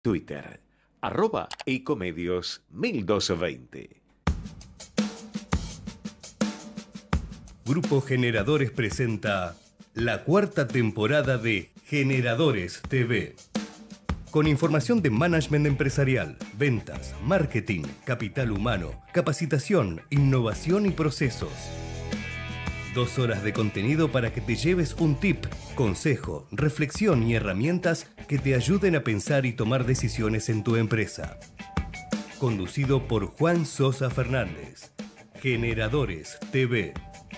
Twitter, @ecomedios 1220. Grupo Generadores presenta la cuarta temporada de Generadores TV. Con información de management empresarial, ventas, marketing, capital humano, capacitación, innovación y procesos. 2 horas de contenido para que te lleves un tip, consejo, reflexión y herramientas que te ayuden a pensar y tomar decisiones en tu empresa. Conducido por Juan Sosa Fernández. Generadores TV.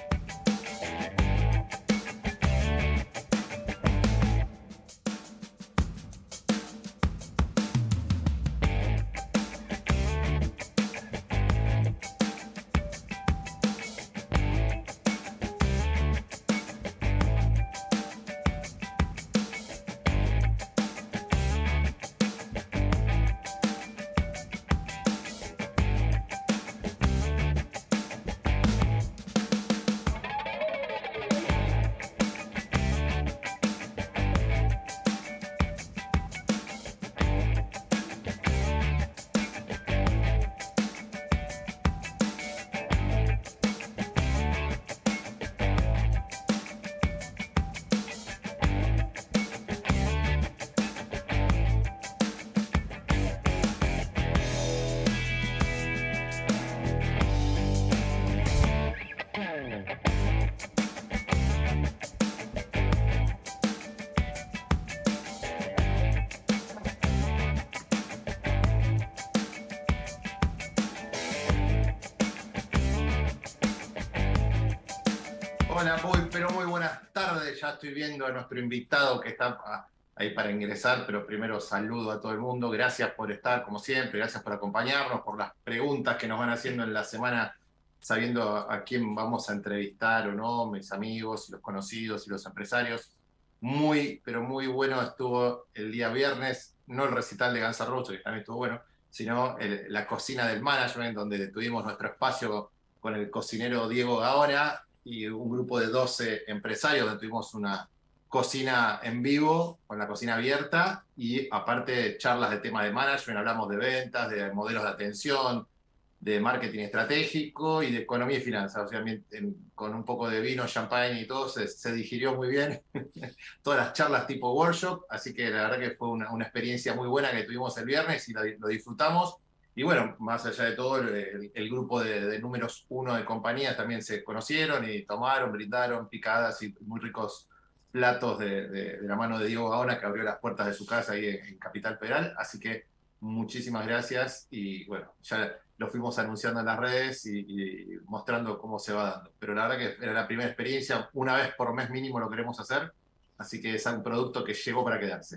Hola, pero muy buenas tardes. Ya estoy viendo a nuestro invitado que está ahí para ingresar, pero primero saludo a todo el mundo. Gracias por estar, como siempre, gracias por acompañarnos, por las preguntas que nos van haciendo en la semana, sabiendo a quién vamos a entrevistar o no, mis amigos, y los conocidos y los empresarios. Muy, pero muy bueno estuvo el día viernes, no el recital de Guns N' Roses, que también estuvo bueno, sino la cocina del management, donde tuvimos nuestro espacio con el cocinero Diego Gaona y un grupo de 12 empresarios, donde tuvimos una cocina en vivo, con la cocina abierta, y aparte charlas de tema de management, hablamos de ventas, de modelos de atención, de marketing estratégico y de economía y finanzas. O sea, con un poco de vino, champagne y todo, se digirió muy bien todas las charlas tipo workshop, así que la verdad que fue una experiencia muy buena que tuvimos el viernes y lo disfrutamos. Y bueno, más allá de todo, el grupo de números uno de compañías también se conocieron y tomaron, brindaron picadas y muy ricos platos de la mano de Diego Gaona, que abrió las puertas de su casa ahí en Capital Federal. Así que muchísimas gracias y bueno, ya lo fuimos anunciando en las redes y mostrando cómo se va dando. Pero la verdad que era la primera experiencia, una vez por mes mínimo lo queremos hacer, así que es un producto que llegó para quedarse.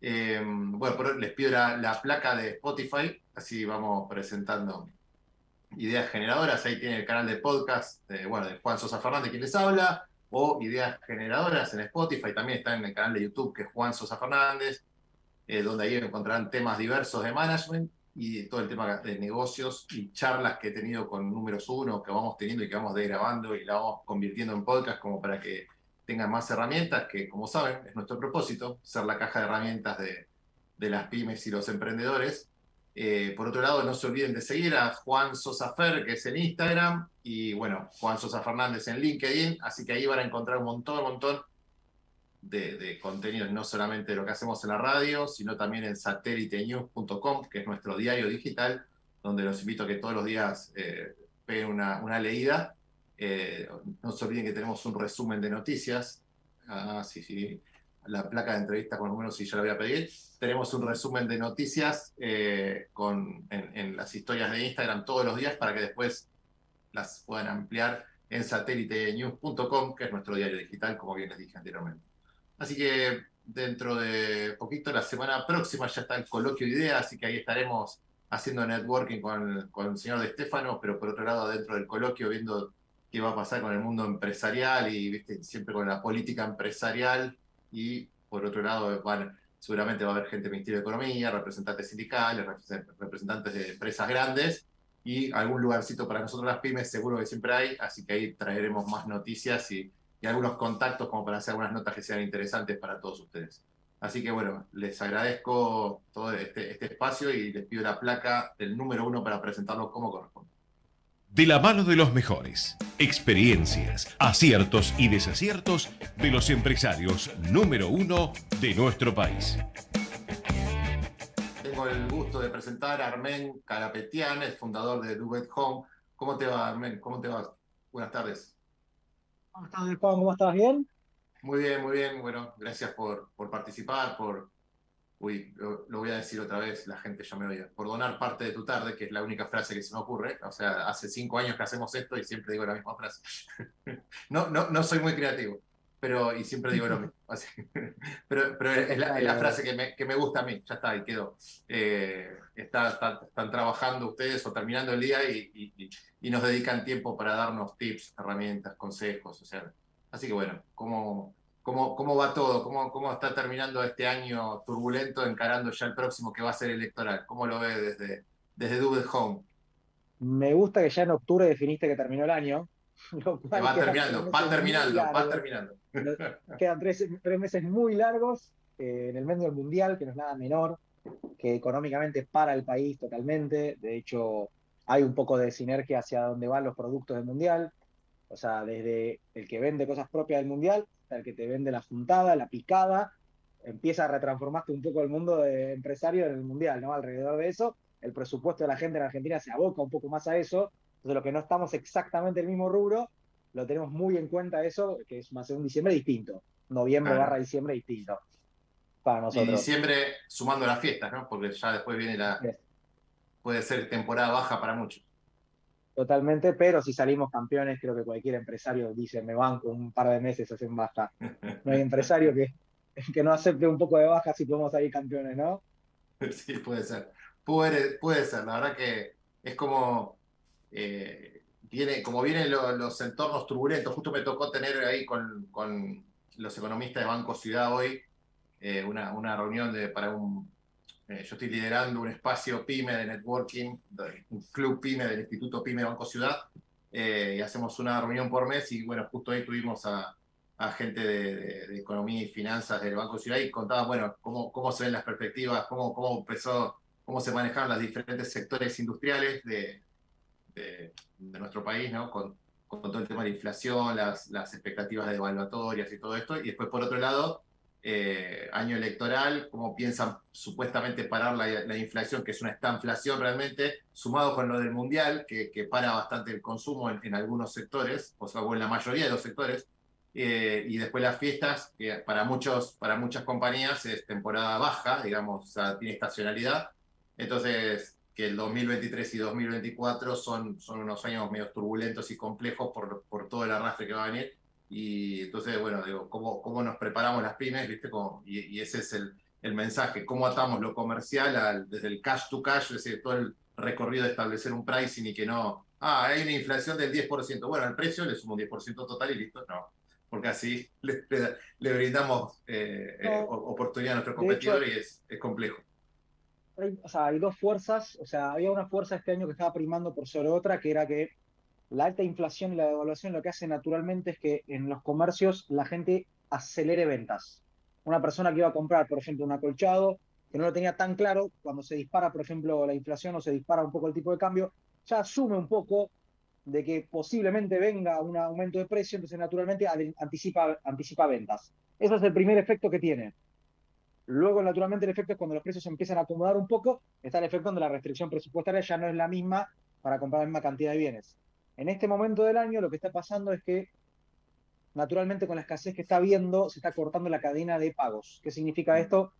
Bueno, les pido la placa de Spotify, así vamos presentando ideas generadoras. Ahí tiene el canal de podcast de Juan Sosa Fernández, quien les habla, o ideas generadoras en Spotify. También está en el canal de YouTube, que es Juan Sosa Fernández, donde ahí encontrarán temas diversos de management y todo el tema de negocios y charlas que he tenido con números uno, que vamos teniendo y que vamos grabando y la vamos convirtiendo en podcast como para que tengan más herramientas, que como saben es nuestro propósito, ser la caja de herramientas de las pymes y los emprendedores. Por otro lado, no se olviden de seguir a Juan Sosa Fer, que es en Instagram, y bueno, Juan Sosa Fernández en LinkedIn, así que ahí van a encontrar un montón de contenidos, no solamente de lo que hacemos en la radio, sino también en satellitenews.com, que es nuestro diario digital, donde los invito a que todos los días peguen una leída. No se olviden que tenemos un resumen de noticias. Sí, la placa de entrevista con números, sí, ya la voy a pedir. Tenemos un resumen de noticias en las historias de Instagram todos los días para que después las puedan ampliar en satellitenews.com, que es nuestro diario digital, como bien les dije anteriormente. Así que dentro de poquito, la semana próxima, ya está el coloquio de ideas, así que ahí estaremos haciendo networking con el señor De Stefano, pero por otro lado, dentro del coloquio, viendo qué va a pasar con el mundo empresarial y ¿viste? Siempre con la política empresarial. Y por otro lado, seguramente va a haber gente del Ministerio de Economía, representantes sindicales, representantes de empresas grandes y algún lugarcito para nosotros las pymes seguro que siempre hay, así que ahí traeremos más noticias y algunos contactos como para hacer algunas notas que sean interesantes para todos ustedes. Así que bueno, les agradezco todo este espacio y les pido la placa del número 1 para presentarlo como corresponde. De la mano de los mejores, experiencias, aciertos y desaciertos de los empresarios número 1 de nuestro país. Tengo el gusto de presentar a Armen Karapetian, el fundador de Do It Home. ¿Cómo te va, Armen? ¿Cómo te va? Buenas tardes. ¿Cómo estás, Juan? ¿Cómo estás? ¿Bien? Muy bien, muy bien. Bueno, gracias por participar, uy, lo voy a decir otra vez, la gente ya me oye, por donar parte de tu tarde, que es la única frase que se me ocurre. O sea, hace 5 años que hacemos esto y siempre digo la misma frase. No soy muy creativo, y siempre digo lo mismo. Así, pero es la frase que me gusta a mí, ya está, y quedó. Están trabajando ustedes o terminando el día y nos dedican tiempo para darnos tips, herramientas, consejos. O sea, así que bueno, ¿cómo va todo? ¿Cómo está terminando este año turbulento, encarando ya el próximo que va a ser electoral? ¿Cómo lo ve desde Do It Home? Me gusta que ya en octubre definiste que terminó el año, lo cual Va quedan terminando, 3 va meses muy terminando, va largos. terminando. Quedan 3 meses muy largos en el medio del Mundial, que no es nada menor, que económicamente para el país totalmente. De hecho, hay un poco de sinergia hacia dónde van los productos del Mundial. O sea, desde el que vende cosas propias del Mundial hasta el que te vende la juntada, la picada, empieza a retransformarte un poco el mundo de empresario en el Mundial, ¿no? Alrededor de eso, el presupuesto de la gente en Argentina se aboca un poco más a eso. Entonces, lo que no estamos exactamente en el mismo rubro, lo tenemos muy en cuenta eso, que es más un diciembre distinto. Noviembre Claro. barra diciembre distinto para Y nosotros. diciembre sumando las fiestas, ¿no? Porque ya después viene puede ser temporada baja para muchos. Totalmente, pero si salimos campeones, creo que cualquier empresario dice, me banco un par de meses, hacen baja. No hay empresario que no acepte un poco de baja si podemos salir campeones, ¿no? Sí, puede ser. Puede ser. La verdad que es como vienen los entornos turbulentos. Justo me tocó tener ahí con los economistas de Banco Ciudad hoy una reunión yo estoy liderando un espacio PYME de networking, un club PYME del Instituto PYME Banco Ciudad, y hacemos una reunión por mes y bueno, justo ahí tuvimos a gente de economía y finanzas del Banco Ciudad y contaban, bueno, cómo se ven las perspectivas, cómo se manejaron los diferentes sectores industriales de nuestro país, ¿no? Con todo el tema de inflación, las expectativas de devaluatorias y todo esto. Y después, por otro lado, año electoral, cómo piensan supuestamente parar la inflación, que es una estanflación realmente, sumado con lo del mundial, que para bastante el consumo en algunos sectores, o en la mayoría de los sectores, y después las fiestas, que para muchas compañías es temporada baja, digamos, o sea, tiene estacionalidad. Entonces, que el 2023 y 2024 son unos años medio turbulentos y complejos por todo el arrastre que va a venir. Y entonces, bueno, digo, ¿cómo nos preparamos las pymes? ¿Viste? Y ese es el mensaje, cómo atamos lo comercial desde el cash to cash, es decir, todo el recorrido de establecer un pricing y que no, hay una inflación del 10%, bueno, al precio le sumo un 10% total y listo, no, porque así le brindamos No, oportunidad a nuestro de hecho, competidor y es complejo. hay 2 fuerzas. O sea, había una fuerza este año que estaba primando por sobre otra, que era que la alta inflación y la devaluación lo que hace naturalmente es que en los comercios la gente acelere ventas. Una persona que iba a comprar, por ejemplo, un acolchado, que no lo tenía tan claro, cuando se dispara, por ejemplo, la inflación o se dispara un poco el tipo de cambio, ya asume un poco de que posiblemente venga un aumento de precio, entonces naturalmente anticipa ventas. Ese es el primer efecto que tiene. Luego, naturalmente, el efecto es cuando los precios se empiezan a acomodar un poco, está el efecto donde la restricción presupuestaria ya no es la misma para comprar la misma cantidad de bienes. En este momento del año lo que está pasando es que, naturalmente, con la escasez que está habiendo, se está cortando la cadena de pagos. ¿Qué significa esto?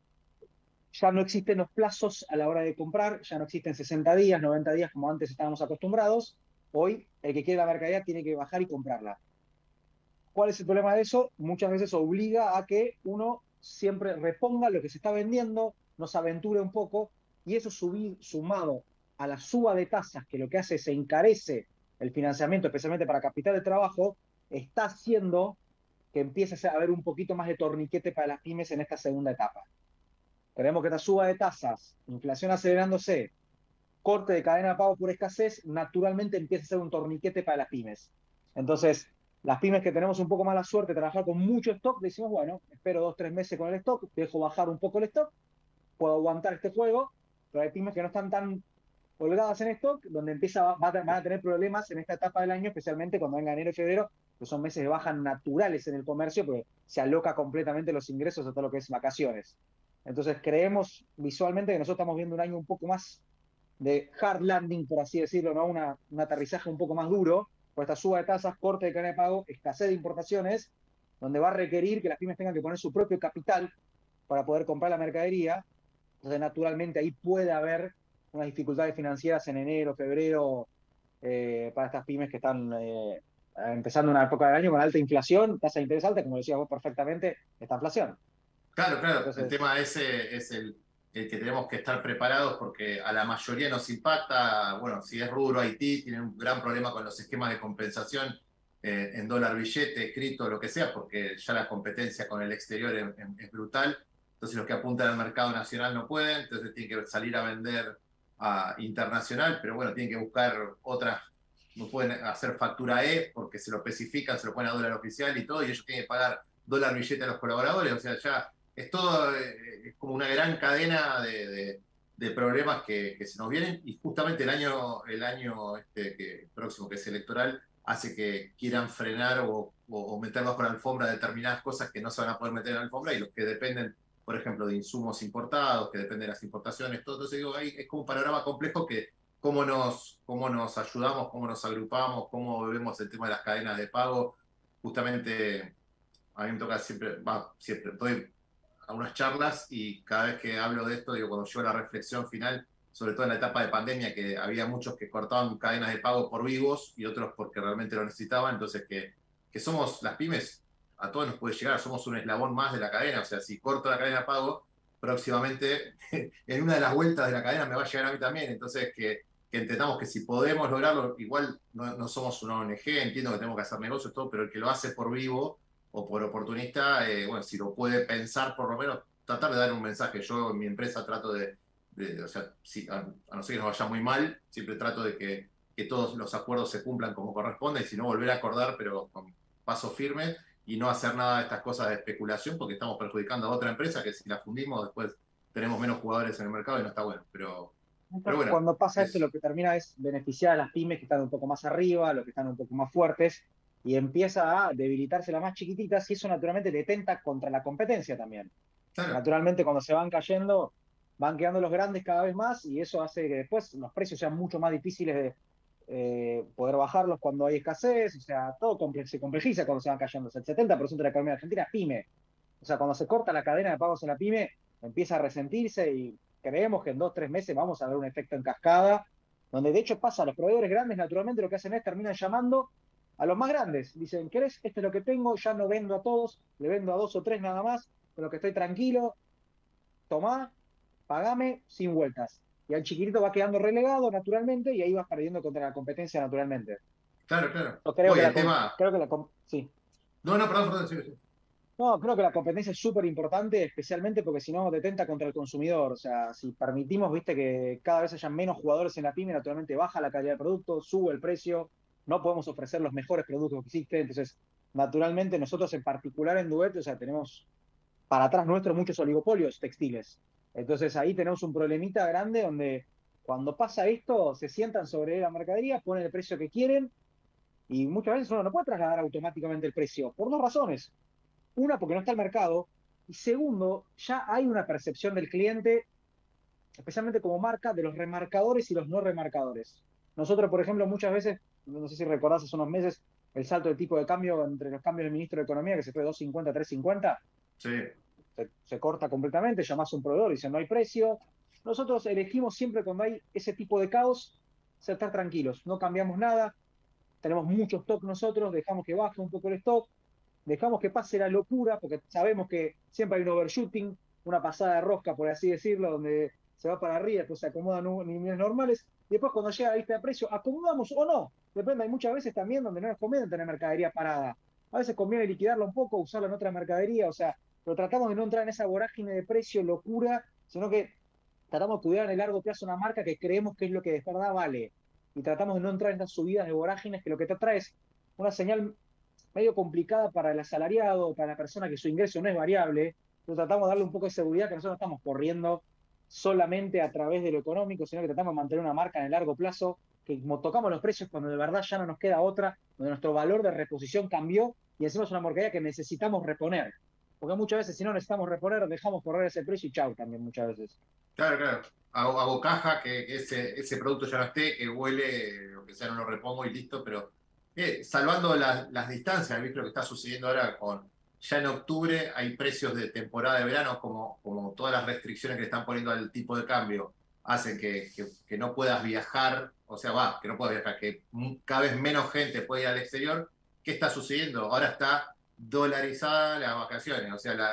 Ya no existen los plazos a la hora de comprar, ya no existen 60 días, 90 días como antes estábamos acostumbrados. Hoy, el que quiere la mercadería tiene que bajar y comprarla. ¿Cuál es el problema de eso? Muchas veces obliga a que uno siempre reponga lo que se está vendiendo, nos aventure un poco, y eso sumado a la suba de tasas, que lo que hace es se encarece el financiamiento, especialmente para capital de trabajo, está haciendo que empiece a haber un poquito más de torniquete para las pymes en esta segunda etapa. Creemos que esta suba de tasas, inflación acelerándose, corte de cadena de pago por escasez, naturalmente empieza a ser un torniquete para las pymes. Entonces, Las pymes que tenemos un poco más la suerte de trabajar con mucho stock, decimos, bueno, espero 2 o 3 meses con el stock, dejo bajar un poco el stock, puedo aguantar este juego, pero hay pymes que no están tan holgadas en stock, donde van a tener problemas en esta etapa del año, especialmente cuando venga enero y febrero, que son meses de baja naturales en el comercio, porque se aloca completamente los ingresos a todo lo que es vacaciones. Entonces creemos visualmente que nosotros estamos viendo un año un poco más de hard landing, por así decirlo, ¿no? Un aterrizaje un poco más duro, por esta suba de tasas, corte de cadena de pago, escasez de importaciones, donde va a requerir que las pymes tengan que poner su propio capital para poder comprar la mercadería. Entonces, naturalmente, ahí puede haber unas dificultades financieras en enero, febrero, para estas pymes que están empezando una época del año con alta inflación, tasa de interés alta, como decías vos perfectamente, esta inflación. Claro, claro. Entonces, El tema ese es el que tenemos que estar preparados porque a la mayoría nos impacta. Bueno, si es rubro Haití, tienen un gran problema con los esquemas de compensación en dólar billete, escrito, lo que sea, porque ya la competencia con el exterior es brutal. Entonces los que apuntan al mercado nacional no pueden, entonces tienen que salir a vender a internacional, pero bueno, tienen que buscar otras, no pueden hacer factura porque se lo especifican, se lo ponen a dólar oficial y todo, y ellos tienen que pagar dólar billete a los colaboradores, o sea, ya es todo, es como una gran cadena de problemas que se nos vienen, y justamente el año próximo, que es electoral, hace que quieran frenar o meter bajo la alfombra determinadas cosas que no se van a poder meter en la alfombra, y los que dependen, por ejemplo, de insumos importados, que dependen de las importaciones, todo. Entonces digo, ahí es como un panorama complejo que cómo nos ayudamos, cómo nos agrupamos, cómo vemos el tema de las cadenas de pago. Justamente a mí me toca siempre doy a unas charlas, y cada vez que hablo de esto, digo, cuando llego a la reflexión final, sobre todo en la etapa de pandemia, que había muchos que cortaban cadenas de pago por vivos y otros porque realmente lo necesitaban, entonces que somos las pymes, a todos nos puede llegar, somos un eslabón más de la cadena, o sea, si corto la cadena de pago, próximamente en una de las vueltas de la cadena me va a llegar a mí también, entonces que entendamos que si podemos lograrlo, igual no somos una ONG, entiendo que tenemos que hacer negocios, todo, pero el que lo hace por vivo o por oportunista, bueno, si lo puede pensar, por lo menos tratar de dar un mensaje. Yo en mi empresa trato o sea, a no ser que nos vaya muy mal, siempre trato de que todos los acuerdos se cumplan como corresponde, y si no, volver a acordar, pero con paso firme, y no hacer nada de estas cosas de especulación, porque estamos perjudicando a otra empresa que si la fundimos después tenemos menos jugadores en el mercado y no está bueno. Pero bueno, cuando pasa esto, lo que termina es beneficiar a las pymes que están un poco más arriba, los que están un poco más fuertes, y empieza a debilitarse las más chiquititas, y eso naturalmente detenta contra la competencia también. claro. Naturalmente, cuando se van cayendo, van quedando los grandes cada vez más, y eso hace que después los precios sean mucho más difíciles de poder bajarlos cuando hay escasez. O sea, todo se complejiza cuando se van cayendo. O sea, el 70% de la economía argentina es pyme. O sea, cuando se corta la cadena de pagos en la pyme, empieza a resentirse, y creemos que en 2 o 3 meses vamos a ver un efecto en cascada, donde de hecho pasa, los proveedores grandes naturalmente lo que hacen es terminan llamando a los más grandes. Dicen, ¿querés? Esto es lo que tengo, ya no vendo a todos, le vendo a 2 o 3 nada más, con lo que estoy tranquilo, tomá, pagame, sin vueltas. Y al chiquitito va quedando relegado naturalmente, y ahí vas perdiendo contra la competencia naturalmente. Claro, claro. Yo creo Oye, que el tema... sí. No, perdón, sí. No, creo que la competencia es súper importante, especialmente porque si no detenta contra el consumidor. O sea, si permitimos, viste, que cada vez haya menos jugadores en la pyme, naturalmente baja la calidad del producto, sube el precio, no podemos ofrecer los mejores productos que existen. Entonces, naturalmente nosotros en particular en Duet, o sea, tenemos para atrás nuestro muchos oligopolios textiles. Entonces ahí tenemos un problemita grande donde cuando pasa esto, se sientan sobre la mercadería, ponen el precio que quieren, y muchas veces uno no puede trasladar automáticamente el precio, por 2 razones. Una, porque no está el mercado, y segundo, ya hay una percepción del cliente, especialmente como marca, de los remarcadores y los no remarcadores. Nosotros, por ejemplo, muchas veces, no sé si recordás hace unos meses, el salto de tipo de cambio entre los cambios del ministro de Economía, que se fue de 2.50 a 3.50, Sí. se corta completamente, llamás a un proveedor y dice no hay precio. Nosotros elegimos siempre, cuando hay ese tipo de caos, estar tranquilos, no cambiamos nada, tenemos mucho stock nosotros, dejamos que baje un poco el stock, dejamos que pase la locura, porque sabemos que siempre hay un overshooting, una pasada de rosca, por así decirlo, donde se va para arriba, después se acomodan niveles normales, y después cuando llega a la lista de precios, acomodamos o no, depende. Hay muchas veces también donde no nos conviene tener mercadería parada, a veces conviene liquidarla un poco, usarla en otra mercadería, o sea, pero tratamos de no entrar en esa vorágine de precio, locura, sino que tratamos de cuidar en el largo plazo una marca que creemos que es lo que de verdad vale, y tratamos de no entrar en estas subidas de vorágines, que lo que te trae es una señal medio complicada para el asalariado, para la persona que su ingreso no es variable. Entonces tratamos de darle un poco de seguridad, que nosotros no estamos corriendo solamente a través de lo económico, sino que tratamos de mantener una marca en el largo plazo, que como tocamos los precios cuando de verdad ya no nos queda otra, donde nuestro valor de reposición cambió y hacemos una mercadería que necesitamos reponer. Porque muchas veces si no necesitamos reponer, dejamos correr ese precio y chau también muchas veces. Claro, claro. Hago caja, que ese producto ya no esté, que huele, lo que sea, no lo repongo y listo, pero salvando las distancias, ¿viste lo que está sucediendo ahora con, ya en octubre hay precios de temporada de verano, como todas las restricciones que le están poniendo al tipo de cambio hacen que no puedas viajar, o sea, que no puedas viajar, que cada vez menos gente puede ir al exterior. ¿Qué está sucediendo? Ahora está dolarizada las vacaciones, o sea,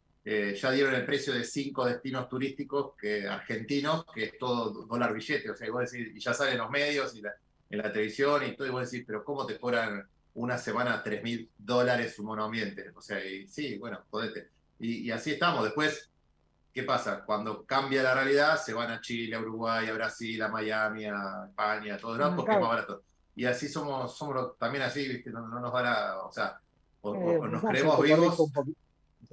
ya dieron el precio de 5 destinos turísticos argentinos, que es todo dólar billete, o sea, y ya salen los medios y en la televisión y todo, y vos decís, pero ¿cómo te cobran una semana $3.000 un monoambiente? O sea, y sí, bueno, jodete. Y así estamos. Después, ¿qué pasa? Cuando cambia la realidad, se van a Chile, a Uruguay, a Brasil, a Miami, a España, a todos lados, porque es más Claro, barato. Y así somos también así, ¿viste? No nos van a, o sea, o nos no, se creemos te corrige un vivos, poquito. Sí.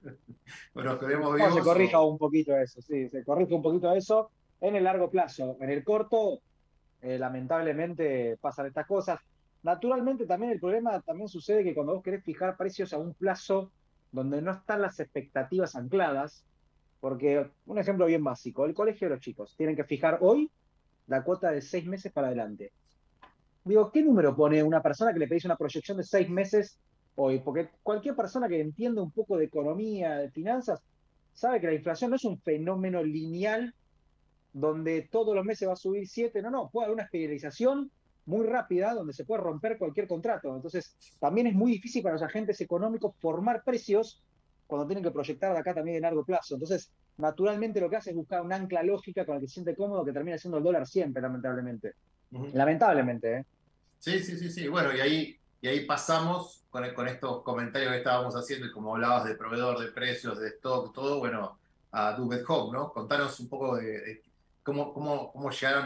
o nos creemos No, se vivos, corrija o... un poquito eso, sí, se corrige un poquito eso en el largo plazo. En el corto, lamentablemente pasan estas cosas. Naturalmente también el problema también sucede que cuando vos querés fijar precios a un plazo donde no están las expectativas ancladas, porque un ejemplo bien básico, el colegio de los chicos, tienen que fijar hoy la cuota de 6 meses para adelante. Digo, ¿qué número pone una persona que le pedís una proyección de 6 meses hoy? Porque cualquier persona que entienda un poco de economía, de finanzas, sabe que la inflación no es un fenómeno lineal donde todos los meses va a subir 7, no, puede haber una especialización muy rápida donde se puede romper cualquier contrato. Entonces, también es muy difícil para los agentes económicos formar precios cuando tienen que proyectar de acá también en largo plazo. Entonces, naturalmente lo que hace es buscar un ancla lógica con el que se siente cómodo, que termina siendo el dólar siempre, lamentablemente. Ujú. Lamentablemente, ¿eh? Sí, sí, sí, sí. Bueno, y ahí pasamos con estos comentarios que estábamos haciendo y como hablabas de proveedor, de precios, de stock, todo, bueno, a Do It Home, ¿no? Contanos un poco de cómo llegaron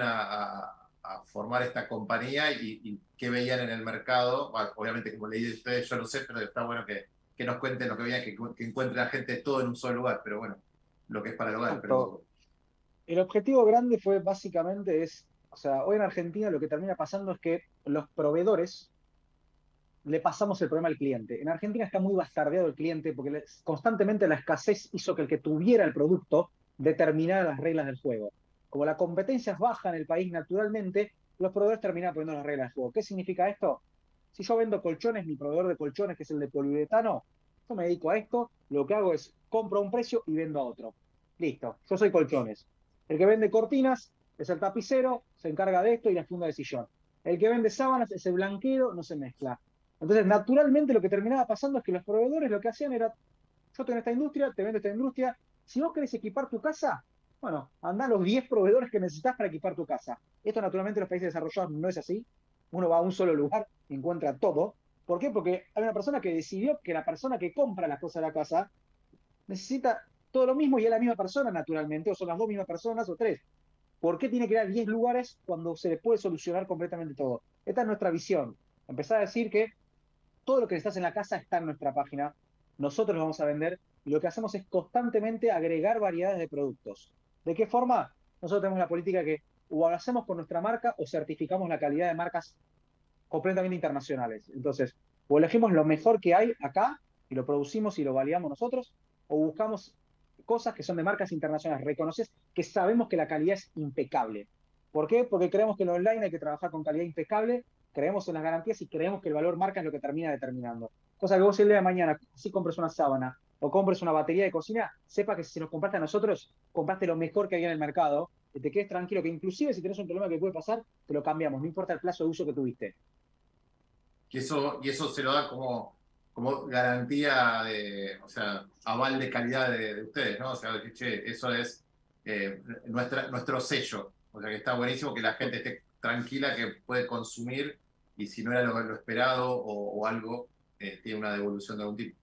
a formar esta compañía y qué veían en el mercado. Bueno, obviamente, como leí de ustedes, yo lo sé, pero está bueno que nos cuenten lo que veían, que encuentre la gente todo en un solo lugar, pero bueno, lo que es para el hogar, Exacto. pero... El objetivo grande fue básicamente o sea, hoy en Argentina lo que termina pasando es que los proveedores le pasamos el problema al cliente. En Argentina está muy bastardeado el cliente porque constantemente la escasez hizo que el que tuviera el producto determinara las reglas del juego. Como la competencia es baja en el país naturalmente, los proveedores terminan poniendo las reglas del juego. ¿Qué significa esto? Si yo vendo colchones, mi proveedor de colchones, que es el de poliuretano, yo me dedico a esto, lo que hago es compro a un precio y vendo a otro. Listo, yo soy colchones. El que vende cortinas es el tapicero, se encarga de esto y la funda de sillón. El que vende sábanas es el blanquero, no se mezcla. Entonces, naturalmente lo que terminaba pasando es que los proveedores lo que hacían era, yo tengo esta industria, te vendo esta industria, si vos querés equipar tu casa, bueno, andá a los 10 proveedores que necesitas para equipar tu casa. Esto naturalmente en los países desarrollados no es así. Uno va a un solo lugar y encuentra todo. ¿Por qué? Porque hay una persona que decidió que la persona que compra las cosas de la casa necesita todo lo mismo y es la misma persona naturalmente, o son las dos mismas personas o tres. ¿Por qué tiene que ir a 10 lugares cuando se le puede solucionar completamente todo? Esta es nuestra visión. Empezar a decir que todo lo que estás en la casa está en nuestra página, nosotros lo vamos a vender y lo que hacemos es constantemente agregar variedades de productos. ¿De qué forma? Nosotros tenemos la política que o lo hacemos con nuestra marca o certificamos la calidad de marcas completamente internacionales. Entonces, o elegimos lo mejor que hay acá y lo producimos y lo validamos nosotros, o buscamos cosas que son de marcas internacionales reconocidas que sabemos que la calidad es impecable. ¿Por qué? Porque creemos que en online hay que trabajar con calidad impecable, creemos en las garantías y creemos que el valor marca es lo que termina determinando. Cosa que vos el día de mañana, si compres una sábana o compres una batería de cocina, sepa que si nos compraste a nosotros, compraste lo mejor que hay en el mercado, que te quedes tranquilo, que inclusive si tenés un problema que puede pasar, te lo cambiamos, no importa el plazo de uso que tuviste. Y eso se lo da como garantía o sea, aval de calidad de ustedes, ¿no? O sea, que, che, eso es nuestro sello. O sea, que está buenísimo que la gente esté tranquila que puede consumir y si no era lo esperado o algo, tiene una devolución de algún tipo.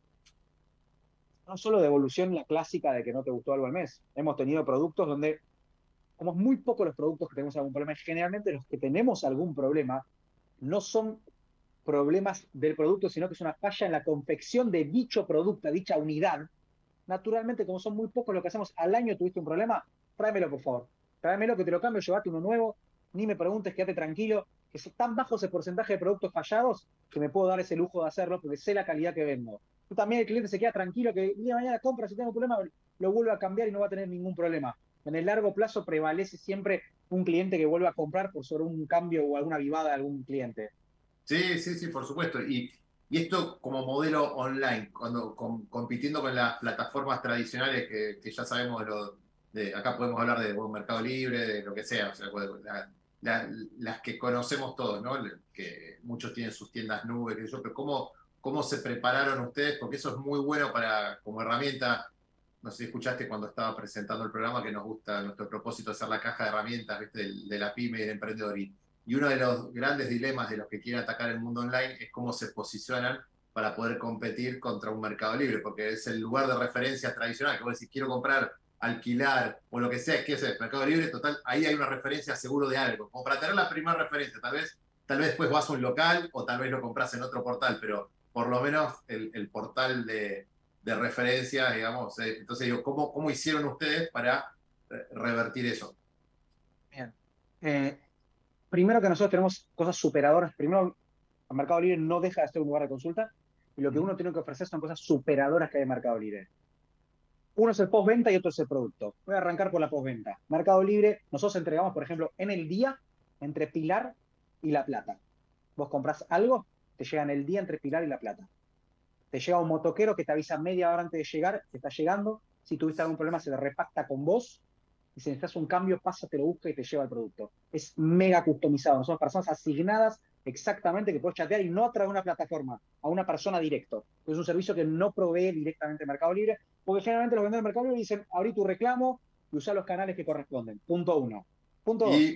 No solo devolución la clásica de que no te gustó algo al mes. Hemos tenido productos donde, como es muy poco los productos que tenemos algún problema, generalmente los que tenemos algún problema no son problemas del producto, sino que es una falla en la confección de dicho producto, dicha unidad. Naturalmente, como son muy pocos lo que hacemos, al año tuviste un problema, tráemelo por favor. Tráemelo que te lo cambio, llevate uno nuevo, ni me preguntes, quédate tranquilo, que es tan bajo ese porcentaje de productos fallados que me puedo dar ese lujo de hacerlo porque sé la calidad que vendo. Tú también el cliente se queda tranquilo que el día de mañana compra, si tengo un problema, lo vuelve a cambiar y no va a tener ningún problema. En el largo plazo prevalece siempre un cliente que vuelva a comprar por sobre un cambio o alguna vivada de algún cliente. Sí, sí, sí, por supuesto. Y esto como modelo online, cuando compitiendo con las plataformas tradicionales que ya sabemos acá podemos hablar de Mercado Libre, de lo que sea, o sea, las que conocemos todos, ¿no? Que muchos tienen sus tiendas nubes, que yo, pero ¿cómo se prepararon ustedes? Porque eso es muy bueno como herramienta. No sé si escuchaste cuando estaba presentando el programa que nos gusta, nuestro propósito es hacer la caja de herramientas, ¿viste? De la pyme y del emprendedor. Y uno de los grandes dilemas de los que quieren atacar el mundo online es cómo se posicionan para poder competir contra un mercado libre, porque es el lugar de referencia tradicional, que vos decís, quiero comprar, alquilar o lo que sea, ¿qué es el mercado libre? Total, ahí hay una referencia seguro de algo. Como para tener la primera referencia, tal vez después vas a un local o tal vez lo compras en otro portal, pero por lo menos el portal de referencia, digamos. Entonces digo, ¿cómo hicieron ustedes para revertir eso? Bien. Primero que nosotros tenemos cosas superadoras. Primero, el Mercado Libre no deja de ser un lugar de consulta y lo que uno tiene que ofrecer son cosas superadoras que hay en Mercado Libre. Uno es el postventa y otro es el producto. Voy a arrancar por la postventa. Mercado Libre, nosotros entregamos, por ejemplo, en el día entre Pilar y La Plata. Vos comprás algo, te llega en el día entre Pilar y La Plata. Te llega un motoquero que te avisa media hora antes de llegar, que está llegando. Si tuviste algún problema, se le repacta con vos. Y si necesitas un cambio, pasa, te lo busca y te lleva el producto. Es mega customizado. Son personas asignadas exactamente que puedes chatear y no a través de una plataforma, a una persona directo. Es un servicio que no provee directamente Mercado Libre, porque generalmente los vendedores de Mercado Libre dicen, abrí tu reclamo y usá los canales que corresponden. Punto uno. Punto dos.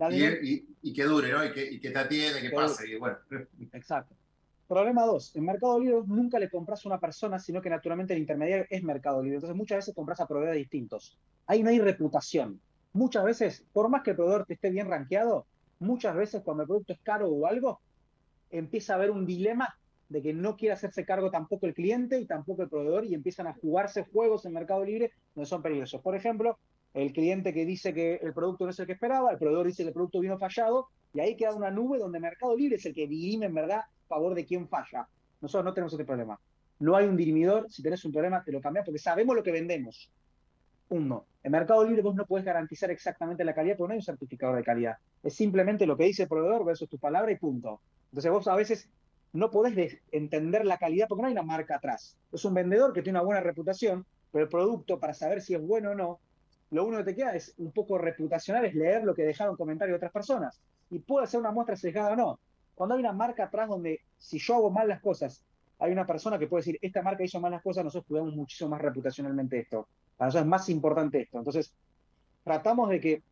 Y que dure, ¿no? Y que te atiende, que pase. Y bueno. Exacto. Problema 2. En Mercado Libre nunca le compras a una persona, sino que naturalmente el intermediario es Mercado Libre. Entonces muchas veces compras a proveedores distintos. Ahí no hay reputación. Muchas veces, por más que el proveedor te esté bien rankeado, muchas veces cuando el producto es caro o algo, empieza a haber un dilema de que no quiere hacerse cargo tampoco el cliente y tampoco el proveedor y empiezan a jugarse juegos en Mercado Libre donde son peligrosos. Por ejemplo, el cliente que dice que el producto no es el que esperaba, el proveedor dice que el producto vino fallado y ahí queda una nube donde Mercado Libre es el que dirime en verdad a favor de quién falla. Nosotros no tenemos este problema. No hay un dirimidor, si tenés un problema te lo cambiamos porque sabemos lo que vendemos. Uno, en Mercado Libre vos no podés garantizar exactamente la calidad porque no hay un certificador de calidad. Es simplemente lo que dice el proveedor versus tu palabra y punto. Entonces vos a veces no podés entender la calidad porque no hay una marca atrás. Es un vendedor que tiene una buena reputación, pero el producto, para saber si es bueno o no, lo único que te queda es un poco reputacional, es leer lo que dejaron comentarios de otras personas. Y puede ser una muestra sesgada o no. Cuando hay una marca atrás donde si yo hago mal las cosas, hay una persona que puede decir, esta marca hizo mal las cosas, nosotros cuidamos muchísimo más reputacionalmente esto. Para nosotros es más importante esto. Entonces, tratamos de que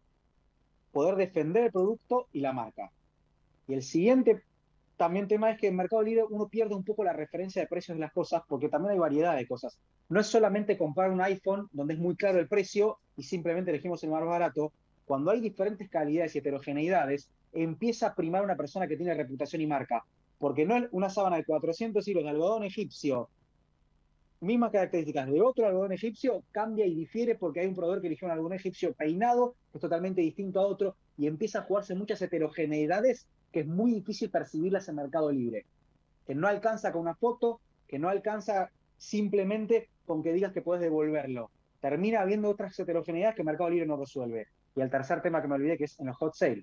poder defender el producto y la marca. Y el siguiente también tema es que en Mercado Libre uno pierde un poco la referencia de precios de las cosas porque también hay variedad de cosas. No es solamente comprar un iPhone donde es muy claro el precio y simplemente elegimos el más barato. Cuando hay diferentes calidades y heterogeneidades, empieza a primar una persona que tiene reputación y marca. Porque no es una sábana de 400 hilos de algodón egipcio, mismas características de otro algodón egipcio, cambia y difiere porque hay un proveedor que eligió un algodón egipcio peinado, que es totalmente distinto a otro, y empieza a jugarse muchas heterogeneidades que es muy difícil percibirlas en Mercado Libre. Que no alcanza con una foto, que no alcanza simplemente con que digas que puedes devolverlo. Termina habiendo otras heterogeneidades que Mercado Libre no resuelve. Y el tercer tema que me olvidé, que es en los hot sale.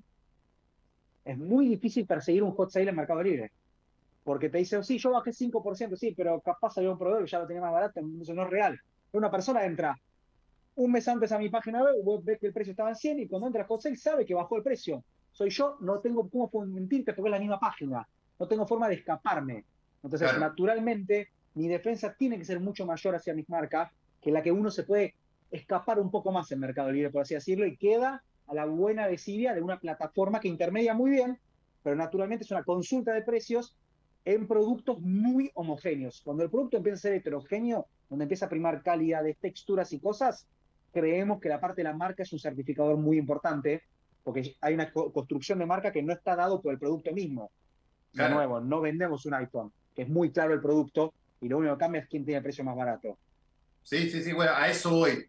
Es muy difícil perseguir un hot sale en Mercado Libre. Porque te dicen, sí, yo bajé 5%, sí, pero capaz salió un proveedor que ya lo tenía más barato, eso no es real. Una persona entra un mes antes a mi página web, ves que el precio estaba en 100 y cuando entra a hot sale sabe que bajó el precio. Soy yo, no tengo cómo mentirte porque es la misma página. No tengo forma de escaparme. Entonces, claro, naturalmente, mi defensa tiene que ser mucho mayor hacia mis marcas que la que uno se puede escapar un poco más en Mercado Libre, por así decirlo, y queda a la buena desidia de una plataforma que intermedia muy bien, pero naturalmente es una consulta de precios en productos muy homogéneos. Cuando el producto empieza a ser heterogéneo, donde empieza a primar calidades, texturas y cosas, creemos que la parte de la marca es un certificador muy importante, porque hay una construcción de marca que no está dado por el producto mismo. De nuevo, no vendemos un iPhone, que es muy claro el producto, y lo único que cambia es quién tiene el precio más barato. Sí, bueno, a eso voy.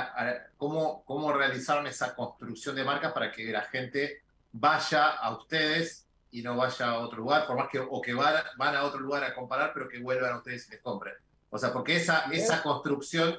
Cómo realizar esa construcción de marcas para que la gente vaya a ustedes y no vaya a otro lugar, por más que van a otro lugar a comparar, pero que vuelvan a ustedes y les compren. O sea, porque esa construcción,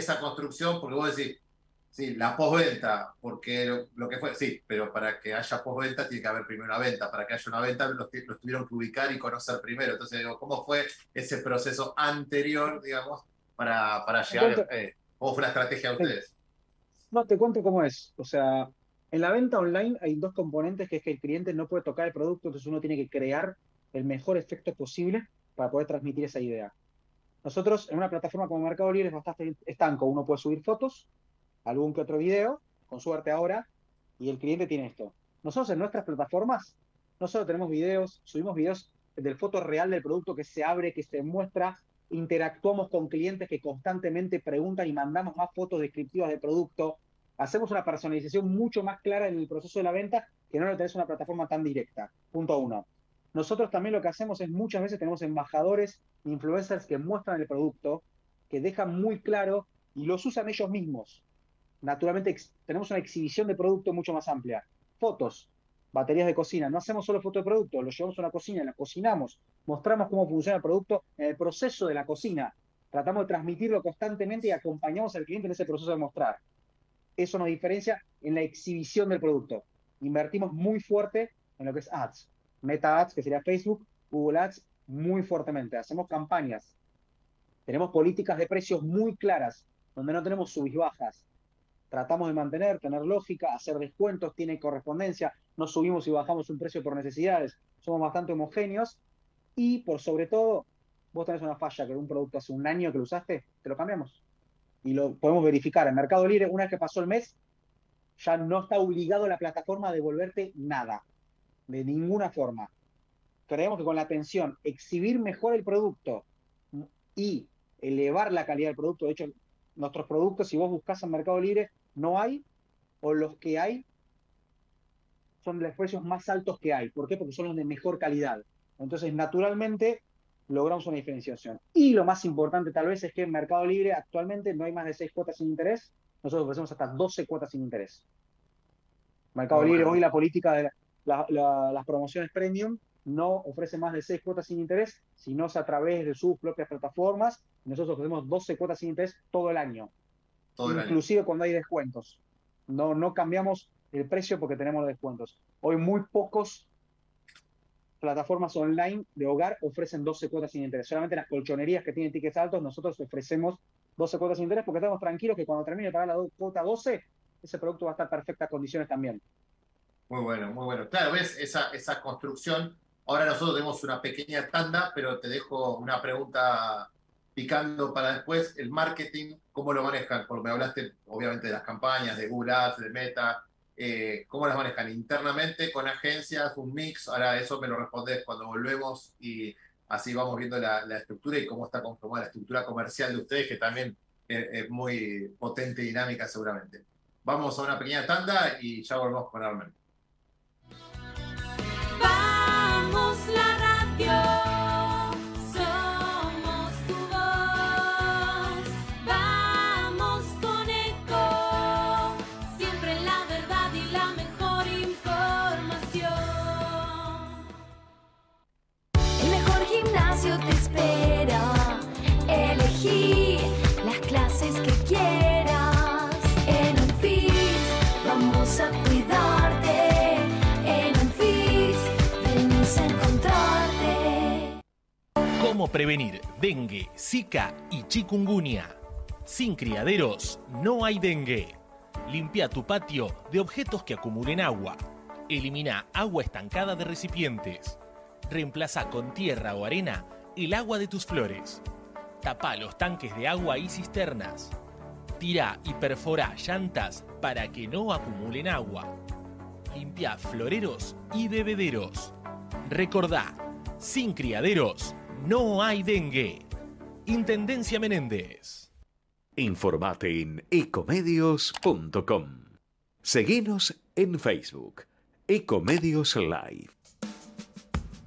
porque vos decís, sí, la postventa, porque lo que fue, sí, pero para que haya postventa tiene que haber primero una venta. Para que haya una venta los tuvieron que ubicar y conocer primero. Entonces, digo, ¿cómo fue ese proceso anterior, digamos, para llegar? ¿Cómo fue la estrategia de ustedes? No, te cuento cómo es. O sea, en la venta online hay dos componentes, que es que el cliente no puede tocar el producto, entonces uno tiene que crear el mejor efecto posible para poder transmitir esa idea. Nosotros, en una plataforma como Mercado Libre, es bastante estanco. Uno puede subir fotos, algún que otro video, con suerte ahora, y el cliente tiene esto. Nosotros en nuestras plataformas no solo tenemos videos, subimos videos del foto real del producto que se abre, que se muestra, interactuamos con clientes que constantemente preguntan y mandamos más fotos descriptivas del producto. Hacemos una personalización mucho más clara en el proceso de la venta, que no lo tenés una plataforma tan directa. Punto 1. Nosotros también lo que hacemos es muchas veces tenemos embajadores, influencers que muestran el producto, que dejan muy claro y los usan ellos mismos. Naturalmente tenemos una exhibición de producto mucho más amplia. Fotos, baterías de cocina. No hacemos solo fotos de producto, lo llevamos a una cocina, la cocinamos, mostramos cómo funciona el producto en el proceso de la cocina. Tratamos de transmitirlo constantemente y acompañamos al cliente en ese proceso de mostrar. Eso nos diferencia en la exhibición del producto. Invertimos muy fuerte en lo que es ads. Meta Ads, que sería Facebook, Google Ads, muy fuertemente. Hacemos campañas. Tenemos políticas de precios muy claras, donde no tenemos subis bajas. Tratamos de mantener, tener lógica, hacer descuentos, tiene correspondencia, no subimos y bajamos un precio por necesidades, somos bastante homogéneos y por sobre todo, vos tenés una falla que un producto hace un año que lo usaste, te lo cambiamos. Y lo podemos verificar. En Mercado Libre, una vez que pasó el mes, ya no está obligado la plataforma a devolverte nada, de ninguna forma. Creemos que con la atención, exhibir mejor el producto y elevar la calidad del producto, de hecho, nuestros productos, si vos buscás en Mercado Libre, no hay, o los que hay son de los precios más altos que hay. ¿Por qué? Porque son los de mejor calidad. Entonces, naturalmente, logramos una diferenciación. Y lo más importante tal vez es que en Mercado Libre actualmente no hay más de 6 cuotas sin interés. Nosotros ofrecemos hasta 12 cuotas sin interés. Mercado Libre, hoy la política de las promociones premium no ofrece más de 6 cuotas sin interés, sino es a través de sus propias plataformas. Nosotros ofrecemos 12 cuotas sin interés todo el año. Inclusive cuando hay descuentos. No cambiamos el precio porque tenemos los descuentos. Hoy muy pocos plataformas online de hogar ofrecen 12 cuotas sin interés. Solamente las colchonerías que tienen tickets altos, nosotros ofrecemos 12 cuotas sin interés porque estamos tranquilos que cuando termine de pagar la cuota 12, ese producto va a estar en perfectas condiciones también. Muy bueno, muy bueno. Claro, ves esa construcción. Ahora nosotros tenemos una pequeña tanda, pero te dejo una pregunta picando para después. El marketing, ¿cómo lo manejan? Porque me hablaste obviamente de las campañas, de Google Ads, de Meta. ¿Cómo las manejan? ¿Internamente, con agencias, un mix? Ahora eso me lo respondes cuando volvemos y así vamos viendo la estructura y cómo está conformada la estructura comercial de ustedes, que también es muy potente y dinámica seguramente. Vamos a una pequeña tanda y ya volvemos con Armen. Vamos la radio, somos tu voz. Vamos con Eco, siempre la verdad y la mejor información. El mejor gimnasio te espera. Elegí las clases que quieras. En Unfit vamos a cuidarte. ¿Cómo prevenir dengue, zika y chikungunya? Sin criaderos no hay dengue. Limpia tu patio de objetos que acumulen agua. Elimina agua estancada de recipientes. Reemplaza con tierra o arena el agua de tus flores. Tapa los tanques de agua y cisternas. Tira y perfora llantas para que no acumulen agua. Limpia floreros y bebederos. Recordá, sin criaderos no hay dengue. Intendencia Menéndez. Informate en ecomedios.com. Seguinos en Facebook. Ecomedios Live.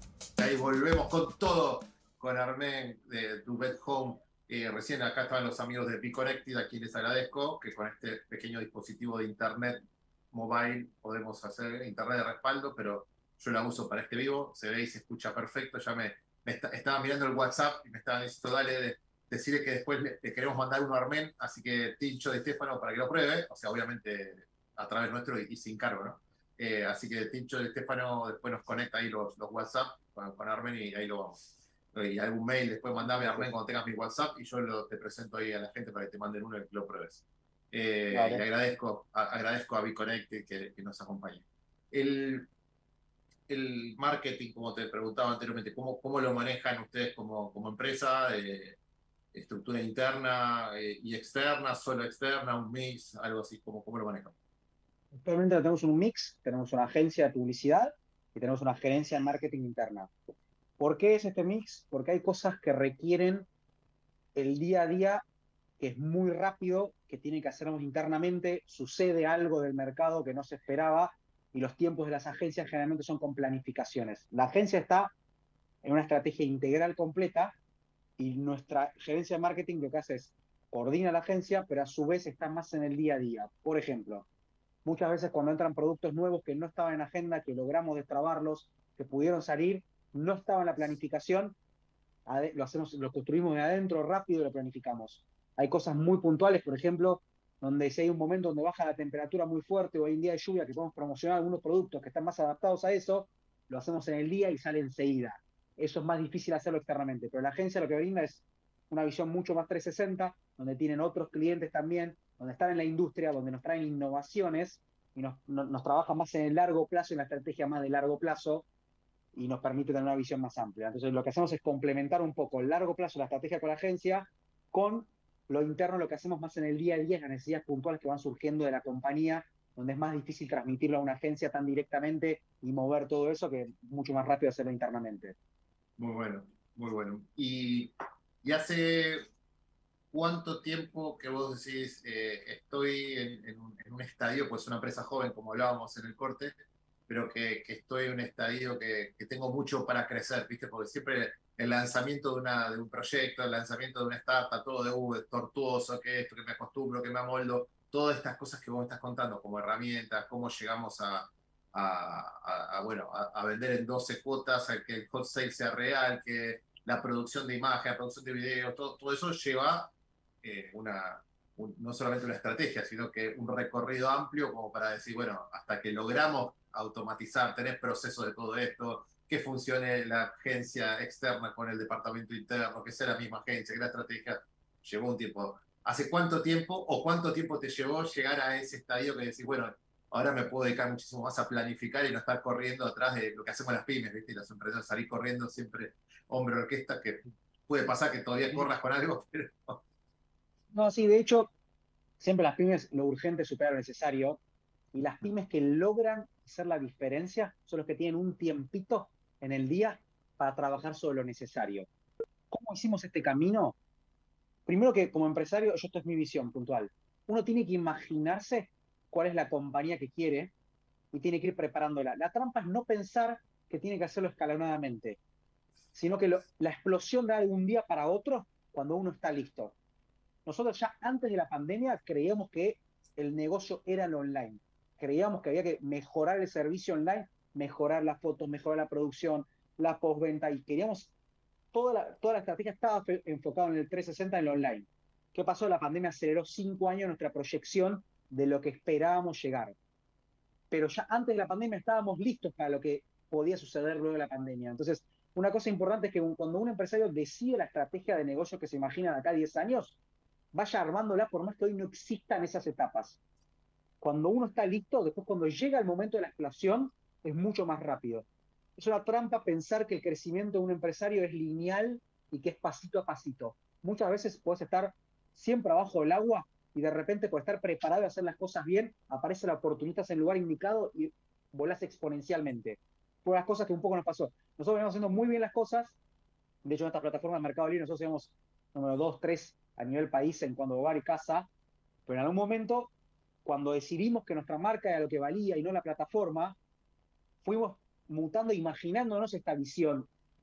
ahí volvemos con todo, con Armen de Duvet Home. Recién acá estaban los amigos de Be-Connected, a quienes les agradezco que con este pequeño dispositivo de internet mobile podemos hacer internet de respaldo, pero yo la uso para este vivo, se ve y se escucha perfecto. Ya estaba mirando el WhatsApp y me estaban diciendo, dale, decirle que después le queremos mandar uno a Armen, así que Tincho de Estefano para que lo pruebe, o sea, obviamente a través nuestro y sin cargo, ¿no? Así que Tincho de Estefano después nos conecta ahí los WhatsApp con Armen y ahí lo vamos. Y algún mail después mandame a Armen cuando tengas mi WhatsApp y yo te presento ahí a la gente para que te manden uno y que lo pruebes. Vale. Y agradezco a Be-Connected que nos acompañe. El marketing, como te preguntaba anteriormente, ¿cómo lo manejan ustedes como empresa? ¿Estructura interna y externa, solo externa, un mix, algo así? ¿Cómo lo manejan? Actualmente tenemos un mix, tenemos una agencia de publicidad y tenemos una gerencia de marketing interna. ¿Por qué es este mix? Porque hay cosas que requieren el día a día, que es muy rápido, que tiene que hacernos internamente, sucede algo del mercado que no se esperaba y los tiempos de las agencias generalmente son con planificaciones. La agencia está en una estrategia integral completa y nuestra gerencia de marketing lo que hace es coordina la agencia, pero a su vez está más en el día a día. Por ejemplo, muchas veces cuando entran productos nuevos que no estaban en agenda, que logramos destrabarlos, que pudieron salir, no estaba en la planificación, lo construimos de adentro rápido y lo planificamos. Hay cosas muy puntuales, por ejemplo, donde si hay un momento donde baja la temperatura muy fuerte o hay un día de lluvia que podemos promocionar algunos productos que están más adaptados a eso, lo hacemos en el día y sale enseguida. Eso es más difícil hacerlo externamente, pero la agencia lo que brinda es una visión mucho más 360, donde tienen otros clientes también, donde están en la industria, donde nos traen innovaciones y nos trabajan más en el largo plazo, en la estrategia más de largo plazo, y nos permite tener una visión más amplia. Entonces lo que hacemos es complementar un poco el largo plazo, la estrategia con la agencia, con lo interno, lo que hacemos más en el día a día, las necesidades puntuales que van surgiendo de la compañía, donde es más difícil transmitirlo a una agencia tan directamente y mover todo eso, que es mucho más rápido hacerlo internamente. Muy bueno, muy bueno. ¿Y hace cuánto tiempo que vos decís, estoy en un estadio, pues una empresa joven, como hablábamos en el corte, pero que estoy en un estadio que tengo mucho para crecer, ¿viste? Porque siempre el lanzamiento de un proyecto, el lanzamiento de una startup, todo es tortuoso, que esto, que me acostumbro, que me amoldo, todas estas cosas que vos me estás contando como herramientas, cómo llegamos bueno, a vender en 12 cuotas, a que el hot sale sea real, que la producción de imagen, la producción de video, todo eso lleva no solamente una estrategia, sino que un recorrido amplio como para decir, bueno, hasta que logramos automatizar, tener procesos de todo esto, que funcione la agencia externa con el departamento interno, que sea la misma agencia, que la estrategia, llevó un tiempo. ¿Hace cuánto tiempo o cuánto tiempo te llevó llegar a ese estadio que decís, bueno, ahora me puedo dedicar muchísimo más a planificar y no estar corriendo atrás de lo que hacemos las pymes, ¿viste? Y las empresas, salir corriendo siempre hombre orquesta, que puede pasar que todavía corras con algo, pero... No, sí, de hecho, siempre las pymes, lo urgente supera lo necesario, y las pymes que logran hacer la diferencia son los que tienen un tiempito en el día para trabajar sobre lo necesario. ¿Cómo hicimos este camino? Primero que como empresario, esto es mi visión puntual, uno tiene que imaginarse cuál es la compañía que quiere y tiene que ir preparándola. La trampa es no pensar que tiene que hacerlo escalonadamente, sino que la explosión da de un día para otro cuando uno está listo. Nosotros ya antes de la pandemia creíamos que el negocio era lo online. Creíamos que había que mejorar el servicio online, mejorar las fotos, mejorar la producción, la postventa, y queríamos, toda la estrategia estaba enfocada en el 360, en lo online. ¿Qué pasó? La pandemia aceleró 5 años nuestra proyección de lo que esperábamos llegar. Pero ya antes de la pandemia estábamos listos para lo que podía suceder luego de la pandemia. Entonces, una cosa importante es que cuando un empresario decide la estrategia de negocio que se imagina de acá a 10 años, vaya armándola por más que hoy no existan esas etapas. Cuando uno está listo, después cuando llega el momento de la explosión, es mucho más rápido. Es una trampa pensar que el crecimiento de un empresario es lineal y que es pasito a pasito. Muchas veces puedes estar siempre abajo del agua y de repente por estar preparado a hacer las cosas bien, aparece la oportunidad en el lugar indicado y volás exponencialmente. Fue las cosas que un poco nos pasó. Nosotros venimos haciendo muy bien las cosas. De hecho, en esta plataforma de Mercado Libre nosotros somos número 2, 3 a nivel país en cuanto a hogar y casa, pero en algún momento, cuando decidimos que nuestra marca era lo que valía y no la plataforma, fuimos mutando, imaginándonos esta visión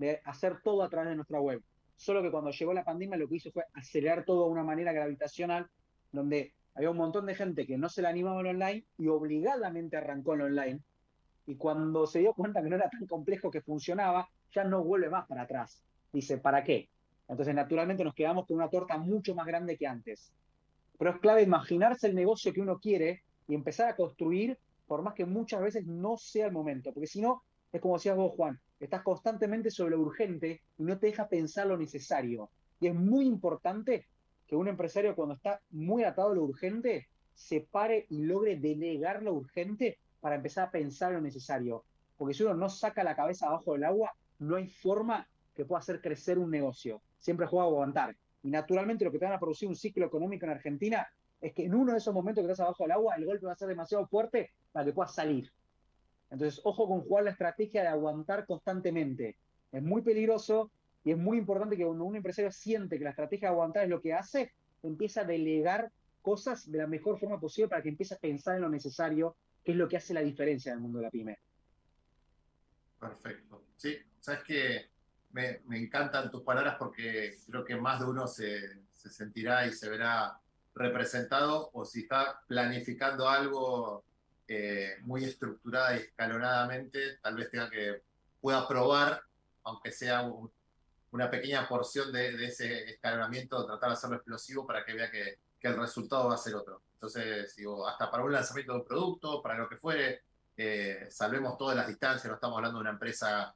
de hacer todo a través de nuestra web. Solo que cuando llegó la pandemia lo que hizo fue acelerar todo de una manera gravitacional, donde había un montón de gente que no se le animaba al online y obligadamente arrancó en online. Y cuando se dio cuenta que no era tan complejo que funcionaba, ya no vuelve más para atrás. Dice, ¿para qué? Entonces, naturalmente nos quedamos con una torta mucho más grande que antes. Pero es clave imaginarse el negocio que uno quiere y empezar a construir, por más que muchas veces no sea el momento. Porque si no, es como decías vos, Juan, estás constantemente sobre lo urgente y no te deja pensar lo necesario. Y es muy importante que un empresario, cuando está muy atado a lo urgente, se pare y logre delegar lo urgente para empezar a pensar lo necesario. Porque si uno no saca la cabeza abajo del agua, no hay forma que pueda hacer crecer un negocio. Siempre juega a aguantar. Y naturalmente lo que te van a producir un ciclo económico en Argentina es que en uno de esos momentos que estás abajo del agua, el golpe va a ser demasiado fuerte para que puedas salir. Entonces, ojo con jugar la estrategia de aguantar constantemente. Es muy peligroso y es muy importante que cuando un empresario siente que la estrategia de aguantar es lo que hace, empieza a delegar cosas de la mejor forma posible para que empiece a pensar en lo necesario, que es lo que hace la diferencia en el mundo de la pyme. Perfecto. Sí, sabes que me encantan tus palabras porque creo que más de uno se sentirá y se verá representado, o si está planificando algo muy estructurada y escalonadamente, tal vez pueda probar, aunque sea una pequeña porción de ese escalonamiento, tratar de hacerlo explosivo para que vea que el resultado va a ser otro. Entonces, digo, hasta para un lanzamiento de un producto, para lo que fuere, salvemos todas las distancias, no estamos hablando de una empresa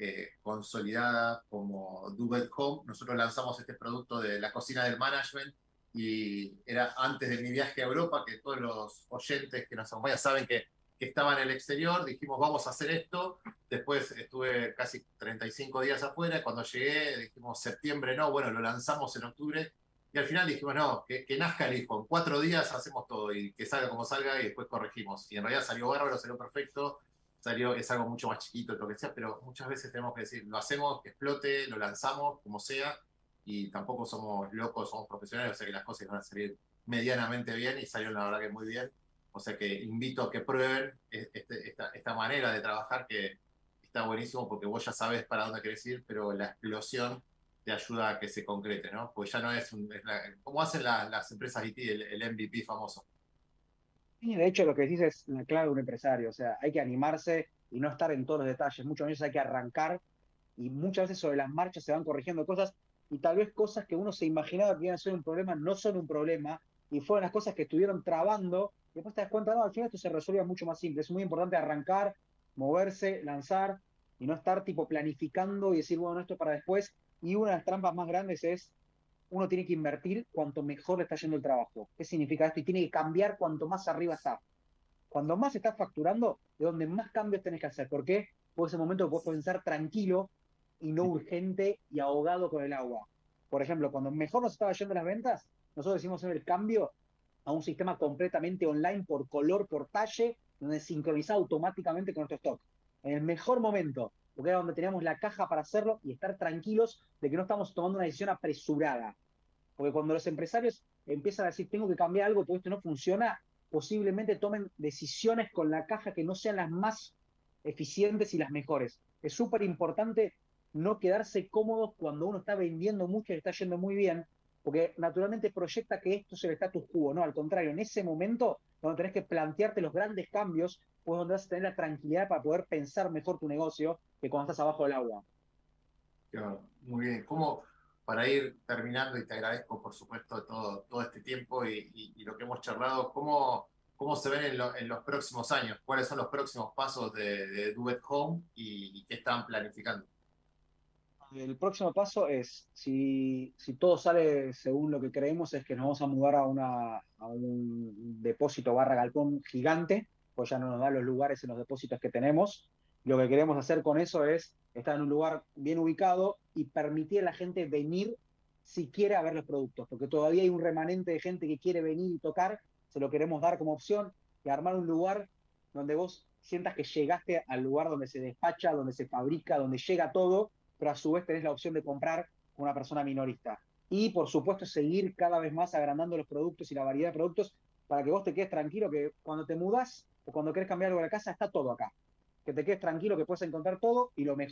consolidada como Do It Home. Nosotros lanzamos este producto de la cocina del management y era antes de mi viaje a Europa, que todos los oyentes que nos acompañan saben que estaba en el exterior. Dijimos, vamos a hacer esto. Después estuve casi 35 días afuera. Cuando llegué, dijimos, septiembre no, bueno, lo lanzamos en octubre. Y al final dijimos, no, que nazca el hijo. En 4 días hacemos todo y que salga como salga y después corregimos. Y en realidad salió bárbaro, salió perfecto. Es algo mucho más chiquito, lo que sea, pero muchas veces tenemos que decir, lo hacemos, que explote, lo lanzamos, como sea, y tampoco somos locos, somos profesionales, o sea que las cosas van a salir medianamente bien y salieron la verdad que muy bien. O sea que invito a que prueben esta manera de trabajar, que está buenísimo porque vos ya sabes para dónde querés ir, pero la explosión te ayuda a que se concrete, ¿no? Pues ya no es, como hacen las empresas IT, el MVP famoso. Y de hecho lo que decís es la clave de un empresario, o sea, hay que animarse y no estar en todos los detalles. Muchas veces hay que arrancar y muchas veces sobre las marchas se van corrigiendo cosas y tal vez cosas que uno se imaginaba que iban a ser un problema no son un problema y fueron las cosas que estuvieron trabando y después te das cuenta, no, al final esto se resuelve mucho más simple. Es muy importante arrancar, moverse, lanzar y no estar tipo planificando y decir, bueno, esto para después. Y una de las trampas más grandes es uno tiene que invertir cuanto mejor le está yendo el trabajo. ¿Qué significa esto? Y tiene que cambiar cuanto más arriba está. Cuando más estás facturando, es donde más cambios tenés que hacer. ¿Por qué? Porque es el momento que puedes pensar tranquilo y no urgente y ahogado con el agua. Por ejemplo, cuando mejor nos estaba yendo las ventas, nosotros decimos hacer el cambio a un sistema completamente online por color, por talle, donde sincronizado automáticamente con nuestro stock. En el mejor momento, porque era donde teníamos la caja para hacerlo y estar tranquilos de que no estamos tomando una decisión apresurada. Porque cuando los empresarios empiezan a decir, tengo que cambiar algo porque esto no funciona, posiblemente tomen decisiones con la caja que no sean las más eficientes y las mejores. Es súper importante no quedarse cómodos cuando uno está vendiendo mucho y está yendo muy bien, porque naturalmente proyecta que esto es el status quo, ¿no? Al contrario, en ese momento donde tenés que plantearte los grandes cambios, pues donde vas a tener la tranquilidad para poder pensar mejor tu negocio que cuando estás abajo del agua. Claro, muy bien. Para ir terminando, y te agradezco por supuesto todo este tiempo y lo que hemos charlado, ¿cómo se ven en los próximos años? ¿Cuáles son los próximos pasos de Do It Home y qué están planificando? El próximo paso es, si todo sale según lo que creemos, es que nos vamos a mudar a un depósito barra galpón gigante, pues ya no nos da los lugares en los depósitos que tenemos. Lo que queremos hacer con eso es estar en un lugar bien ubicado y permitir a la gente venir si quiere a ver los productos, porque todavía hay un remanente de gente que quiere venir y tocar, se lo queremos dar como opción y armar un lugar donde vos sientas que llegaste al lugar donde se despacha, donde se fabrica, donde llega todo, pero a su vez tenés la opción de comprar con una persona minorista. Y por supuesto seguir cada vez más agrandando los productos y la variedad de productos para que vos te quedes tranquilo que cuando te mudas o cuando querés cambiar algo de la casa está todo acá. Que te quedes tranquilo que puedes encontrar todo y lo mejor.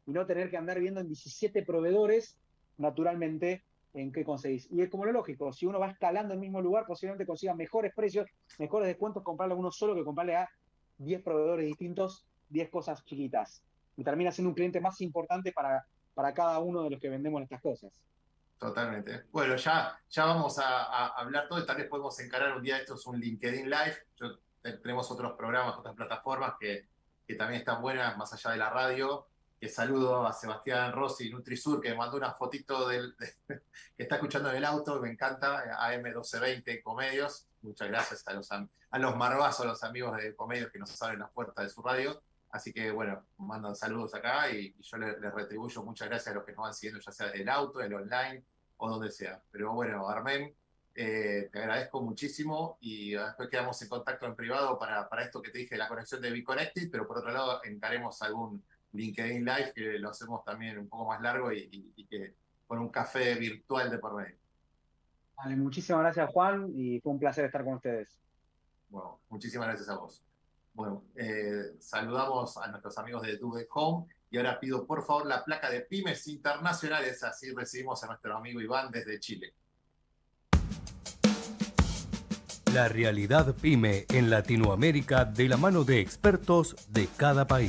y no tener que andar viendo en 17 proveedores, naturalmente, en qué conseguís. Y es como lo lógico, si uno va escalando en el mismo lugar, posiblemente consiga mejores precios, mejores descuentos, comprarle a uno solo que comprarle a 10 proveedores distintos, 10 cosas chiquitas. Y termina siendo un cliente más importante para cada uno de los que vendemos estas cosas. Totalmente. Bueno, ya vamos a hablar todo y tal vez podemos encarar un día, esto es un LinkedIn Live. Tenemos otros programas, otras plataformas que también están buenas, más allá de la radio. Que saludo a Sebastián Rossi, NutriSur, que me mandó una fotito que está escuchando en el auto, me encanta, AM1220 Comedios. Muchas gracias a los Marbazos, a los amigos de Comedios que nos abren las puertas de su radio. Así que bueno, mandan saludos acá y yo les retribuyo muchas gracias a los que nos van siguiendo, ya sea del auto, del online o donde sea. Pero bueno, Armen, te agradezco muchísimo y después quedamos en contacto en privado para esto que te dije, la conexión de Be Connected, pero por otro lado encaremos algún LinkedIn Live que lo hacemos también un poco más largo y que con un café virtual de por medio. Vale, muchísimas gracias, Juan, y fue un placer estar con ustedes. Bueno, muchísimas gracias a vos. Bueno, saludamos a nuestros amigos de Duve Home y ahora pido por favor la placa de Pymes Internacionales, así recibimos a nuestro amigo Iván desde Chile. La realidad PYME en Latinoamérica de la mano de expertos de cada país.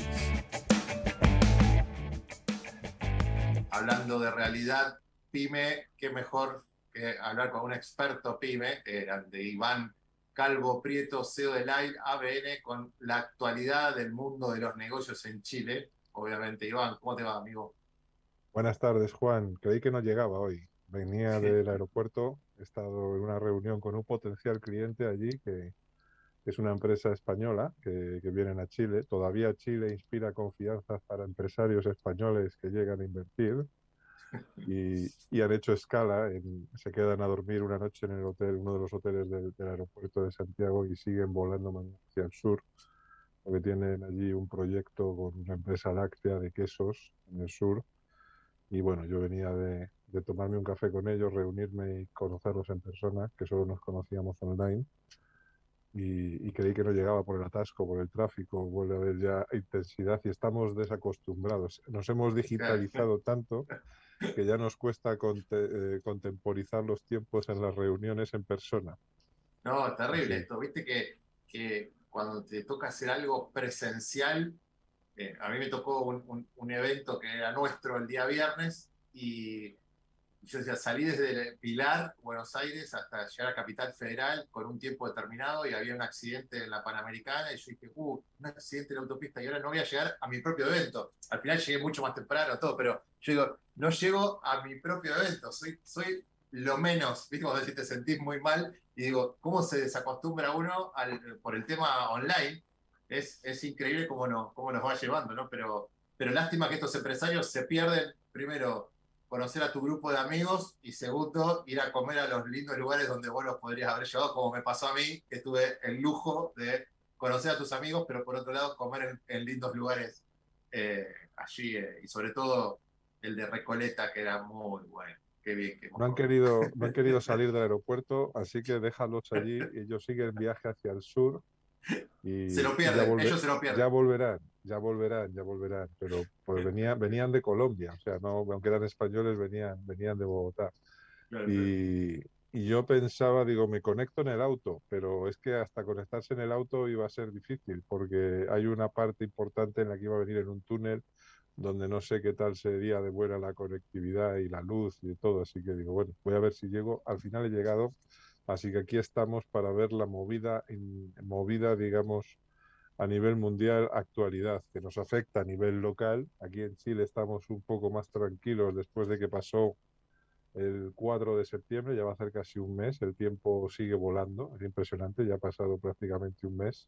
Hablando de realidad PYME, qué mejor que hablar con un experto PYME, de Iván Calvo Prieto, CEO de LAIL ABN, con la actualidad del mundo de los negocios en Chile. Obviamente, Iván, ¿cómo te va, amigo? Buenas tardes, Juan. Creí que no llegaba hoy. Venía del aeropuerto, he estado en una reunión con un potencial cliente allí que es una empresa española que vienen a Chile. Todavía Chile inspira confianza para empresarios españoles que llegan a invertir y han hecho escala, se quedan a dormir una noche en el hotel, uno de los hoteles del aeropuerto de Santiago y siguen volando hacia el sur, porque tienen allí un proyecto con una empresa láctea de quesos en el sur. Y bueno, yo venía de tomarme un café con ellos, reunirme y conocerlos en persona, que solo nos conocíamos online. Y creí que no llegaba por el atasco, por el tráfico, vuelve a haber ya intensidad y estamos desacostumbrados. Nos hemos digitalizado tanto que ya nos cuesta contemporizar los tiempos en las reuniones en persona. No, es terrible Así. esto. Viste que cuando te toca hacer algo presencial, a mí me tocó un evento que era nuestro el día viernes y yo decía, salí desde Pilar, Buenos Aires, hasta llegar a Capital Federal con un tiempo determinado y había un accidente en la Panamericana y yo dije, un accidente en la autopista y ahora no voy a llegar a mi propio evento. Al final llegué mucho más temprano, todo, pero yo digo, no llego a mi propio evento, soy lo menos, ¿viste? Cuando te sentís muy mal y digo, ¿cómo se desacostumbra uno por el tema online? Es increíble cómo nos va llevando, ¿no? Pero lástima que estos empresarios se pierden, primero, conocer a tu grupo de amigos y segundo, ir a comer a los lindos lugares donde vos los podrías haber llevado, como me pasó a mí, que tuve el lujo de conocer a tus amigos, pero por otro lado comer en lindos lugares allí, y sobre todo el de Recoleta, que era muy bueno. Qué bien que hemos No han querido salir del aeropuerto, así que déjalos allí. Ellos siguen viaje hacia el sur se lo y pierden, ellos se lo pierden. ya volverán. Pero pues venían de Colombia, o sea, no, aunque eran españoles, venían de Bogotá. Claro. Y yo pensaba, digo, me conecto en el auto, pero es que hasta conectarse en el auto iba a ser difícil, porque hay una parte importante en la que iba a venir en un túnel donde no sé qué tal sería de buena la conectividad y la luz y todo, así que digo, bueno, voy a ver si llego. Al final he llegado, así que aquí estamos para ver la movida, digamos, a nivel mundial, actualidad, que nos afecta a nivel local. Aquí en Chile estamos un poco más tranquilos después de que pasó el 4 de septiembre, ya va a ser casi un mes, el tiempo sigue volando, es impresionante, ya ha pasado prácticamente un mes.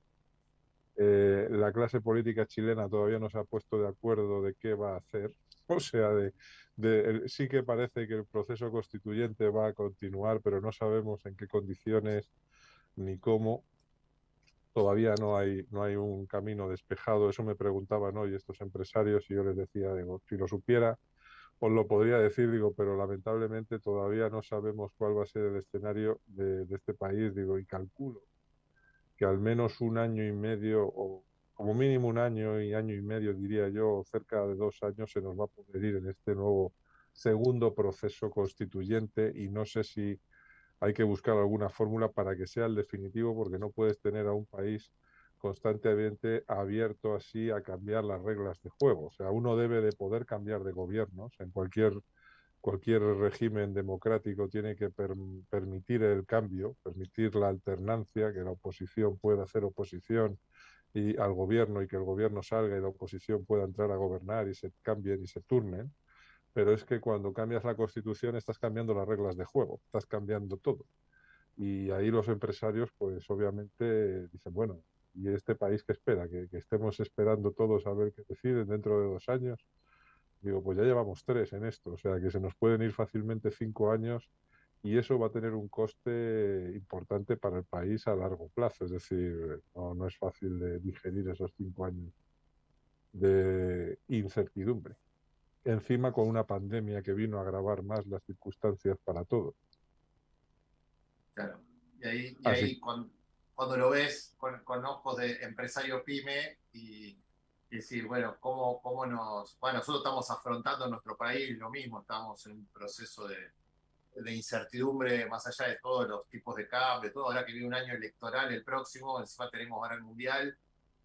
La clase política chilena todavía no se ha puesto de acuerdo de qué va a hacer. O sea, sí que parece que el proceso constituyente va a continuar, pero no sabemos en qué condiciones ni cómo. Todavía no hay un camino despejado. Eso me preguntaban hoy estos empresarios y yo les decía, digo, si lo supiera, os lo podría decir, digo, pero lamentablemente todavía no sabemos cuál va a ser el escenario de este país, digo, y calculo que al menos un año y medio o como mínimo un año y año y medio, diría yo, cerca de 2 años, se nos va a poder ir en este nuevo segundo proceso constituyente, y no sé si hay que buscar alguna fórmula para que sea el definitivo, porque no puedes tener a un país constantemente abierto así a cambiar las reglas de juego. O sea, uno debe de poder cambiar de gobiernos en cualquier régimen democrático. Tiene que permitir el cambio, permitir la alternancia, que la oposición pueda hacer oposición al gobierno, y que el gobierno salga y la oposición pueda entrar a gobernar y se cambien y se turnen. Pero es que cuando cambias la Constitución estás cambiando las reglas de juego, estás cambiando todo. Y ahí los empresarios, pues obviamente dicen, bueno, ¿y este país qué espera? ¿Que estemos esperando todos a ver qué deciden dentro de 2 años? Digo, pues ya llevamos 3 en esto, o sea que se nos pueden ir fácilmente 5 años, y eso va a tener un coste importante para el país a largo plazo. Es decir, no es fácil de digerir esos 5 años de incertidumbre. Encima con una pandemia que vino a agravar más las circunstancias para todos. Claro. Y ahí cuando lo ves con ojos de empresario pyme y decir, bueno, bueno, nosotros estamos afrontando en nuestro país lo mismo, estamos en un proceso de incertidumbre más allá de todos los tipos de cambio, todo. Ahora que viene un año electoral el próximo, encima tenemos ahora el Mundial,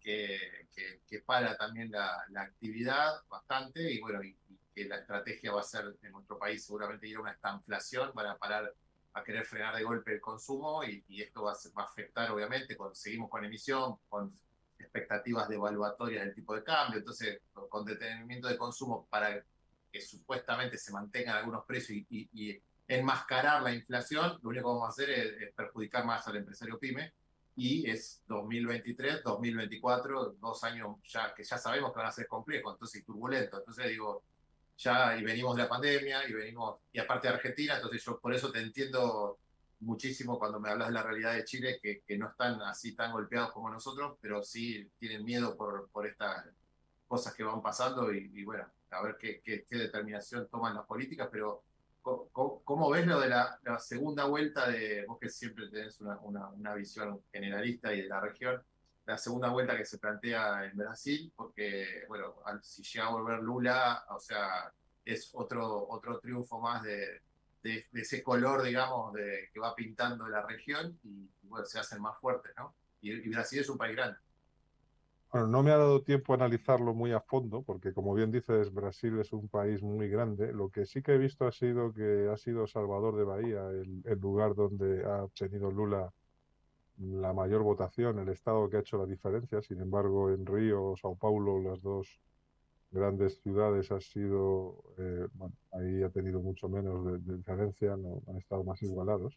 que para también la actividad bastante, y bueno, y que la estrategia va a ser en nuestro país seguramente ir a una estanflación, van a parar a querer frenar de golpe el consumo, y esto va a afectar obviamente, seguimos con emisión, con expectativas devaluatorias del tipo de cambio, entonces con detenimiento de consumo para que supuestamente se mantengan algunos precios y enmascarar la inflación, lo único que vamos a hacer es perjudicar más al empresario pyme, y es 2023, 2024, 2 años ya que ya sabemos que van a ser complejos, entonces, y turbulentos. Entonces digo, ya y venimos de la pandemia y aparte de Argentina, entonces yo por eso te entiendo muchísimo cuando me hablas de la realidad de Chile, que no están así tan golpeados como nosotros, pero sí tienen miedo por estas cosas que van pasando, y bueno, a ver qué determinación toman las políticas. Pero ¿cómo ves lo de la segunda vuelta vos que siempre tenés una visión generalista y de la región, la segunda vuelta que se plantea en Brasil? Porque, bueno, si llega a volver Lula, o sea, es otro triunfo más de ese color, digamos, que va pintando la región, y bueno, se hacen más fuertes, ¿no? Y Brasil es un país grande. Bueno, no me ha dado tiempo a analizarlo muy a fondo, porque como bien dices, Brasil es un país muy grande. Lo que sí que he visto ha sido que ha sido Salvador de Bahía el lugar donde ha obtenido Lula la mayor votación, el estado que ha hecho la diferencia. Sin embargo, en Río o Sao Paulo, las dos grandes ciudades, ha sido, bueno, ahí ha tenido mucho menos de diferencia, no, han estado más igualados.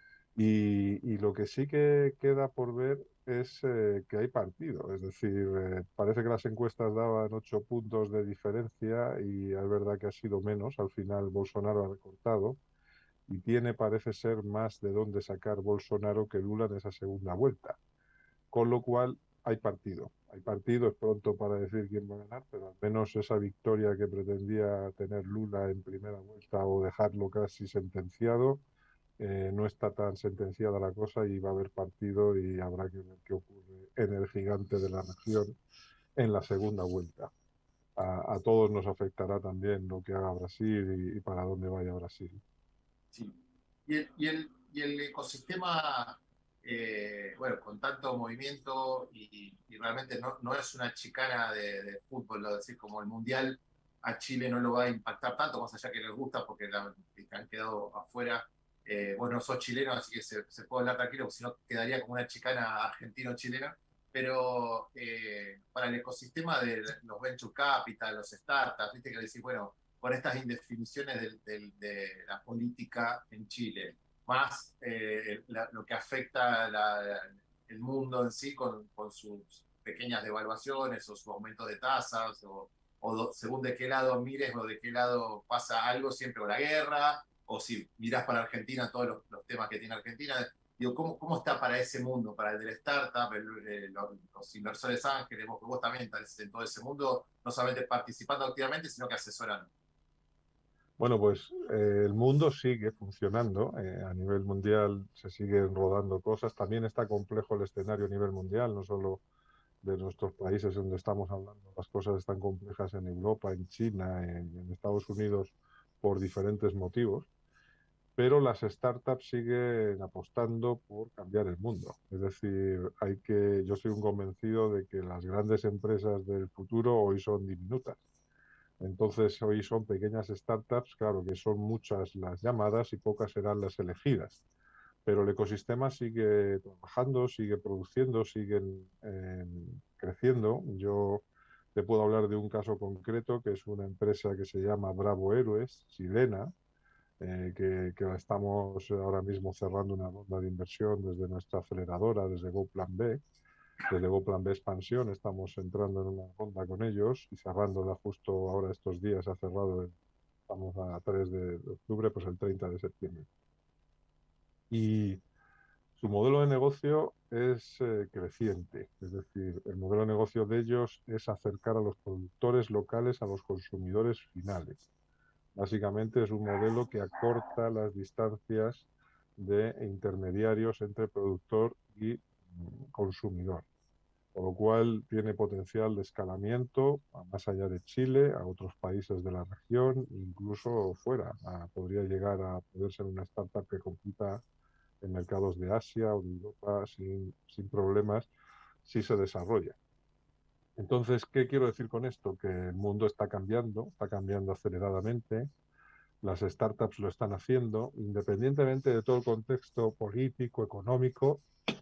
Y lo que sí que queda por ver es que hay partido. Es decir, parece que las encuestas daban 8 puntos de diferencia, y es verdad que ha sido menos. Al final Bolsonaro ha recortado, y parece ser, más de dónde sacar Bolsonaro que Lula en esa segunda vuelta. Con lo cual hay partido. Hay partido, es pronto para decir quién va a ganar, pero al menos esa victoria que pretendía tener Lula en primera vuelta, o dejarlo casi sentenciado, no está tan sentenciada la cosa, y va a haber partido, y habrá que ver qué ocurre en el gigante de la región en la segunda vuelta. A todos nos afectará también lo que haga Brasil y para dónde vaya Brasil. Sí. Y el ecosistema, bueno, con tanto movimiento, y realmente no es una chicana de fútbol, lo decir, como el Mundial a Chile no lo va a impactar tanto, más allá que les gusta porque han quedado afuera. Vos no sos chileno, así que se puede hablar tranquilo, porque si no quedaría como una chicana argentino-chilena. Pero para el ecosistema de los venture capital, los startups, viste que decís, bueno, por estas indefiniciones de la política en Chile, más lo que afecta el mundo en sí con sus pequeñas devaluaciones o su aumento de tasas, según de qué lado mires o de qué lado pasa algo, siempre, o la guerra, o si mirás para Argentina todos los temas que tiene Argentina. Digo, ¿cómo está para ese mundo, para el del startup, los inversores ángeles, vos también estás en todo ese mundo, no solamente participando activamente, sino que asesorando? Bueno, pues el mundo sigue funcionando. A nivel mundial se siguen rodando cosas. También está complejo el escenario a nivel mundial, no solo de nuestros países donde estamos hablando. Las cosas están complejas en Europa, en China, en Estados Unidos, por diferentes motivos, pero las startups siguen apostando por cambiar el mundo. Es decir, yo soy un convencido de que las grandes empresas del futuro hoy son diminutas. Entonces, hoy son pequeñas startups, claro que son muchas las llamadas y pocas serán las elegidas. Pero el ecosistema sigue trabajando, sigue produciendo, siguen creciendo. Yo te puedo hablar de un caso concreto, que es una empresa que se llama Bravo Héroes, chilena, que la estamos ahora mismo cerrando una ronda de inversión desde nuestra aceleradora, desde GoPlan B. Desde GoPlan B Expansión estamos entrando en una ronda con ellos y cerrándola justo ahora estos días. Ha cerrado, estamos a 3 de octubre, pues el 30 de septiembre. Y su modelo de negocio es creciente, es decir, el modelo de negocio de ellos es acercar a los productores locales a los consumidores finales. Básicamente es un modelo que acorta las distancias de intermediarios entre productor y consumidor, por lo cual tiene potencial de escalamiento más allá de Chile, a otros países de la región, incluso fuera. Podría llegar a poder ser una startup que compita en mercados de Asia o de Europa sin problemas si se desarrolla. Entonces, ¿qué quiero decir con esto? Que el mundo está cambiando aceleradamente, las startups lo están haciendo, independientemente de todo el contexto político, económico,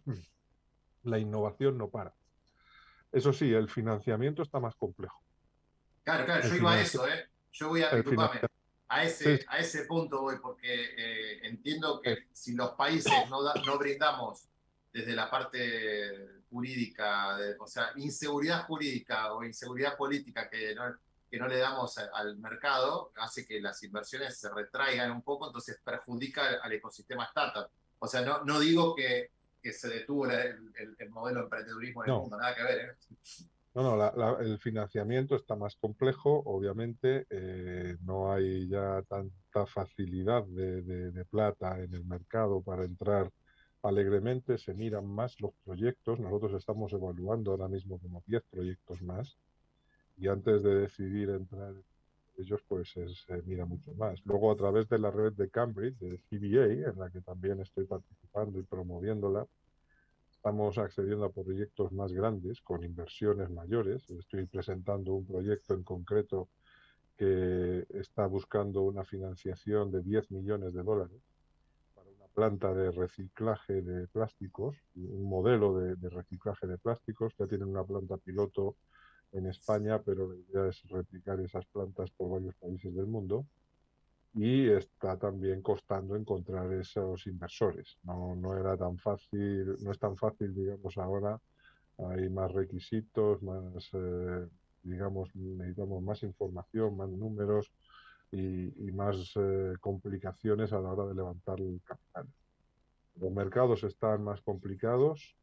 la innovación no para. Eso sí, el financiamiento está más complejo. Claro, yo iba a eso, ¿eh? Yo voy a, disculpame, a ese punto voy, porque entiendo que si los países no brindamos desde la parte jurídica, o sea, inseguridad jurídica o inseguridad política que no le damos al mercado, hace que las inversiones se retraigan un poco, entonces perjudica al ecosistema startup. O sea, no digo que se detuvo el modelo de emprendedurismo en el mundo, nada que ver, ¿eh? No, el financiamiento está más complejo, obviamente, no hay ya tanta facilidad de plata en el mercado para entrar alegremente, se miran más los proyectos. Nosotros estamos evaluando ahora mismo como 10 proyectos más y antes de decidir entrar en ellos, pues se mira mucho más. Luego, a través de la red de Cambridge, de CBA, en la que también estoy participando y promoviéndola, estamos accediendo a proyectos más grandes, con inversiones mayores. Estoy presentando un proyecto en concreto que está buscando una financiación de 10 millones de dólares para una planta de reciclaje de plásticos, un modelo de reciclaje de plásticos. Ya tienen una planta piloto en España, pero la idea es replicar esas plantas por varios países del mundo. Y está también costando encontrar esos inversores. No era tan fácil, no es tan fácil, digamos, ahora. Hay más requisitos, digamos, necesitamos más información, más números y más complicaciones a la hora de levantar el capital. Los mercados están más complicados,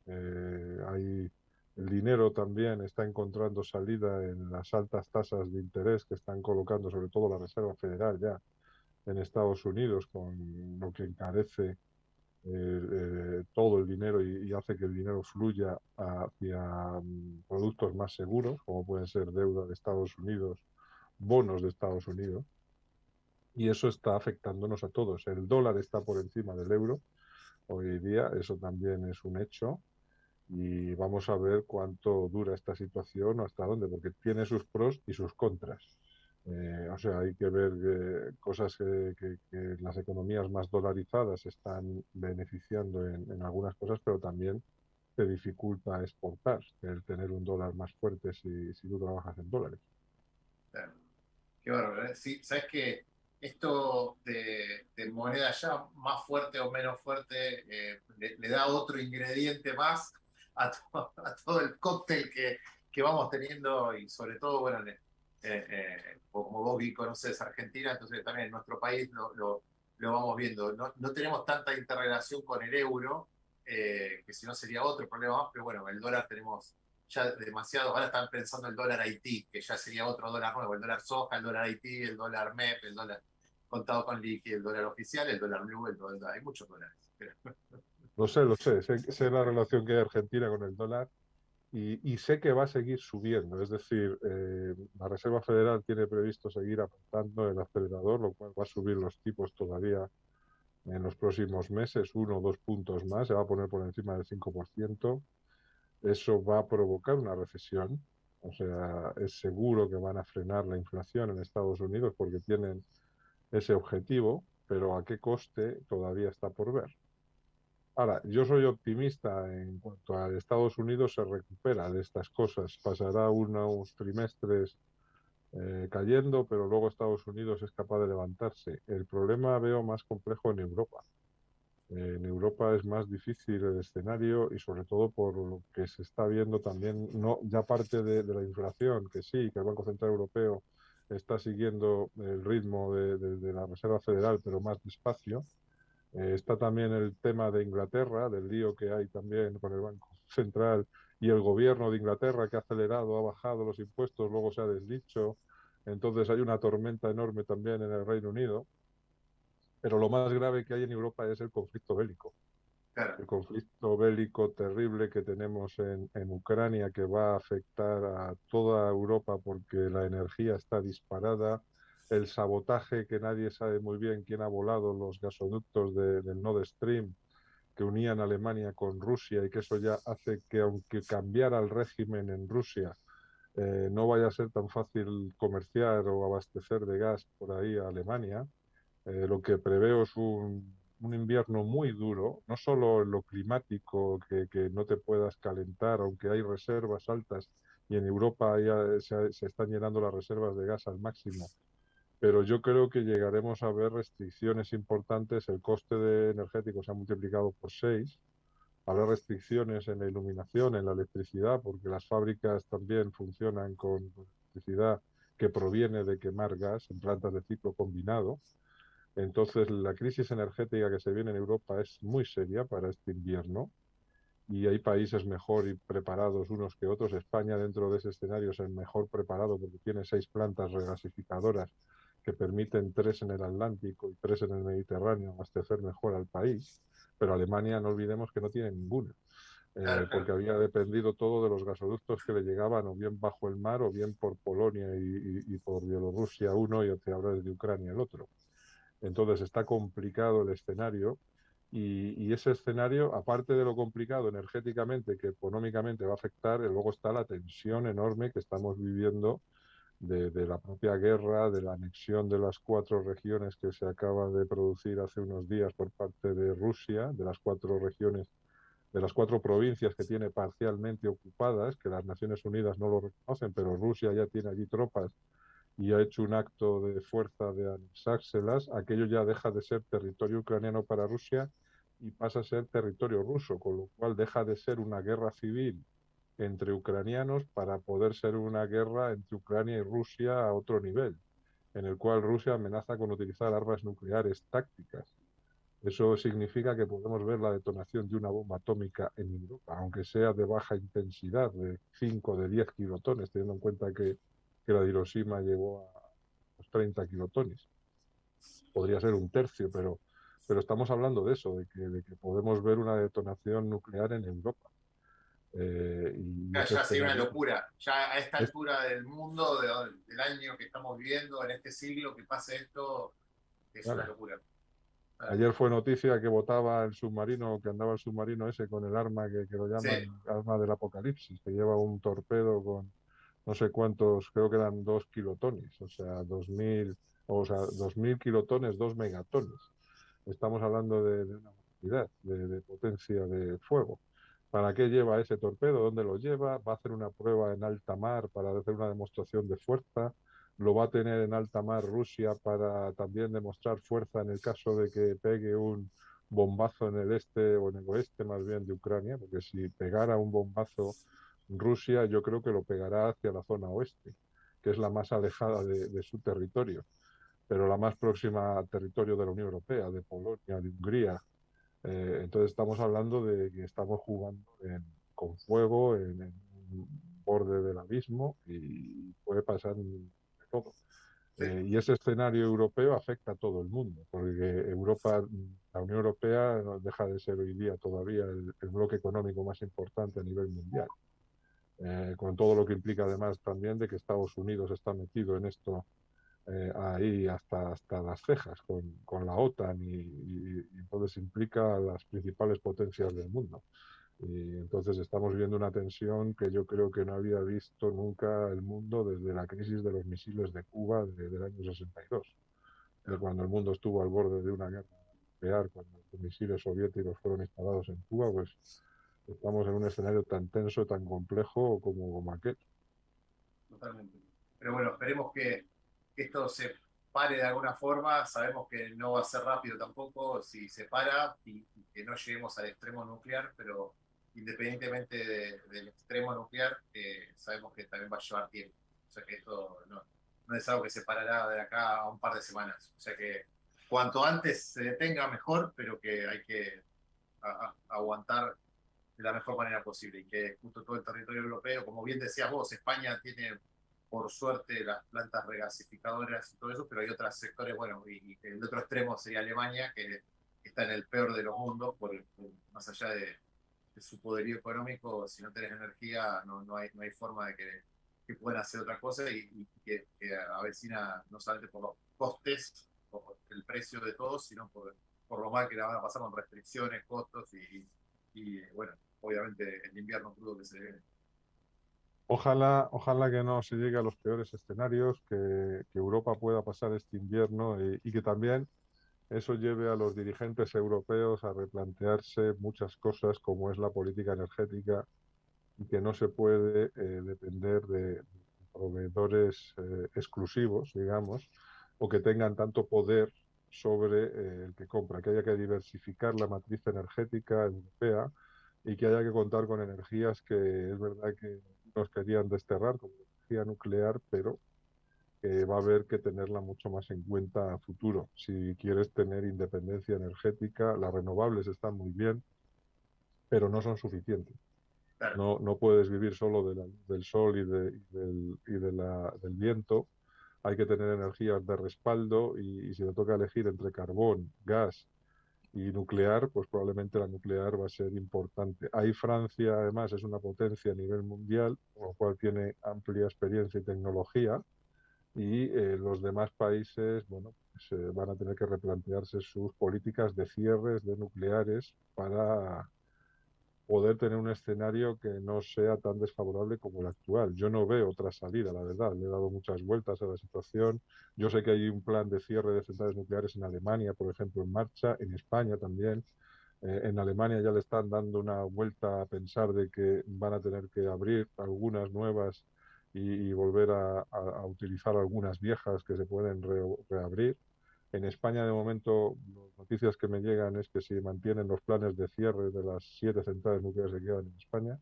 el dinero también está encontrando salida en las altas tasas de interés que están colocando, sobre todo la Reserva Federal ya en Estados Unidos, con lo que encarece todo el dinero y hace que el dinero fluya hacia productos más seguros, como pueden ser deuda de Estados Unidos, bonos de Estados Unidos, y eso está afectándonos a todos. El dólar está por encima del euro hoy día, eso también es un hecho, y vamos a ver cuánto dura esta situación o hasta dónde, porque tiene sus pros y sus contras. O sea, hay que ver cosas que las economías más dolarizadas están beneficiando en algunas cosas, pero también te dificulta exportar, el tener un dólar más fuerte si tú trabajas en dólares. Qué bárbaro, ¿eh? Sí, sabes que esto de moneda ya más fuerte o menos fuerte le da otro ingrediente más a todo el cóctel que vamos teniendo, y sobre todo, bueno, como vos conoces Argentina, entonces también en nuestro país lo vamos viendo. No tenemos tanta interrelación con el euro, que si no sería otro problema más, pero bueno, el dólar tenemos ya demasiado. Ahora están pensando el dólar Haití, que ya sería otro dólar nuevo, el dólar soja, el dólar Haití, el dólar MEP, el dólar contado con liqui, el dólar oficial, el dólar blue, hay muchos dólares. Lo sé, sé la relación que hay Argentina con el dólar. y sé que va a seguir subiendo. Es decir, la Reserva Federal tiene previsto seguir apretando el acelerador, lo cual va a subir los tipos todavía en los próximos meses, 1 o 2 puntos más, se va a poner por encima del 5%. Eso va a provocar una recesión. O sea, es seguro que van a frenar la inflación en Estados Unidos porque tienen ese objetivo, pero a qué coste todavía está por ver. Ahora, yo soy optimista en cuanto a Estados Unidos se recupera de estas cosas. Pasará unos trimestres cayendo, pero luego Estados Unidos es capaz de levantarse. El problema veo más complejo en Europa. En Europa es más difícil el escenario y sobre todo por lo que se está viendo también, no ya parte de la inflación, que sí, que el Banco Central Europeo está siguiendo el ritmo de la Reserva Federal, pero más despacio. Está también el tema de Inglaterra, del lío que hay también con el Banco Central y el gobierno de Inglaterra que ha acelerado, ha bajado los impuestos, luego se ha desdicho. Entonces hay una tormenta enorme también en el Reino Unido. Pero lo más grave que hay en Europa es el conflicto bélico. Claro. El conflicto bélico terrible que tenemos en Ucrania, que va a afectar a toda Europa porque la energía está disparada, el sabotaje que nadie sabe muy bien quién ha volado los gasoductos del Nord Stream que unían Alemania con Rusia y que eso ya hace que aunque cambiara el régimen en Rusia, no vaya a ser tan fácil comerciar o abastecer de gas por ahí a Alemania. Lo que preveo es un invierno muy duro, no solo en lo climático, que no te puedas calentar, aunque hay reservas altas y en Europa ya se están llenando las reservas de gas al máximo, pero yo creo que llegaremos a ver restricciones importantes, el coste energético se ha multiplicado por 6, habrá restricciones en la iluminación, en la electricidad, porque las fábricas también funcionan con electricidad que proviene de quemar gas en plantas de ciclo combinado. Entonces, la crisis energética que se viene en Europa es muy seria para este invierno y hay países mejor y preparados unos que otros. España, dentro de ese escenario, es el mejor preparado porque tiene 6 plantas regasificadoras que permiten 3 en el Atlántico y 3 en el Mediterráneo abastecer mejor al país. Pero Alemania, no olvidemos que no tiene ninguna, porque había dependido todo de los gasoductos que le llegaban o bien bajo el mar o bien por Polonia y por Bielorrusia uno y ahora desde Ucrania el otro. Entonces está complicado el escenario y ese escenario, aparte de lo complicado energéticamente, que económicamente va a afectar, luego está la tensión enorme que estamos viviendo de la propia guerra, de la anexión de las 4 regiones que se acaba de producir hace unos días por parte de Rusia, de las 4 regiones, de las 4 provincias que tiene parcialmente ocupadas, que las Naciones Unidas no lo reconocen, pero Rusia ya tiene allí tropas y ha hecho un acto de fuerza de anexárselas, aquello ya deja de ser territorio ucraniano para Rusia y pasa a ser territorio ruso, con lo cual deja de ser una guerra civil entre ucranianos para poder ser una guerra entre Ucrania y Rusia a otro nivel, en el cual Rusia amenaza con utilizar armas nucleares tácticas. Eso significa que podemos ver la detonación de una bomba atómica en Europa, aunque sea de baja intensidad, de 5 de 10 kilotones, teniendo en cuenta que la de Hiroshima llegó a los 30 kilotones. Podría ser un tercio, pero estamos hablando de eso, de que podemos ver una detonación nuclear en Europa. Ya sería una locura. Ya a esta altura del mundo, del año que estamos viviendo, en este siglo, que pase esto, es una locura. Ayer fue noticia que botaba el submarino, que andaba el submarino ese con el arma que lo llaman arma del apocalipsis, que lleva un torpedo con no sé cuántos, creo que eran 2 kilotones, o sea, 2000 kilotones, 2 megatones. Estamos hablando de una cantidad de potencia de fuego. ¿Para qué lleva ese torpedo? ¿Dónde lo lleva? ¿Va a hacer una prueba en alta mar para hacer una demostración de fuerza? ¿Lo va a tener en alta mar Rusia para también demostrar fuerza en el caso de que pegue un bombazo en el este o en el oeste más bien de Ucrania? Porque si pegara un bombazo Rusia, yo creo que lo pegará hacia la zona oeste, que es la más alejada de su territorio, pero la más próxima al territorio de la Unión Europea, de Polonia, de Hungría. Entonces estamos hablando de que estamos jugando con fuego en un borde del abismo y puede pasar de todo. Y ese escenario europeo afecta a todo el mundo, porque Europa, la Unión Europea no deja de ser hoy día todavía el bloque económico más importante a nivel mundial. con todo lo que implica además también de que Estados Unidos está metido en esto ahí hasta las cejas con la OTAN y entonces implica a las principales potencias del mundo. Y entonces estamos viendo una tensión que yo creo que no había visto nunca el mundo desde la crisis de los misiles de Cuba del año 62, de cuando el mundo estuvo al borde de una guerra nuclear, cuando los misiles soviéticos fueron instalados en Cuba, pues estamos en un escenario tan tenso, tan complejo como aquel. Totalmente. Pero bueno, esperemos que esto se pare de alguna forma. Sabemos que no va a ser rápido tampoco si se para y que no lleguemos al extremo nuclear, pero independientemente del extremo nuclear, sabemos que también va a llevar tiempo. O sea que esto no es algo que se parará de acá a un par de semanas. O sea que cuanto antes se detenga mejor, pero que hay que aguantar de la mejor manera posible, y que justo todo el territorio europeo, como bien decías vos, España tiene por suerte las plantas regasificadoras y todo eso, pero hay otros sectores, bueno, y el otro extremo sería Alemania, que está en el peor de los mundos, más allá de su poderío económico. Si no tenés energía, no hay forma de que puedan hacer otra cosa, y que avecina no solamente por los costes, por el precio de todo, sino por lo mal que la van a pasar con restricciones, costos y bueno, obviamente el invierno crudo que se viene. Ojalá que no se llegue a los peores escenarios, que Europa pueda pasar este invierno y que también eso lleve a los dirigentes europeos a replantearse muchas cosas, como es la política energética, y que no se puede depender de proveedores exclusivos, digamos, o que tengan tanto poder sobre el que compra, que haya que diversificar la matriz energética europea y que haya que contar con energías que es verdad que nos querían desterrar, como la energía nuclear, pero que va a haber que tenerla mucho más en cuenta a futuro. Si quieres tener independencia energética, las renovables están muy bien, pero no son suficientes. Claro. No puedes vivir solo del sol y del viento. Hay que tener energías de respaldo, y si te toca elegir entre carbón, gas y nuclear, pues probablemente la nuclear va a ser importante. Ahí Francia, además, es una potencia a nivel mundial, con lo cual tiene amplia experiencia y tecnología, y los demás países, bueno, pues, van a tener que replantearse sus políticas de cierres de nucleares para poder tener un escenario que no sea tan desfavorable como el actual. Yo no veo otra salida, la verdad. Le he dado muchas vueltas a la situación. Yo sé que hay un plan de cierre de centrales nucleares en Alemania, por ejemplo, en marcha, en España también. En Alemania ya le están dando una vuelta a pensar de que van a tener que abrir algunas nuevas y volver a utilizar algunas viejas que se pueden reabrir. En España, de momento, las noticias que me llegan es que se mantienen los planes de cierre de las 7 centrales nucleares que quedan en España,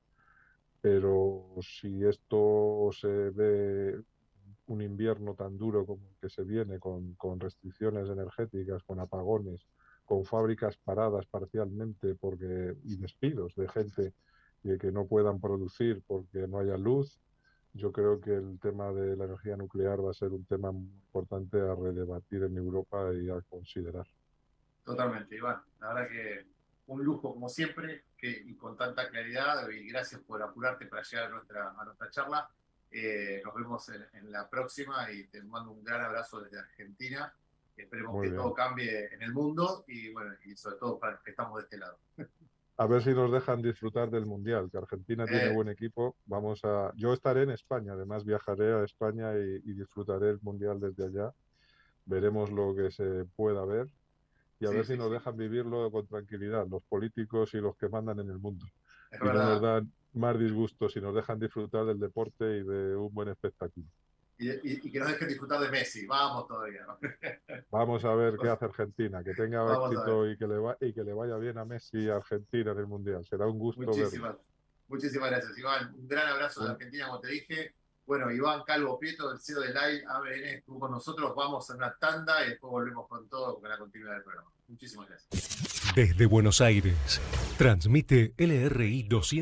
pero si esto se ve un invierno tan duro como el que se viene, con restricciones energéticas, con apagones, con fábricas paradas parcialmente y despidos de gente que no puedan producir porque no haya luz, yo creo que el tema de la energía nuclear va a ser un tema muy importante a redebatir en Europa y a considerar. Totalmente, Iván. La verdad que un lujo como siempre, y con tanta claridad, y gracias por apurarte para llegar a nuestra charla. Nos vemos en la próxima, y te mando un gran abrazo desde Argentina. Esperemos muy que bien. Todo cambie en el mundo, y bueno, y sobre todo para los que estamos de este lado. A ver si nos dejan disfrutar del Mundial, que Argentina tiene buen equipo. Yo estaré en España, además viajaré a España y disfrutaré el Mundial desde allá. Veremos lo que se pueda ver y a ver si nos dejan vivirlo con tranquilidad, los políticos y los que mandan en el mundo. Y no nos dan más disgusto si nos dejan disfrutar del deporte y de un buen espectáculo. Y que nos dejen disfrutar de Messi, vamos todavía, ¿no? Vamos a ver qué hace Argentina, que tenga éxito y que le vaya bien a Messi y a Argentina en el Mundial. Será un gusto verlo. Muchísimas gracias, Iván. Un gran abrazo de Argentina, como te dije. Bueno, Iván Calvo Prieto, el CEO de Live ABN, estuvo con nosotros. Vamos a una tanda y después volvemos con todo, con la continuidad del programa. Muchísimas gracias. Desde Buenos Aires, transmite LRI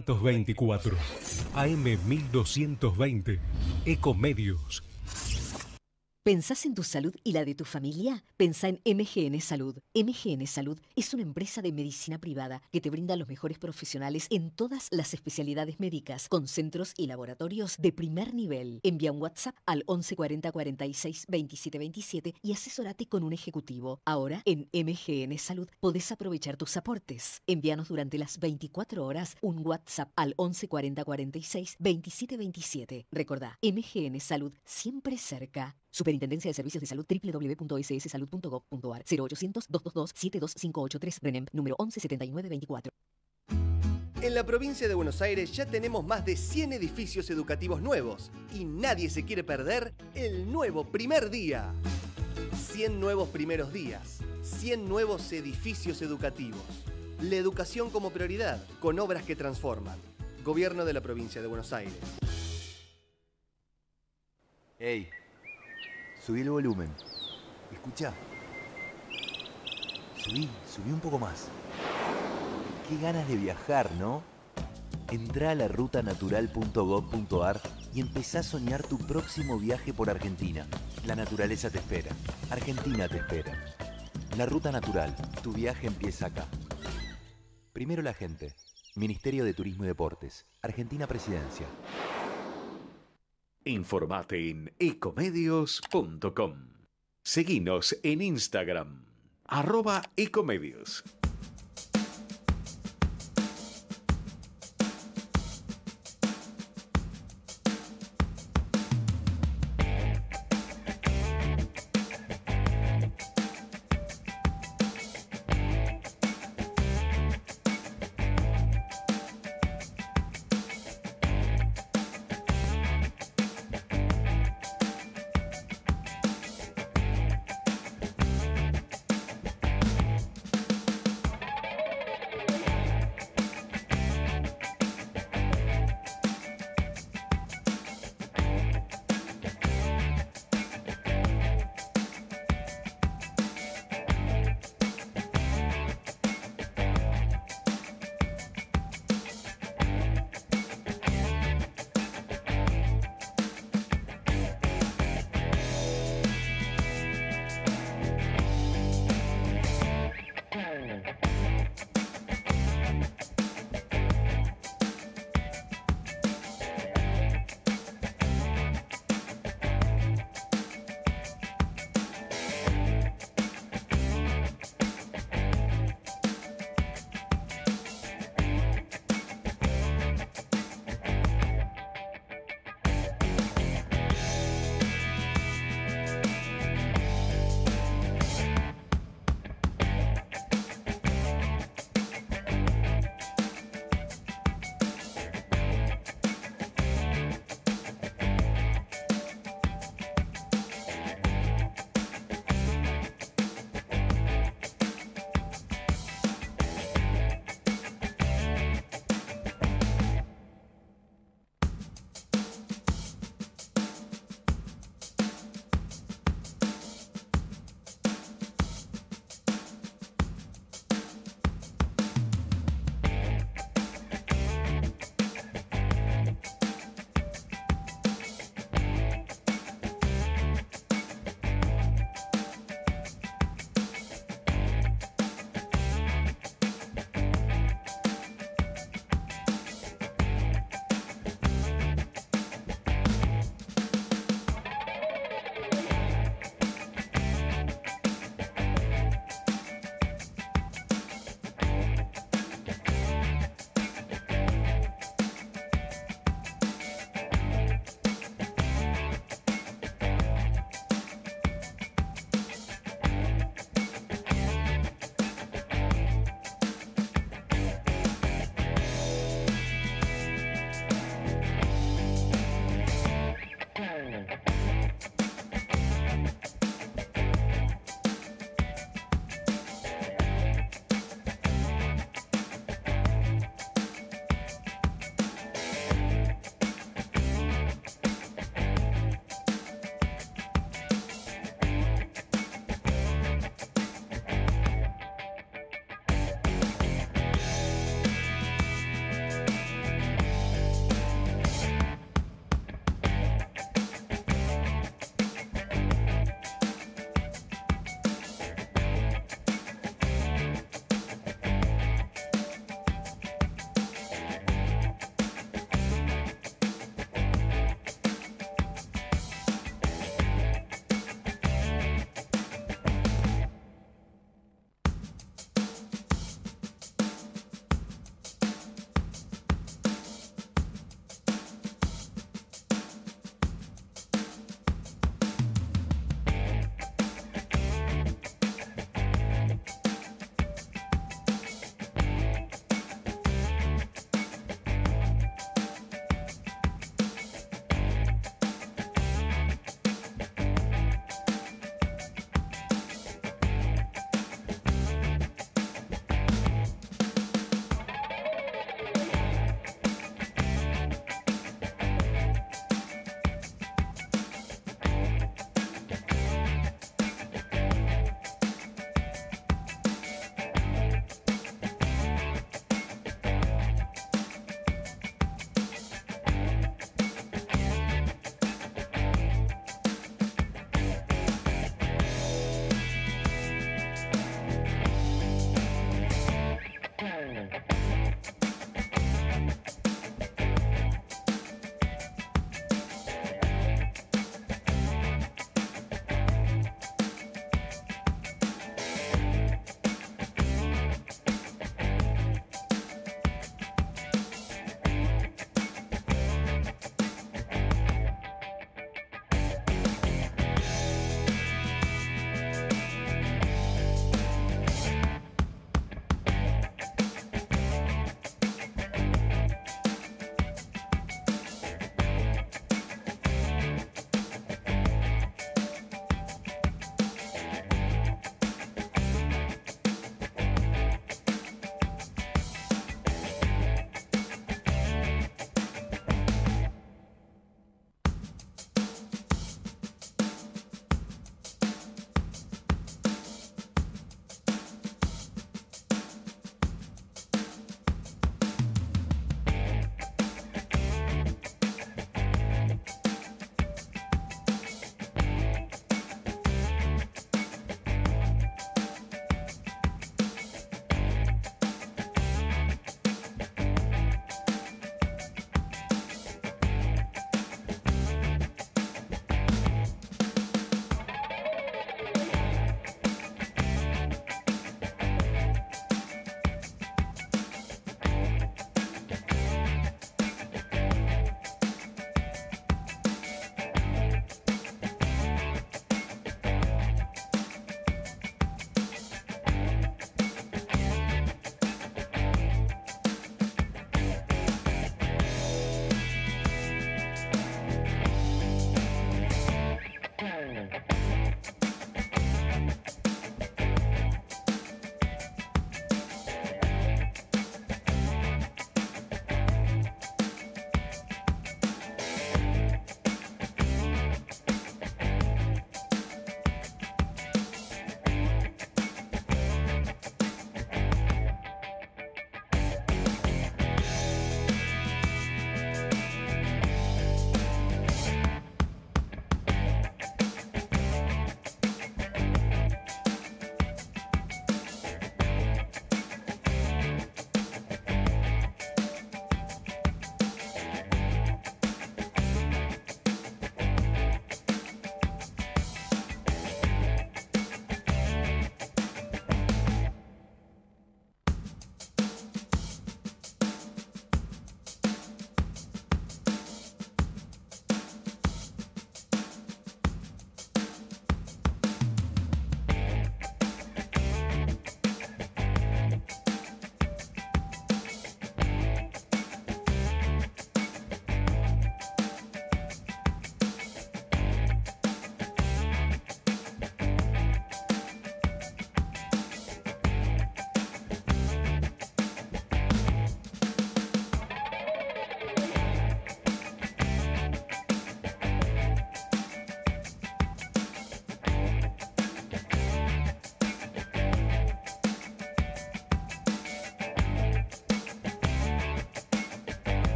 224, AM 1220, Ecomedios. ¿Pensás en tu salud y la de tu familia? Pensá en MGN Salud. MGN Salud es una empresa de medicina privada que te brinda los mejores profesionales en todas las especialidades médicas, con centros y laboratorios de primer nivel. Envía un WhatsApp al 11 40 46 27 27 y asesórate con un ejecutivo. Ahora, en MGN Salud, podés aprovechar tus aportes. Envíanos durante las 24 horas un WhatsApp al 11 40 46 27 27. Recordá, MGN Salud, siempre cerca. Superintendencia de Servicios de Salud, www.sssalud.gov.ar, 0800-222-72583, RENEM, número 117924. En la provincia de Buenos Aires ya tenemos más de 100 edificios educativos nuevos y nadie se quiere perder el nuevo primer día. 100 nuevos primeros días, 100 nuevos edificios educativos. La educación como prioridad, con obras que transforman. Gobierno de la provincia de Buenos Aires. Hey, subí el volumen. Escucha. Subí un poco más. Qué ganas de viajar, ¿no? Entrá a larutanatural.gov.ar y empezá a soñar tu próximo viaje por Argentina. La naturaleza te espera. Argentina te espera. La Ruta Natural. Tu viaje empieza acá. Primero la gente. Ministerio de Turismo y Deportes. Argentina Presidencia. Informate en ecomedios.com. Seguinos en Instagram, @ecomedios.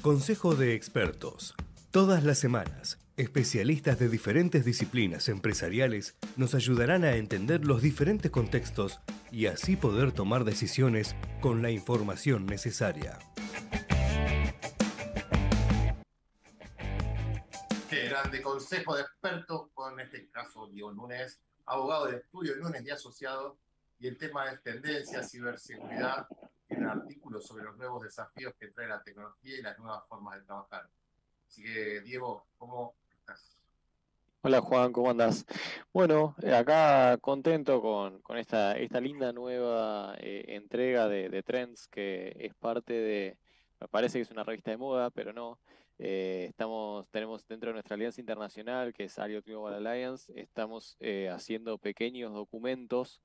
Consejo de expertos. Todas las semanas, especialistas de diferentes disciplinas empresariales nos ayudarán a entender los diferentes contextos y así poder tomar decisiones con la información necesaria. Qué grande consejo de expertos, con este caso Diego Núñez, abogado de estudio Núñez y asociado, y el tema es tendencias, ciberseguridad, en un artículo sobre los nuevos desafíos que trae la tecnología y las nuevas formas de trabajar. Así que, Diego, ¿cómo estás? Hola Juan, ¿cómo andás? Bueno, acá contento con esta linda nueva entrega de Trends que es parte de, me parece que es una revista de moda, pero no. Tenemos dentro de nuestra alianza internacional, que es Aliot Global Alliance, estamos haciendo pequeños documentos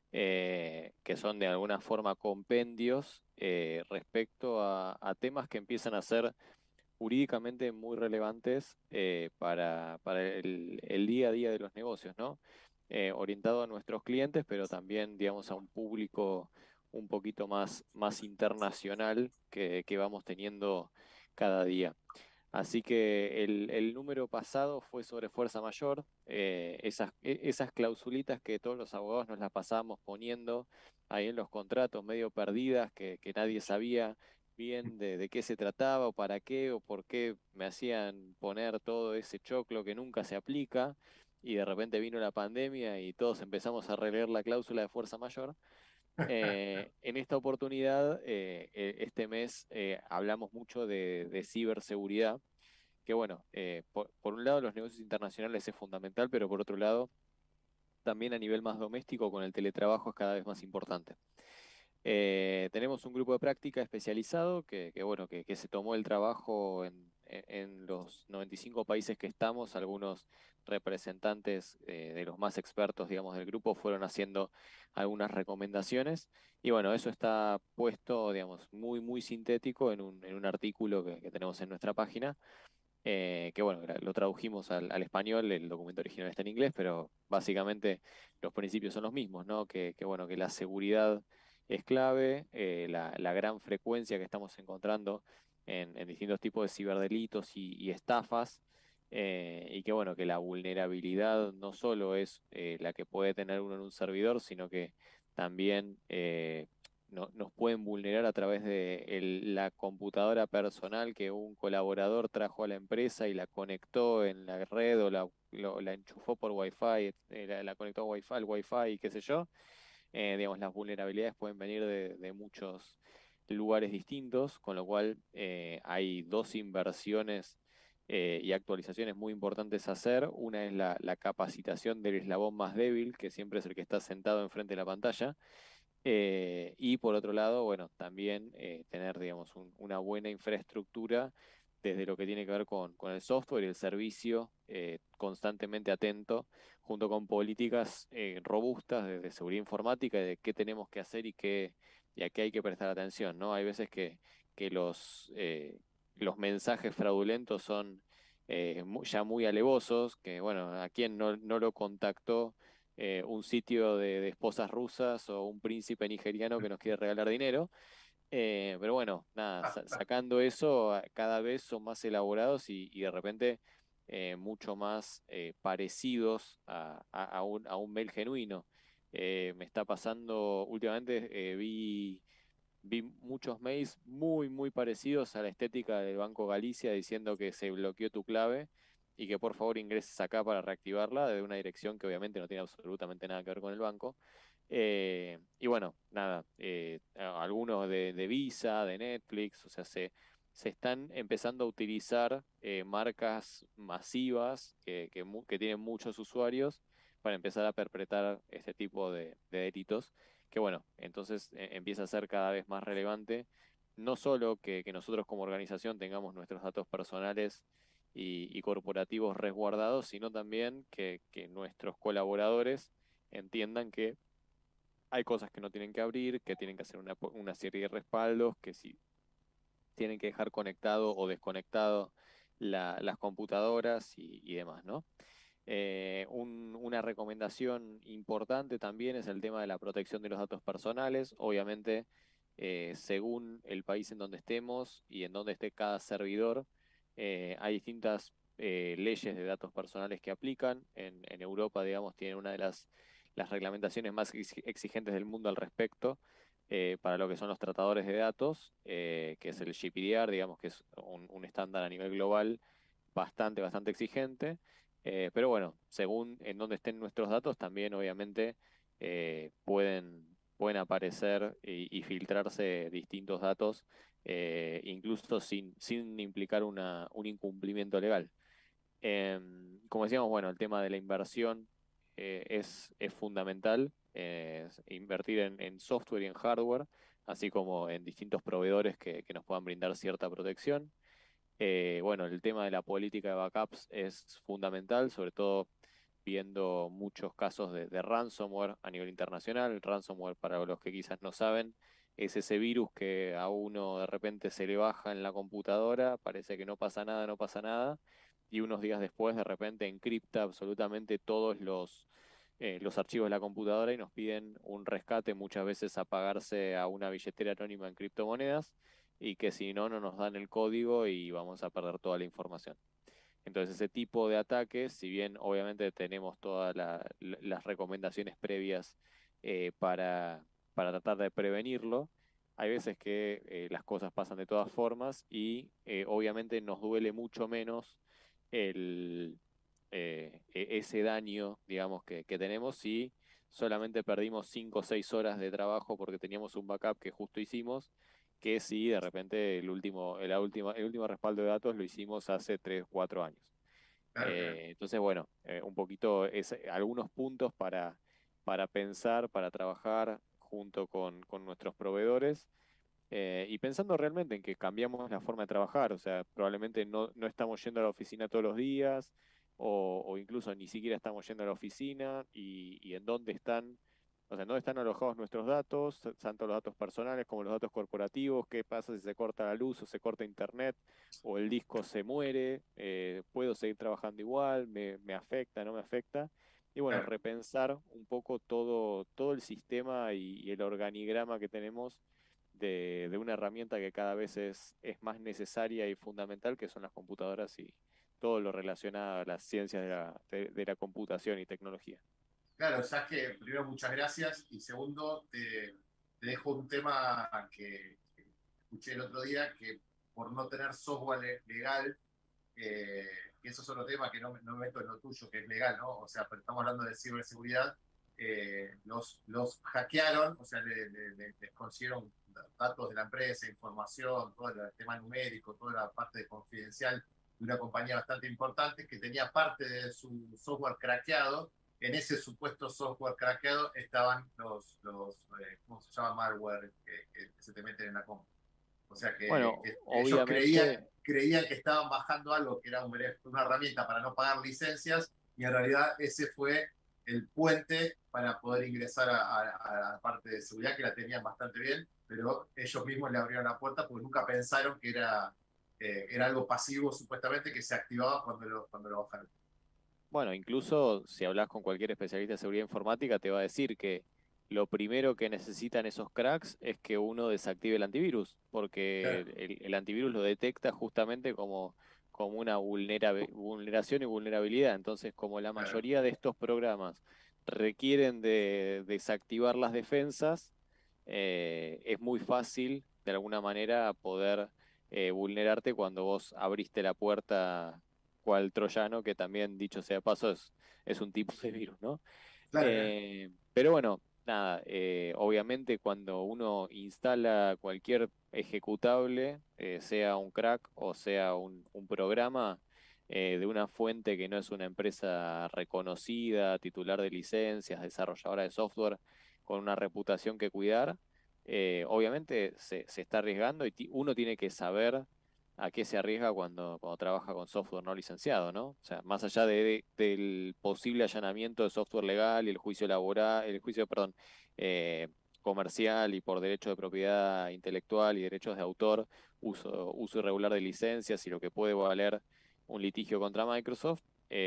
que son de alguna forma compendios respecto a temas que empiezan a ser jurídicamente muy relevantes para el día a día de los negocios, ¿no? Orientado a nuestros clientes, pero también, digamos, a un público un poquito más internacional que vamos teniendo cada día. Así que el número pasado fue sobre fuerza mayor, esas clausulitas que todos los abogados nos las pasábamos poniendo ahí en los contratos, medio perdidas, que nadie sabía bien de qué se trataba o para qué o por qué me hacían poner todo ese choclo que nunca se aplica, y de repente vino la pandemia y todos empezamos a releer la cláusula de fuerza mayor. En esta oportunidad, este mes, hablamos mucho de ciberseguridad, que bueno, por un lado los negocios internacionales es fundamental, pero por otro lado, también a nivel más doméstico con el teletrabajo es cada vez más importante. Tenemos un grupo de práctica especializado bueno, que se tomó el trabajo en los 95 países que estamos. Algunos representantes de los más expertos, digamos, del grupo fueron haciendo algunas recomendaciones. Y bueno, eso está puesto, digamos, muy sintético en un artículo que tenemos en nuestra página. Que bueno, lo tradujimos al español, el documento original está en inglés, pero básicamente los principios son los mismos, ¿no? Bueno, que la seguridad es clave, la gran frecuencia que estamos encontrando en distintos tipos de ciberdelitos y estafas, y que bueno, que la vulnerabilidad no solo es la que puede tener uno en un servidor, sino que también nos pueden vulnerar a través de la computadora personal que un colaborador trajo a la empresa y la conectó en la red o la enchufó por Wi-Fi, la conectó a Wi-Fi, al Wi-Fi, qué sé yo. Digamos, las vulnerabilidades pueden venir de muchos lugares distintos, con lo cual hay dos inversiones y actualizaciones muy importantes a hacer. Una es la capacitación del eslabón más débil, que siempre es el que está sentado enfrente de la pantalla. Y por otro lado, bueno, también tener, digamos, una buena infraestructura desde lo que tiene que ver con el software y el servicio constantemente atento, junto con políticas robustas de seguridad informática y de qué tenemos que hacer y a qué hay que prestar atención, ¿no? Hay veces que los mensajes fraudulentos son ya muy alevosos, que bueno, a quién no lo contactó un sitio de esposas rusas o un príncipe nigeriano que nos quiere regalar dinero. Pero bueno, nada, sacando eso, cada vez son más elaborados y de repente mucho más parecidos a un mail genuino. Me está pasando últimamente, vi muchos mails muy parecidos a la estética del Banco Galicia diciendo que se bloqueó tu clave y que por favor ingreses acá para reactivarla de una dirección que obviamente no tiene absolutamente nada que ver con el banco. Y bueno, nada, algunos de Visa, de Netflix, o sea, se están empezando a utilizar marcas masivas que tienen muchos usuarios para empezar a perpetrar este tipo de delitos, que bueno, entonces empieza a ser cada vez más relevante, no solo que nosotros como organización tengamos nuestros datos personales y corporativos resguardados, sino también que nuestros colaboradores entiendan que hay cosas que no tienen que abrir, que tienen que hacer una serie de respaldos, que si tienen que dejar conectado o desconectado las computadoras y demás, ¿no? Una recomendación importante también es el tema de la protección de los datos personales. Obviamente, según el país en donde estemos y en donde esté cada servidor, hay distintas leyes de datos personales que aplican. En Europa, digamos, tienen una de las reglamentaciones más exigentes del mundo al respecto, para lo que son los tratadores de datos, que es el GDPR, digamos, que es un estándar a nivel global bastante exigente. Pero bueno, según en dónde estén nuestros datos, también obviamente pueden aparecer y filtrarse distintos datos, incluso sin implicar un incumplimiento legal. Como decíamos, bueno, el tema de la inversión es fundamental, invertir en software y en hardware, así como en distintos proveedores que nos puedan brindar cierta protección. Bueno, el tema de la política de backups es fundamental, sobre todo viendo muchos casos de ransomware a nivel internacional. El ransomware, para los que quizás no saben, es ese virus que a uno de repente se le baja en la computadora, parece que no pasa nada, no pasa nada, y unos días después de repente encripta absolutamente todos los archivos de la computadora y nos piden un rescate, muchas veces a pagarse a una billetera anónima en criptomonedas, y que si no, no nos dan el código y vamos a perder toda la información. Entonces, ese tipo de ataques, si bien obviamente tenemos todas las recomendaciones previas para tratar de prevenirlo, hay veces que las cosas pasan de todas formas y obviamente nos duele mucho menos ese daño, digamos, que tenemos si solamente perdimos 5 o 6 horas de trabajo porque teníamos un backup que justo hicimos, que si de repente el último respaldo de datos lo hicimos hace 3 4 años. Claro. Entonces, bueno, un poquito algunos puntos para pensar, para trabajar junto con nuestros proveedores, y pensando realmente en que cambiamos la forma de trabajar. O sea, probablemente no estamos yendo a la oficina todos los días, o incluso ni siquiera estamos yendo a la oficina, y en dónde están, o sea, en dónde están alojados nuestros datos, tanto los datos personales como los datos corporativos. ¿Qué pasa si se corta la luz o se corta internet o el disco se muere? ¿Puedo seguir trabajando igual? ¿Me afecta, no me afecta? Y bueno, Claro. repensar un poco todo el sistema y el organigrama que tenemos de una herramienta que cada vez es más necesaria y fundamental, que son las computadoras y todo lo relacionado a las ciencias de la computación y tecnología. Claro, sabes que primero muchas gracias y segundo te dejo un tema que escuché el otro día, que por no tener software legal, que eso es otro tema que no me meto en lo tuyo, que es legal, ¿no? O sea, pero estamos hablando de ciberseguridad. Los hackearon, o sea, les consiguieron datos de la empresa, información, todo el tema numérico, toda la parte de confidencial de una compañía bastante importante que tenía parte de su software craqueado. En ese supuesto software craqueado estaban ¿cómo se llama? Malware que se te meten en la compu. O sea que, Bueno, ellos obviamente, creían que estaban bajando algo que era una herramienta para no pagar licencias, y en realidad ese fue el puente para poder ingresar a la parte de seguridad, que la tenían bastante bien, pero ellos mismos le abrieron la puerta porque nunca pensaron que era algo pasivo supuestamente que se activaba cuando lo bajaron. bueno, incluso si hablas con cualquier especialista de seguridad informática, te va a decir que lo primero que necesitan esos cracks es que uno desactive el antivirus, porque Claro. el antivirus lo detecta justamente como una vulneración y vulnerabilidad. Entonces, como la Claro. mayoría de estos programas requieren de desactivar las defensas, es muy fácil, de alguna manera, poder vulnerarte cuando vos abriste la puerta cual troyano, que también, dicho sea de paso, es un tipo de virus, ¿no? Claro. Pero bueno, nada, obviamente cuando uno instala cualquier ejecutable, sea un crack o sea un programa, de una fuente que no es una empresa reconocida, titular de licencias, desarrolladora de software, con una reputación que cuidar, obviamente se está arriesgando, y uno tiene que saber a qué se arriesga cuando trabaja con software no licenciado, ¿no? O sea, más allá del posible allanamiento de software legal y el juicio laboral, perdón, eh, comercial y por derecho de propiedad intelectual y derechos de autor, uso irregular de licencias y lo que puede valer un litigio contra Microsoft,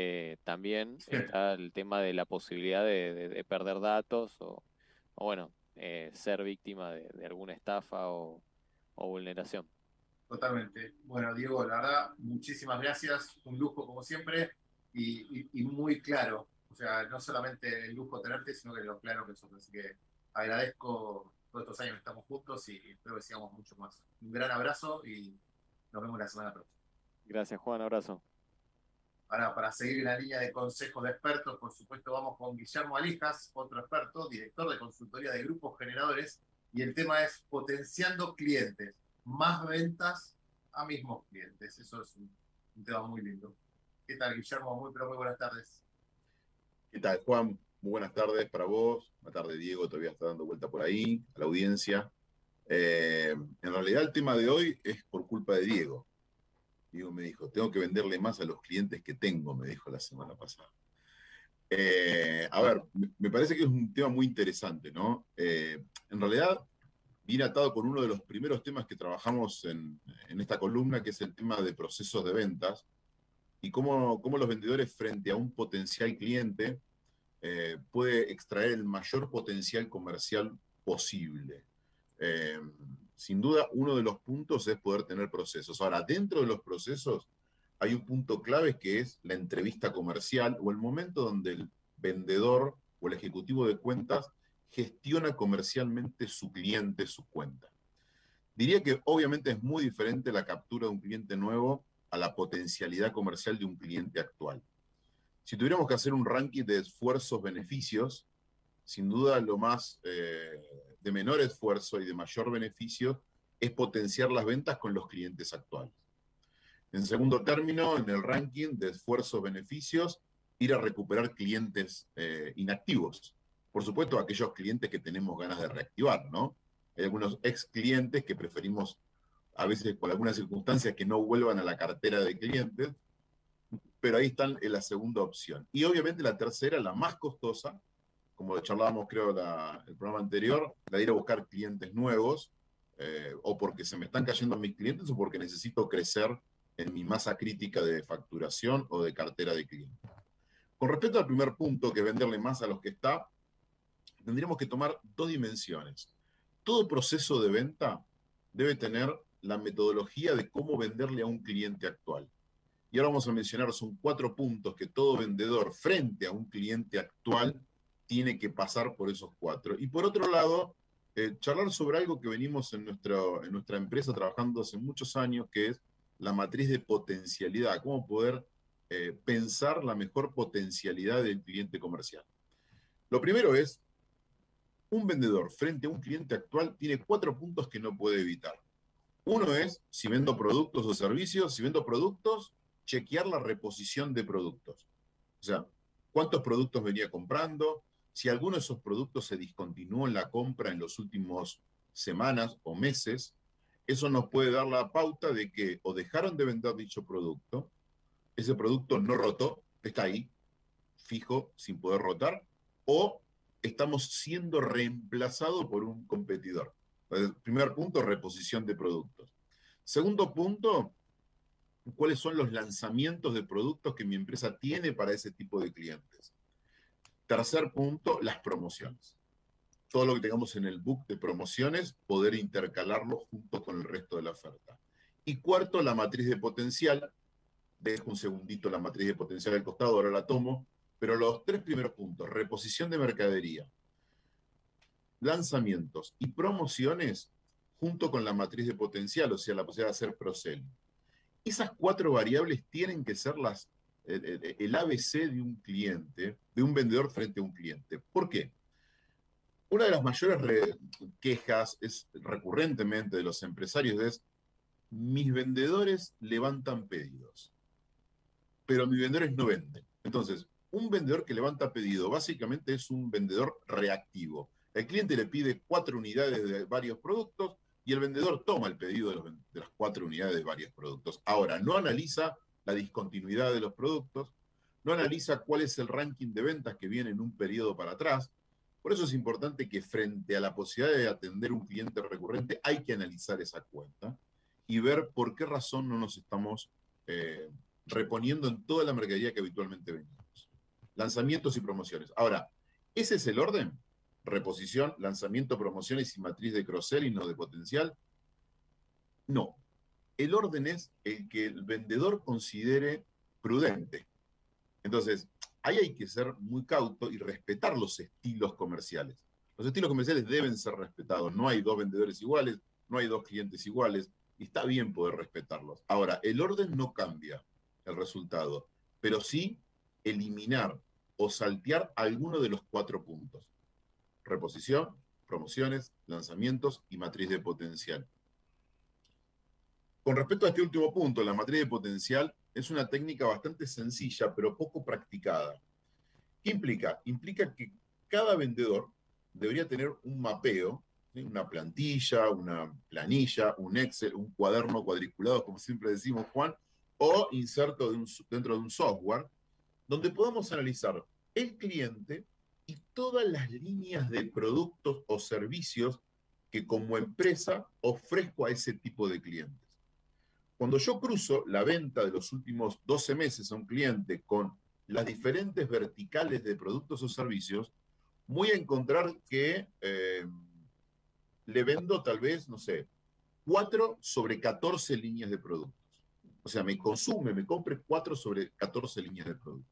también está el tema de la posibilidad de perder datos o bueno, ser víctima de alguna estafa o vulneración. Totalmente. Bueno, Diego, la verdad, muchísimas gracias. Un lujo como siempre y muy claro. O sea, no solamente el lujo tenerte, sino que lo claro que sos. Así que agradezco todos estos años que estamos juntos y espero que sigamos mucho más. Un gran abrazo y nos vemos la semana próxima. Gracias, Juan. Abrazo. Ahora, para seguir la línea de consejos de expertos, por supuesto, vamos con Guillermo Alijas, otro experto, director de consultoría de grupos generadores, y el tema es potenciando clientes. Más ventas a mismos clientes. Eso es un tema muy lindo. ¿Qué tal, Guillermo? Muy buenas tardes. ¿Qué tal, Juan? Muy buenas tardes para vos. Buenas tardes, Diego, todavía está dando vuelta por ahí, a la audiencia. En realidad el tema de hoy es por culpa de Diego. Diego me dijo, tengo que venderle más a los clientes que tengo, me dijo la semana pasada. A ver, me parece que es un tema muy interesante, ¿no? En realidad viene atado con uno de los primeros temas que trabajamos en esta columna, que es el tema de procesos de ventas y cómo los vendedores frente a un potencial cliente puede extraer el mayor potencial comercial posible. Sin duda, uno de los puntos es poder tener procesos. Ahora, dentro de los procesos hay un punto clave que es la entrevista comercial o el momento donde el vendedor o el ejecutivo de cuentas gestiona comercialmente su cliente, su cuenta. Diría que obviamente es muy diferente la captura de un cliente nuevo a la potencialidad comercial de un cliente actual. Si tuviéramos que hacer un ranking de esfuerzos-beneficios, sin duda lo más de menor esfuerzo y de mayor beneficio es potenciar las ventas con los clientes actuales. En segundo término, en el ranking de esfuerzos-beneficios, ir a recuperar clientes inactivos. Por supuesto, aquellos clientes que tenemos ganas de reactivar, ¿no? Hay algunos ex clientes que preferimos, a veces por algunas circunstancias, que no vuelvan a la cartera de clientes, pero ahí están en la segunda opción. Y obviamente la tercera, la más costosa, como charlábamos creo el programa anterior, la de ir a buscar clientes nuevos, o porque se me están cayendo mis clientes o porque necesito crecer en mi masa crítica de facturación o de cartera de clientes. Con respecto al primer punto, que es venderle más a los que está, tendríamos que tomar dos dimensiones. Todo proceso de venta debe tener la metodología de cómo venderle a un cliente actual. Y ahora vamos a mencionar, son 4 puntos que todo vendedor frente a un cliente actual tiene que pasar por esos 4. Y por otro lado, charlar sobre algo que venimos en nuestra empresa trabajando hace muchos años, que es la matriz de potencialidad, cómo poder pensar la mejor potencialidad del cliente comercial. Lo primero es, un vendedor frente a un cliente actual tiene 4 puntos que no puede evitar. Uno es, si vendo productos o servicios, si vendo productos, chequear la reposición de productos. O sea, cuántos productos venía comprando, si alguno de esos productos se discontinuó en la compra en los últimos semanas o meses, eso nos puede dar la pauta de que o dejaron de vender dicho producto, ese producto no rotó, está ahí, fijo, sin poder rotar, o estamos siendo reemplazados por un competidor. El primer punto, reposición de productos. Segundo punto, cuáles son los lanzamientos de productos que mi empresa tiene para ese tipo de clientes. Tercer punto, las promociones. Todo lo que tengamos en el book de promociones, poder intercalarlo junto con el resto de la oferta. Y cuarto, la matriz de potencial. Dejo un segundito la matriz de potencial al costado, ahora la tomo. Pero los 3 primeros puntos, reposición de mercadería, lanzamientos y promociones, junto con la matriz de potencial, o sea, la posibilidad de hacer cross-selling. Esas 4 variables tienen que ser el ABC de un cliente, de un vendedor frente a un cliente. ¿Por qué? Una de las mayores quejas es recurrentemente de los empresarios es, mis vendedores levantan pedidos, pero mis vendedores no venden. Entonces, un vendedor que levanta pedido básicamente es un vendedor reactivo. El cliente le pide 4 unidades de varios productos y el vendedor toma el pedido de las 4 unidades de varios productos. Ahora, no analiza la discontinuidad de los productos, no analiza cuál es el ranking de ventas que viene en un periodo para atrás. Por eso es importante que frente a la posibilidad de atender un cliente recurrente hay que analizar esa cuenta y ver por qué razón no nos estamos reponiendo en toda la mercadería que habitualmente vendemos. Lanzamientos y promociones. Ahora, ¿ese es el orden? reposición, lanzamiento, promociones y matriz de cross-selling o de potencial? No. El orden es el que el vendedor considere prudente. Entonces, ahí hay que ser muy cauto y respetar los estilos comerciales. Los estilos comerciales deben ser respetados. No hay dos vendedores iguales, no hay dos clientes iguales, y está bien poder respetarlos. Ahora, el orden no cambia el resultado, pero sí eliminar o saltear alguno de los 4 puntos. Reposición, promociones, lanzamientos y matriz de potencial. Con respecto a este último punto, la matriz de potencial es una técnica bastante sencilla, pero poco practicada. ¿Qué implica? Implica que cada vendedor debería tener un mapeo, ¿sí? Una plantilla, una planilla, un Excel, un cuaderno cuadriculado, como siempre decimos, Juan, o inserto dentro de un software, donde podamos analizar el cliente y todas las líneas de productos o servicios que como empresa ofrezco a ese tipo de clientes. Cuando yo cruzo la venta de los últimos 12 meses a un cliente con las diferentes verticales de productos o servicios, voy a encontrar que le vendo tal vez, no sé, 4 sobre 14 líneas de productos. O sea, me compre 4 sobre 14 líneas de productos.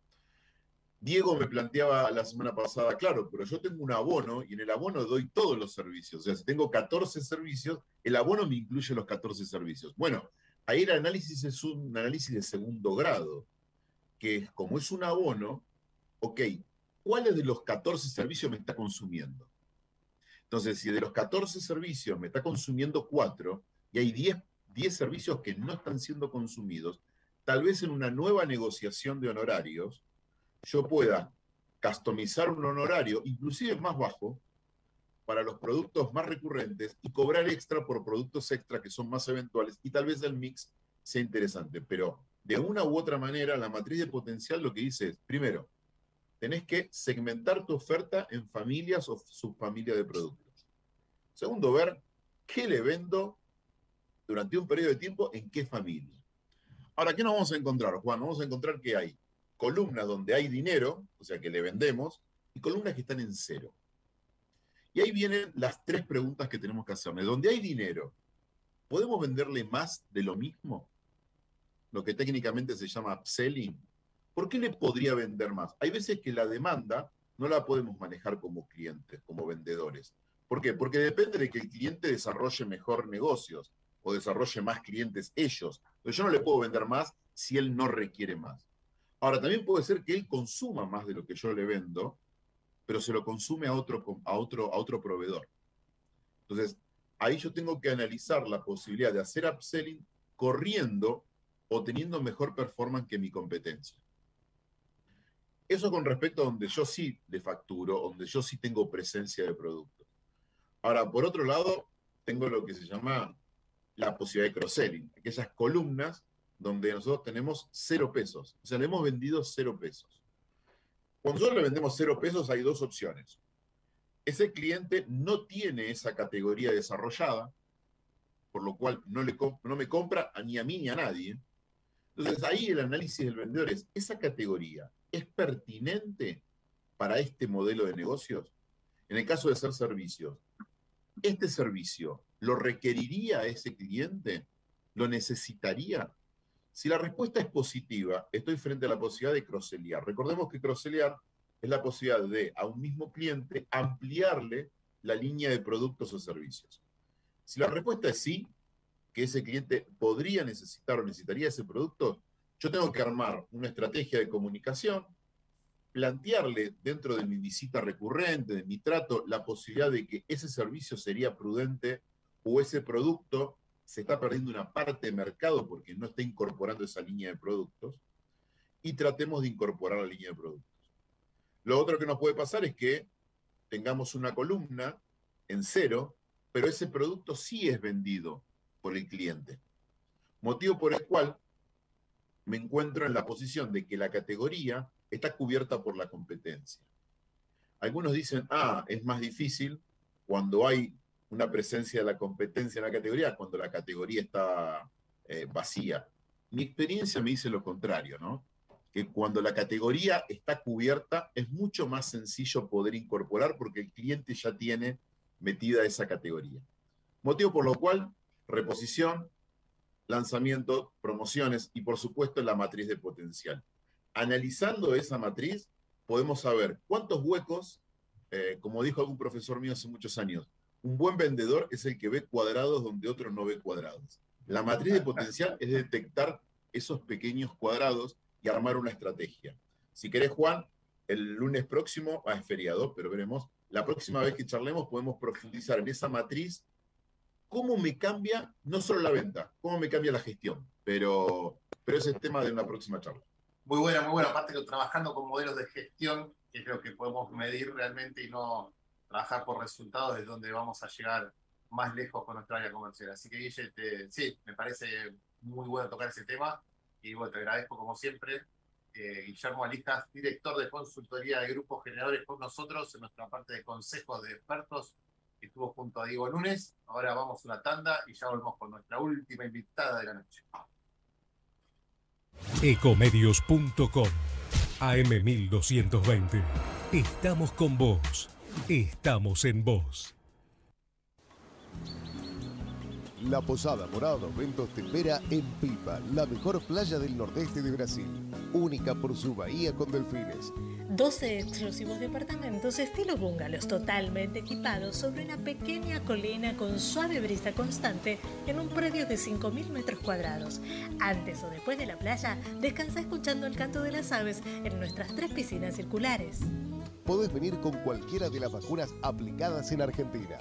Diego me planteaba la semana pasada, claro, pero yo tengo un abono y en el abono doy todos los servicios. O sea, si tengo 14 servicios, el abono me incluye los 14 servicios. Bueno, ahí el análisis es un análisis de segundo grado, que como es un abono, ok, ¿cuáles de los 14 servicios me está consumiendo? Entonces, si de los 14 servicios me está consumiendo 4 y hay 10 servicios que no están siendo consumidos, tal vez en una nueva negociación de honorarios, yo pueda customizar un honorario, inclusive más bajo, para los productos más recurrentes y cobrar extra por productos extra que son más eventuales y tal vez el mix sea interesante. Pero de una u otra manera, la matriz de potencial lo que dice es, primero, tenés que segmentar tu oferta en familias o subfamilias de productos. Segundo, ver qué le vendo durante un periodo de tiempo en qué familia. Ahora, ¿qué nos vamos a encontrar, Juan? Vamos a encontrar que hay columnas donde hay dinero, o sea, que le vendemos, y columnas que están en cero. Y ahí vienen las 3 preguntas que tenemos que hacerle. Donde hay dinero, ¿podemos venderle más de lo mismo? Lo que técnicamente se llama upselling. ¿Por qué le podría vender más? Hay veces que la demanda no la podemos manejar como clientes, como vendedores. ¿Por qué? Porque depende de que el cliente desarrolle mejor negocios o desarrolle más clientes ellos. Entonces yo no le puedo vender más si él no requiere más. Ahora, también puede ser que él consuma más de lo que yo le vendo, pero se lo consume a otro proveedor. Entonces, ahí yo tengo que analizar la posibilidad de hacer upselling corriendo o teniendo mejor performance que mi competencia. Eso con respecto a donde yo sí le facturo, donde yo sí tengo presencia de producto. Ahora, por otro lado, tengo lo que se llama la posibilidad de cross-selling, aquellas columnas donde nosotros tenemos 0 pesos. O sea, le hemos vendido 0 pesos. Cuando nosotros le vendemos 0 pesos, hay 2 opciones. Ese cliente no tiene esa categoría desarrollada, por lo cual no me compra ni a mí ni a nadie. Entonces, ahí el análisis del vendedor es, ¿esa categoría es pertinente para este modelo de negocios? En el caso de ser servicios, ¿este servicio lo requeriría ese cliente? ¿Lo necesitaría? Si la respuesta es positiva, estoy frente a la posibilidad de cross-sellear. Recordemos que cross-sellear es la posibilidad de, a un mismo cliente, ampliarle la línea de productos o servicios. Si la respuesta es sí, que ese cliente podría necesitar o necesitaría ese producto, yo tengo que armar una estrategia de comunicación, plantearle dentro de mi visita recurrente, de mi trato, la posibilidad de que ese servicio sería prudente o ese producto se está perdiendo una parte de mercado porque no está incorporando esa línea de productos, y tratemos de incorporar la línea de productos. Lo otro que nos puede pasar es que tengamos una columna en 0, pero ese producto sí es vendido por el cliente. Motivo por el cual me encuentro en la posición de que la categoría está cubierta por la competencia. Algunos dicen, es más difícil cuando hay una presencia de la competencia en la categoría, cuando la categoría está vacía. Mi experiencia me dice lo contrario, ¿no? que cuando la categoría está cubierta es mucho más sencillo poder incorporar porque el cliente ya tiene metida esa categoría. Motivo por lo cual, reposición, lanzamiento, promociones y por supuesto la matriz de potencial. Analizando esa matriz, podemos saber cuántos huecos, como dijo algún profesor mío hace muchos años, un buen vendedor es el que ve cuadrados donde otro no ve cuadrados. La matriz de potencial es detectar esos pequeños cuadrados y armar una estrategia. Si querés, Juan, el lunes próximo, es feriado, pero veremos, la próxima vez que charlemos podemos profundizar en esa matriz, cómo me cambia, no solo la venta, cómo me cambia la gestión, pero ese es tema de una próxima charla. Muy buena, muy buena. Aparte que trabajando con modelos de gestión, que es lo que podemos medir realmente y no trabajar por resultados, es donde vamos a llegar más lejos con nuestra área comercial. Así que, Guille, sí, me parece muy bueno tocar ese tema. Y bueno, te agradezco como siempre. Guillermo Alijas, director de consultoría de Grupos Generadores con nosotros en nuestra parte de consejos de expertos, que estuvo junto a Diego Núñez. Ahora vamos a una tanda y ya volvemos con nuestra última invitada de la noche. Ecomedios.com AM1220. Estamos con vos. Estamos en vos. La Posada Morada dos Ventos te espera en Pipa, la mejor playa del nordeste de Brasil, única por su bahía con delfines. 12 exclusivos departamentos estilo bungalows totalmente equipados sobre una pequeña colina con suave brisa constante en un predio de 5.000 metros cuadrados. Antes o después de la playa, descansa escuchando el canto de las aves en nuestras 3 piscinas circulares. Podés venir con cualquiera de las vacunas aplicadas en Argentina.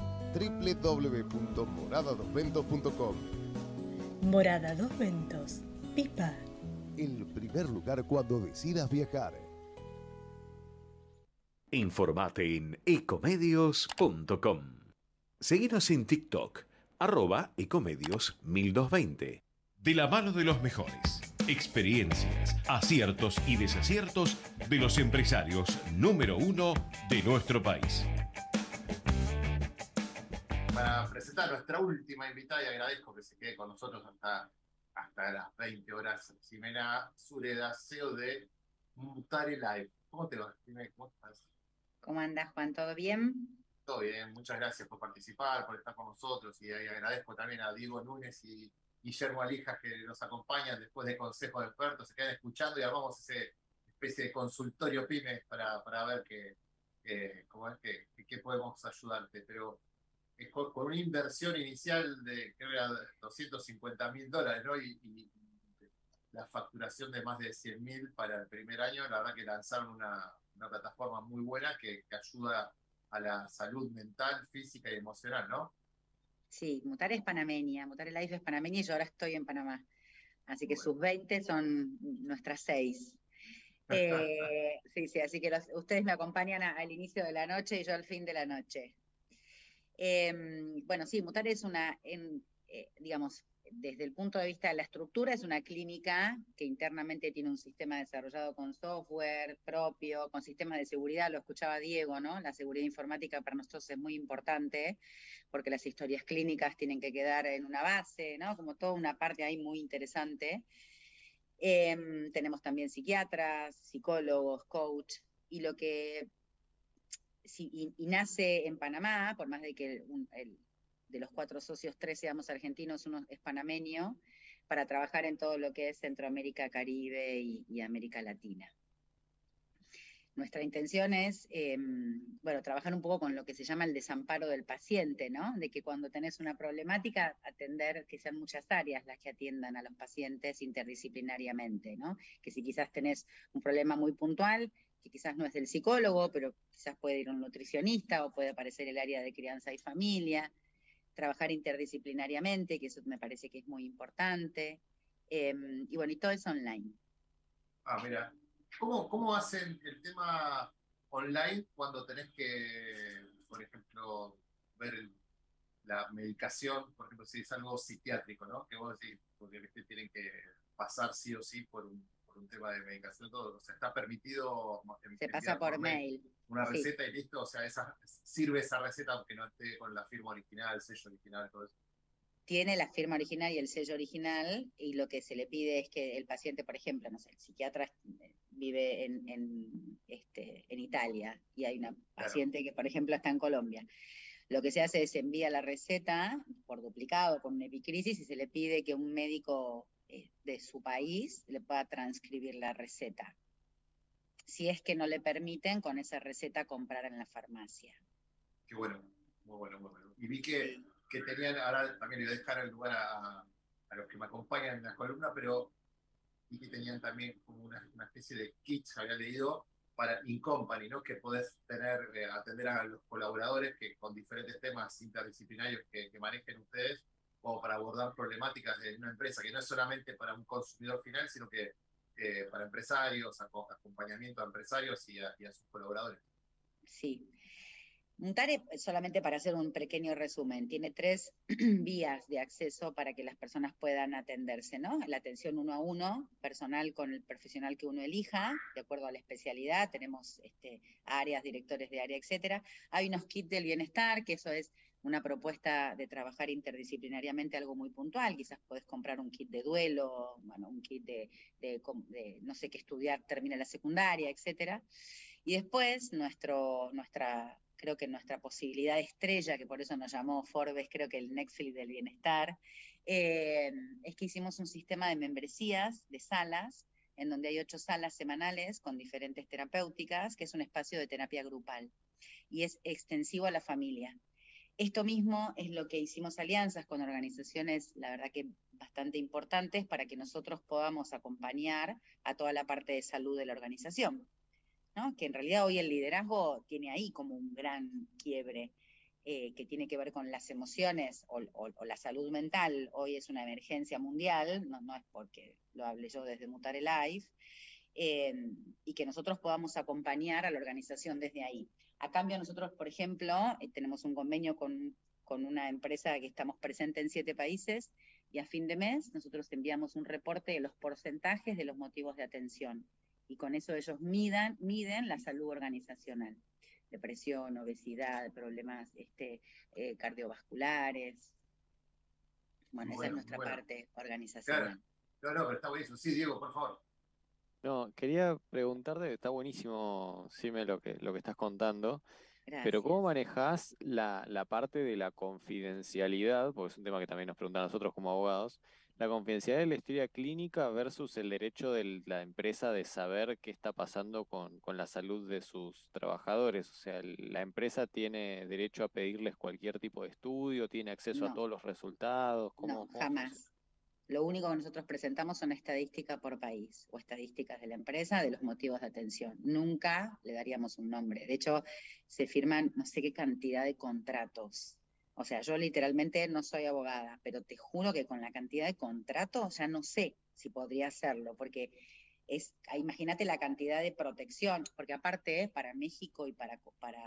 www.moradadosventos.com. Morada Dos Ventos, Pipa. El primer lugar cuando decidas viajar. Informate en ecomedios.com. Seguinos en TikTok, @ecomedios1220. De la mano de los mejores. Experiencias, aciertos y desaciertos de los empresarios número 1 de nuestro país. Para presentar a nuestra última invitada, y agradezco que se quede con nosotros hasta las 20 horas, Ximena Sureda, CEO de Mutare Live. ¿Cómo te va, Ximena? ¿Cómo estás? ¿Cómo andás, Juan? ¿Todo bien? Todo bien, muchas gracias por participar, por estar con nosotros, y agradezco también a Diego Núñez y Guillermo Alijas que nos acompañan después de consejos de expertos, se quedan escuchando y armamos ese especie de consultorio pyme para ver qué podemos ayudarte, pero es con una inversión inicial de creo era $250.000, ¿no? Y la facturación de más de 100.000 para el primer año. La verdad que lanzaron una plataforma muy buena que ayuda a la salud mental, física y emocional, ¿no? Sí, Mutare es panameña, Mutare Life es panameña y yo ahora estoy en Panamá. Así que sus 20 son nuestras 6. Sí, así que ustedes me acompañan al inicio de la noche y yo al fin de la noche. Bueno, sí, Mutare es digamos, desde el punto de vista de la estructura, es una clínica que internamente tiene un sistema desarrollado con software propio, con sistemas de seguridad, lo escuchaba Diego, ¿no? La seguridad informática para nosotros es muy importante, porque las historias clínicas tienen que quedar en una base, ¿no? Como toda una parte ahí muy interesante. Tenemos también psiquiatras, psicólogos, coach, y lo que... y nace en Panamá, por más de que de los 4 socios, 3 seamos argentinos, uno es panameño, para trabajar en todo lo que es Centroamérica, Caribe y América Latina. Nuestra intención es, trabajar un poco con lo que se llama el desamparo del paciente, ¿no? De que cuando tenés una problemática, atender que sean muchas áreas las que atiendan a los pacientes interdisciplinariamente, ¿no? Que si quizás tenés un problema muy puntual, que quizás no es del psicólogo, pero quizás puede ir un nutricionista o puede aparecer el área de crianza y familia, trabajar interdisciplinariamente, que eso me parece que es muy importante, y bueno, y todo es online. Mira, ¿cómo hacen el tema online cuando tenés que, por ejemplo, ver la medicación, por ejemplo, si es algo psiquiátrico, ¿no? Que vos decís, porque tienen que pasar sí o sí por un tema de medicación, todo, o sea, está permitido. Se pasa por mail. Una receta y listo, o sea, sirve esa receta aunque no esté con la firma original, el sello original, todo eso. tiene la firma original y el sello original, y lo que se le pide es que el paciente, por ejemplo, no sé, el psiquiatra vive en Italia y hay una paciente que, por ejemplo, está en Colombia. Lo que se hace es envía la receta por duplicado con una epicrisis y se le pide que un médico de su país le pueda transcribir la receta. Si es que no le permiten con esa receta comprar en la farmacia. Qué bueno, muy bueno, muy bueno. Y vi que tenían, ahora también le voy a dejar el lugar a los que me acompañan en la columna, pero vi que tenían también como una especie de kits, había leído, para in-company, ¿no? Que podés tener, atender a los colaboradores que con diferentes temas interdisciplinarios que manejen ustedes, como para abordar problemáticas de una empresa, que no es solamente para un consumidor final, sino que para empresarios, acompañamiento a empresarios y a sus colaboradores. Sí. Muntare, solamente para hacer un pequeño resumen, tiene 3 vías de acceso para que las personas puedan atenderse, ¿no? La atención 1 a 1, personal con el profesional que uno elija, de acuerdo a la especialidad, tenemos áreas, directores de área, etcétera. Hay unos kits del bienestar, que eso es una propuesta de trabajar interdisciplinariamente algo muy puntual, quizás podés comprar un kit de duelo, bueno, un kit de no sé qué estudiar, termina la secundaria, etcétera. Y después creo que nuestra posibilidad estrella, que por eso nos llamó Forbes, creo que el Netflix del bienestar, es que hicimos un sistema de membresías, de salas, en donde hay 8 salas semanales con diferentes terapéuticas, que es un espacio de terapia grupal, y es extensivo a la familia. Esto mismo es lo que hicimos alianzas con organizaciones, la verdad que bastante importantes, para que nosotros podamos acompañar a toda la parte de salud de la organización, ¿no? Que en realidad hoy el liderazgo tiene ahí como un gran quiebre, que tiene que ver con las emociones o la salud mental. Hoy es una emergencia mundial, no es porque lo hable yo desde Mutare Life, y que nosotros podamos acompañar a la organización desde ahí. A cambio, nosotros, por ejemplo, tenemos un convenio con una empresa que estamos presentes en 7 países, y a fin de mes nosotros enviamos un reporte de los porcentajes de los motivos de atención. Y con eso ellos miden la salud organizacional. Depresión, obesidad, problemas cardiovasculares. Bueno, esa es nuestra parte organizacional. Claro. No, pero está buenísimo. Sí, Diego, por favor. No, quería preguntarte, está buenísimo, Sime, lo que estás contando, Gracias. pero ¿cómo manejás la parte de la confidencialidad? Porque es un tema que también nos preguntan a nosotros como abogados, la confidencialidad de la historia clínica versus el derecho de la empresa de saber qué está pasando con la salud de sus trabajadores. O sea, la empresa tiene derecho a pedirles cualquier tipo de estudio, tiene acceso a No. todos los resultados. No, jamás. Lo único que nosotros presentamos son estadísticas por país o estadísticas de la empresa de los motivos de atención. Nunca le daríamos un nombre. De hecho, se firman no sé qué cantidad de contratos. O sea, yo literalmente no soy abogada, pero te juro que con la cantidad de contratos ya no sé si podría hacerlo, porque imagínate la cantidad de protección, porque aparte para México y para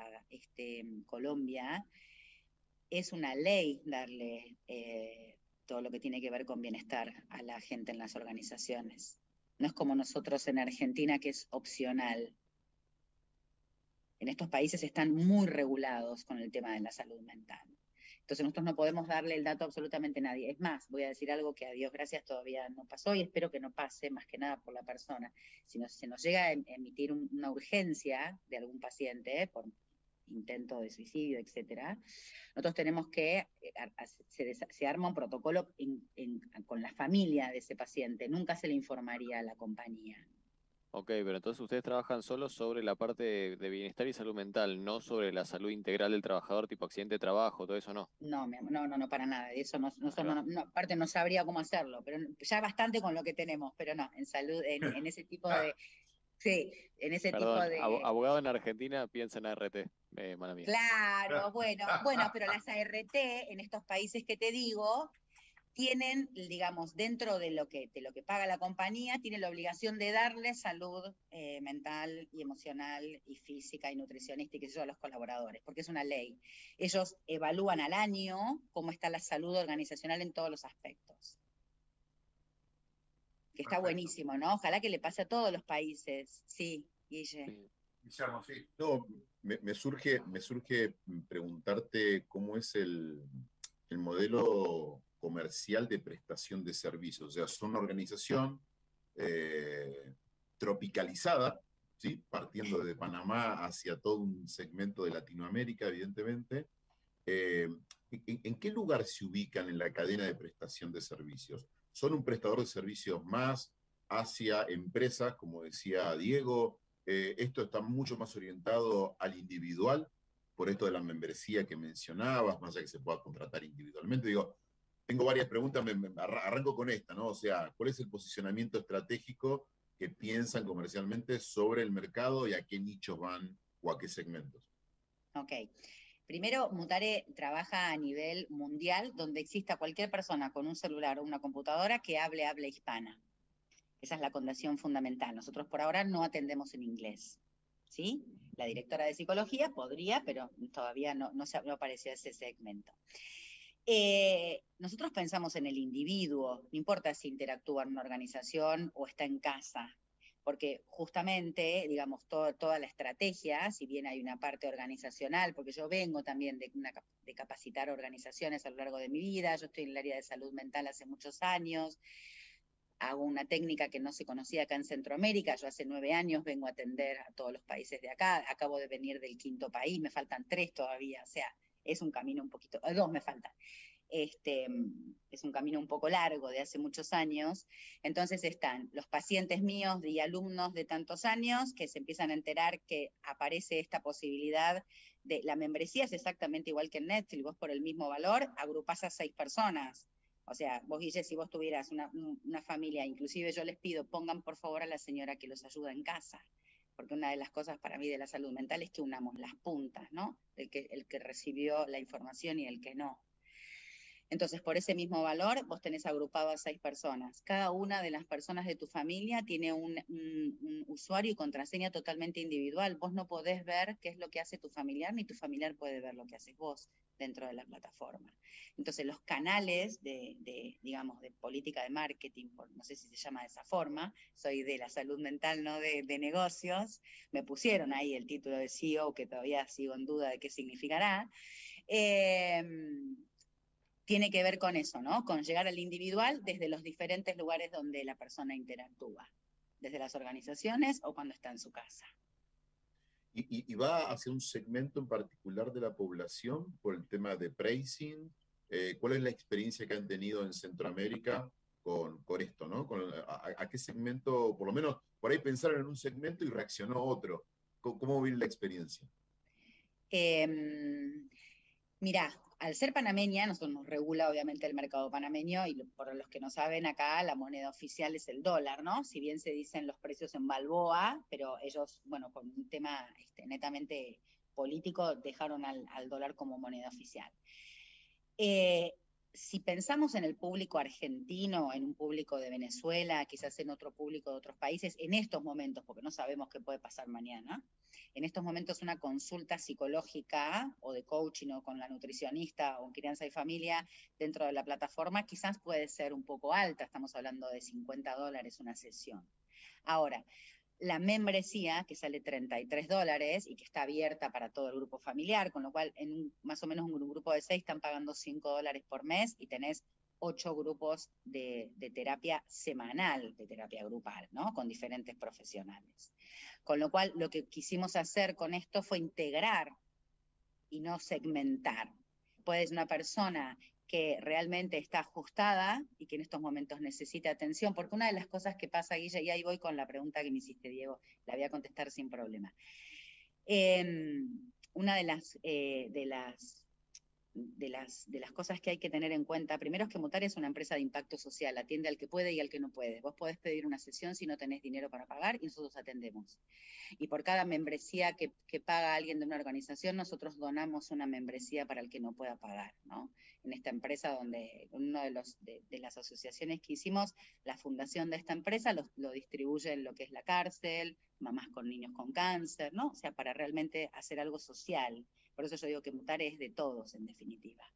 Colombia es una ley darle todo lo que tiene que ver con bienestar a la gente en las organizaciones. No es como nosotros en Argentina, que es opcional. En estos países están muy regulados con el tema de la salud mental. Entonces nosotros no podemos darle el dato a absolutamente nadie. Es más, voy a decir algo que a Dios gracias todavía no pasó y espero que no pase, más que nada por la persona. Si se nos llega a emitir una urgencia de algún paciente por intento de suicidio, etcétera, nosotros tenemos que, se arma un protocolo con la familia de ese paciente, nunca se le informaría a la compañía. Ok, pero entonces ustedes trabajan solo sobre la parte de bienestar y salud mental, no sobre la salud integral del trabajador, tipo accidente de trabajo, todo eso no. No, para nada, eso aparte no sabría cómo hacerlo, pero ya bastante con lo que tenemos, pero no, en salud, en ese tipo de... Sí, en ese Perdón, tipo de... abogado en Argentina piensa en ART, mala mía. Claro, bueno, pero las ART en estos países que te digo tienen, digamos, dentro de lo que paga la compañía, tienen la obligación de darle salud mental y emocional y física y nutricionista y qué sé yo a los colaboradores, porque es una ley. Ellos evalúan al año cómo está la salud organizacional en todos los aspectos. Que está buenísimo, ¿no? Ojalá que le pase a todos los países. Sí, Guille. Guillermo, sí. No, me surge preguntarte cómo es el modelo comercial de prestación de servicios. O sea, son una organización tropicalizada, ¿sí? Partiendo de Panamá hacia todo un segmento de Latinoamérica, evidentemente. ¿En qué lugar se ubican en la cadena de prestación de servicios? ¿Son un prestador de servicios más hacia empresas, como decía Diego? ¿Esto está mucho más orientado al individual, por esto de la membresía que mencionabas, más allá que se pueda contratar individualmente? Digo, tengo varias preguntas, arranco con esta, ¿no? O sea, ¿cuál es el posicionamiento estratégico que piensan comercialmente sobre el mercado y a qué nichos van o a qué segmentos? Ok. Primero, Mutare trabaja a nivel mundial, donde exista cualquier persona con un celular o una computadora que hable habla hispana. Esa es la condición fundamental. Nosotros por ahora no atendemos en inglés, ¿sí? La directora de psicología podría, pero todavía no apareció ese segmento. Nosotros pensamos en el individuo, no importa si interactúa en una organización o está en casa, porque justamente, digamos, toda la estrategia, si bien hay una parte organizacional, porque yo vengo también de capacitar organizaciones a lo largo de mi vida, yo estoy en el área de salud mental hace muchos años, hago una técnica que no se conocía acá en Centroamérica, yo hace 9 años vengo a atender a todos los países de acá, acabo de venir del 5º país, me faltan 3 todavía, o sea, es un camino un poquito, 2 me faltan. Es un camino un poco largo de hace muchos años, entonces están los pacientes míos y alumnos de tantos años que se empiezan a enterar que aparece esta posibilidad de, la membresía es exactamente igual que en Netflix, vos por el mismo valor agrupás a 6 personas, o sea, vos Guille, si vos tuvieras una familia, inclusive yo les pido, pongan por favor a la señora que los ayuda en casa, porque una de las cosas para mí de la salud mental es que unamos las puntas, ¿no? El que recibió la información y el que no. Entonces, por ese mismo valor, vos tenés agrupado a 6 personas. Cada una de las personas de tu familia tiene un usuario y contraseña totalmente individual. Vos no podés ver qué es lo que hace tu familiar, ni tu familiar puede ver lo que haces vos dentro de la plataforma. Entonces, los canales digamos, de política de marketing, no sé si se llama de esa forma, soy de la salud mental, no de negocios, me pusieron ahí el título de CEO, que todavía sigo en duda de qué significará, tiene que ver con eso, ¿no? Con llegar al individual desde los diferentes lugares donde la persona interactúa, desde las organizaciones o cuando está en su casa. ¿Y va hacia un segmento en particular de la población por el tema de pricing? ¿Cuál es la experiencia que han tenido en Centroamérica con esto, ¿no? ¿A qué segmento, por lo menos, por ahí pensaron en un segmento y reaccionó otro? ¿Cómo viene la experiencia? Mirá, al ser panameña, nosotros nos regula obviamente el mercado panameño y por los que no saben acá, la moneda oficial es el dólar, ¿no? Si bien se dicen los precios en Balboa, pero ellos, bueno, con un tema netamente político, dejaron al dólar como moneda oficial. Si pensamos en el público argentino, en un público de Venezuela, quizás en otro público de otros países, en estos momentos, porque no sabemos qué puede pasar mañana, en estos momentos una consulta psicológica o de coaching o con la nutricionista o en crianza y familia dentro de la plataforma quizás puede ser un poco alta, estamos hablando de $50 una sesión. Ahora, la membresía, que sale $33 y que está abierta para todo el grupo familiar, con lo cual en más o menos un grupo de 6 están pagando $5 por mes y tenés 8 grupos de terapia semanal, de terapia grupal, ¿no? Con diferentes profesionales. Con lo cual, lo que quisimos hacer con esto fue integrar y no segmentar. Puede ser una persona que realmente está ajustada y que en estos momentos necesita atención, porque una de las cosas que pasa, Guille, y ahí voy con la pregunta que me hiciste, Diego, la voy a contestar sin problema. Una de las cosas que hay que tener en cuenta, primero es que Mutare es una empresa de impacto social, atiende al que puede y al que no puede. Vos podés pedir una sesión si no tenés dinero para pagar y nosotros atendemos. Y por cada membresía que paga alguien de una organización, nosotros donamos una membresía para el que no pueda pagar, ¿no? En esta empresa donde uno de las asociaciones que hicimos, la fundación de esta empresa lo distribuye en lo que es la cárcel, mamás con niños con cáncer, ¿no? O sea, para realmente hacer algo social. Por eso yo digo que Mutare es de todos, en definitiva.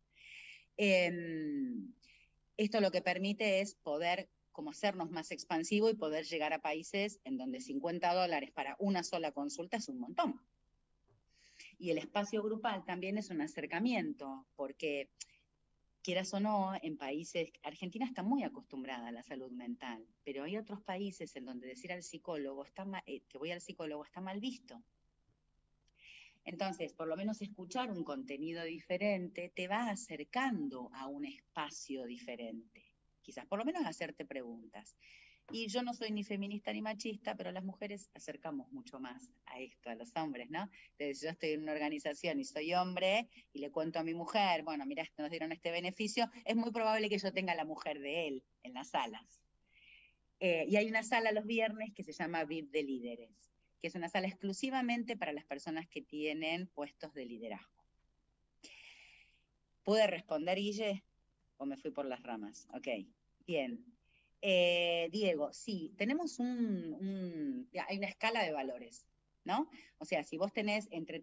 Esto lo que permite es poder como hacernos más expansivo y poder llegar a países en donde $50 para una sola consulta es un montón. Y el espacio grupal también es un acercamiento, porque quieras o no, en países, Argentina está muy acostumbrada a la salud mental, pero hay otros países en donde decir al psicólogo que voy al psicólogo está mal visto. Entonces, por lo menos escuchar un contenido diferente te va acercando a un espacio diferente. Quizás por lo menos hacerte preguntas. Y yo no soy ni feminista ni machista, pero las mujeres acercamos mucho más a esto, a los hombres, ¿no? Entonces, yo estoy en una organización y soy hombre y le cuento a mi mujer, bueno, mira, nos dieron este beneficio, es muy probable que yo tenga a la mujer de él en las salas. Y hay una sala los viernes que se llama VIP de Líderes, que es una sala exclusivamente para las personas que tienen puestos de liderazgo. ¿Pude responder, Guille? ¿O me fui por las ramas? Ok, bien. Diego, sí, tenemos hay una escala de valores, ¿no? O sea, si vos tenés entre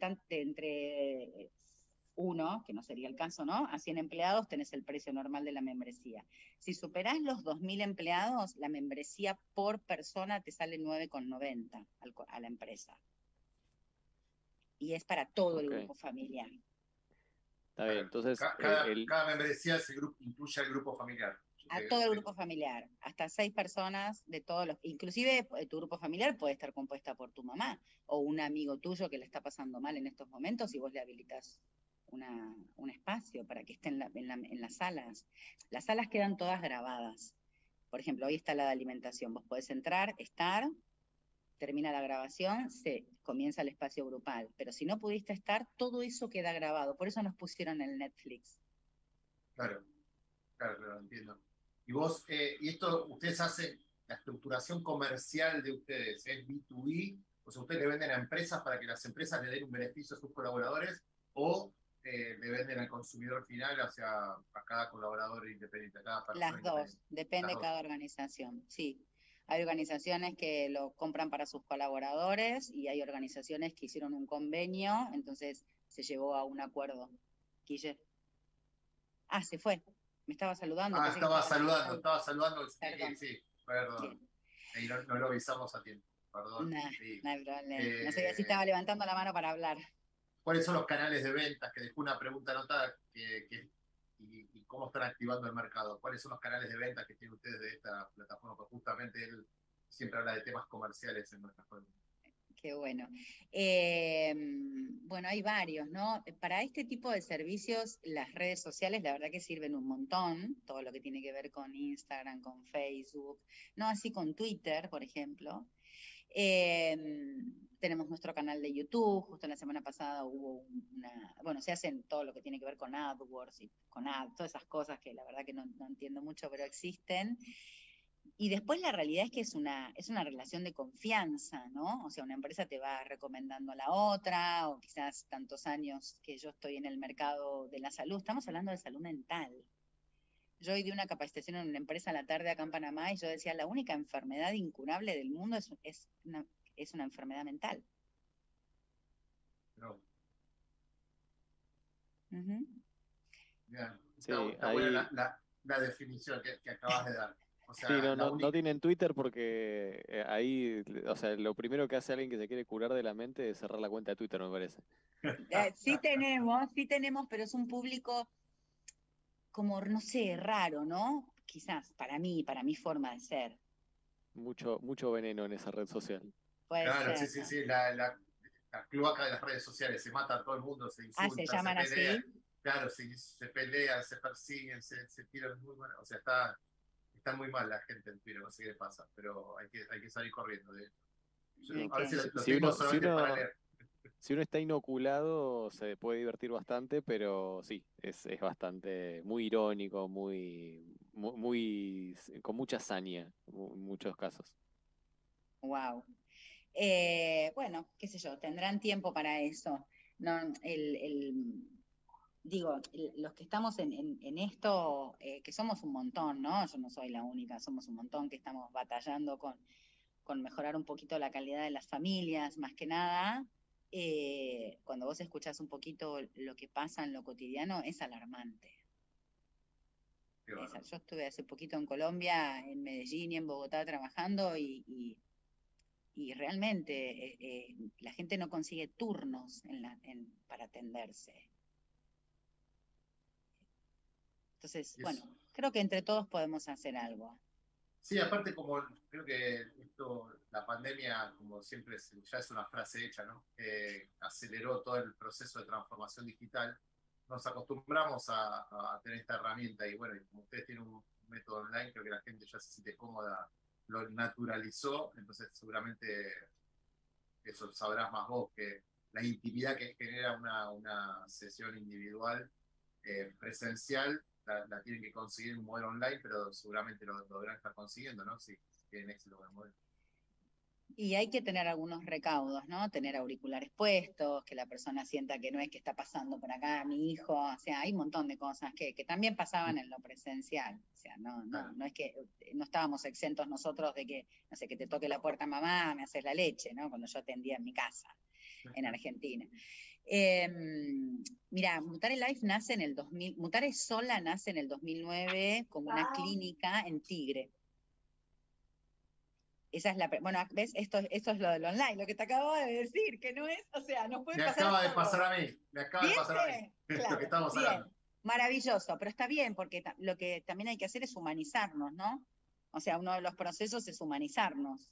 1, que no sería el caso, ¿no? A 100 empleados tenés el precio normal de la membresía. Si superás los 2.000 empleados, la membresía por persona te sale 9,90 a la empresa. Y es para todo el grupo familiar. Está bien, entonces... Cada membresía incluye al grupo familiar. A todo el grupo familiar, hasta 6 personas de todos los... Inclusive tu grupo familiar puede estar compuesta por tu mamá o un amigo tuyo que le está pasando mal en estos momentos y vos le habilitas un espacio para que esté en las salas. Las salas quedan todas grabadas. Por ejemplo, hoy está la de alimentación. Vos podés entrar, termina la grabación, se comienza el espacio grupal. Pero si no pudiste estar, todo eso queda grabado. Por eso nos pusieron el Netflix. Claro, entiendo. Y vos, y esto, ustedes hacen la estructuración comercial de ustedes, ¿es B2B? O sea, ustedes le venden a empresas para que las empresas le den un beneficio a sus colaboradores, o le venden al consumidor final, o sea, a cada colaborador independiente, a cada persona Las dos, depende de cada organización, sí. Hay organizaciones que lo compran para sus colaboradores y hay organizaciones que hicieron un convenio, entonces se llegó a un acuerdo. Guille. Ah, se fue. Me estaba saludando. Estaba saludando. Sí, perdón. Y no lo avisamos a tiempo, perdón. No sí. No hay problema. No sabía si estaba levantando la mano para hablar. ¿Cuáles son los canales de ventas? Que dejó una pregunta anotada y cómo están activando el mercado. ¿Cuáles son los canales de ventas que tienen ustedes de esta plataforma? Porque justamente él siempre habla de temas comerciales en nuestras redes. Qué bueno. Bueno, hay varios, ¿no? Para este tipo de servicios, las redes sociales, la verdad que sirven un montón, todo lo que tiene que ver con Instagram, con Facebook, no así con Twitter, por ejemplo. Tenemos nuestro canal de YouTube, justo la semana pasada hubo bueno, se hacen todo lo que tiene que ver con AdWords y con todas esas cosas que la verdad que no entiendo mucho, pero existen. Y después la realidad es que es una relación de confianza, ¿no? O sea, una empresa te va recomendando a la otra, o quizás tantos años que yo estoy en el mercado de la salud. Estamos hablando de salud mental. Yo hoy di una capacitación en una empresa a la tarde acá en Panamá y yo decía, la única enfermedad incurable del mundo es una enfermedad mental. No. Bien. Está buena la definición que acabas de dar. O sea, sí, no tienen Twitter porque ahí, o sea, lo primero que hace alguien que se quiere curar de la mente es cerrar la cuenta de Twitter, me parece. Sí tenemos, pero es un público como, no sé, raro, ¿no? Quizás, para mi forma de ser. Mucho veneno en esa red social. Claro, sí, la cloaca de las redes sociales, se mata a todo el mundo, se insulta, se llaman se pelea. así. Claro, se pelean, se persiguen, se tiran muy mal. O sea, está muy mal la gente en Twitter, no sé qué le pasa, pero hay que salir corriendo de eso. A veces lo tengo solamente para leer. Si uno está inoculado, se puede divertir bastante, pero sí, es bastante, muy irónico, muy, con mucha saña, en muchos casos. Wow. Bueno, qué sé yo, tendrán tiempo para eso. No, digo, los que estamos en esto, que somos un montón, ¿no? Yo no soy la única, somos un montón que estamos batallando con mejorar un poquito la calidad de las familias, más que nada. Cuando vos escuchás un poquito lo que pasa en lo cotidiano, es alarmante. Yo estuve hace poquito en Colombia, en Medellín y en Bogotá trabajando y realmente la gente no consigue turnos para atenderse. Entonces, bueno, creo que entre todos podemos hacer algo. Sí, aparte como creo que la pandemia, como siempre ya es una frase hecha, ¿no? Aceleró todo el proceso de transformación digital. Nos acostumbramos a tener esta herramienta y bueno, y como ustedes tienen un método online, creo que la gente ya se siente cómoda, lo naturalizó, entonces seguramente eso sabrás más vos, que la intimidad que genera una sesión individual presencial la tienen que conseguir en un modelo online, pero seguramente lo deberán estar consiguiendo, ¿no? Si tienen éxito con el modelo. Y hay que tener algunos recaudos, ¿no? Tener auriculares puestos, que la persona sienta que no es que está pasando por acá mi hijo, o sea, hay un montón de cosas que también pasaban en lo presencial, o sea, no es que no estábamos exentos nosotros de que, no sé, que te toque la puerta mamá, me haces la leche, ¿no? Cuando yo atendía en mi casa, en Argentina. Mira, Mutare Life nace en el 2000, Mutare sola nace en el 2009 como una clínica en Tigre. Esa es bueno, ves, esto es lo del online, lo que te acabo de decir, que no es, o sea, no puede pasar. Me acaba de pasar a mí, Claro, lo que estamos bien, hablando. maravilloso, pero está bien, porque lo que también hay que hacer es humanizarnos, ¿no? O sea, uno de los procesos es humanizarnos.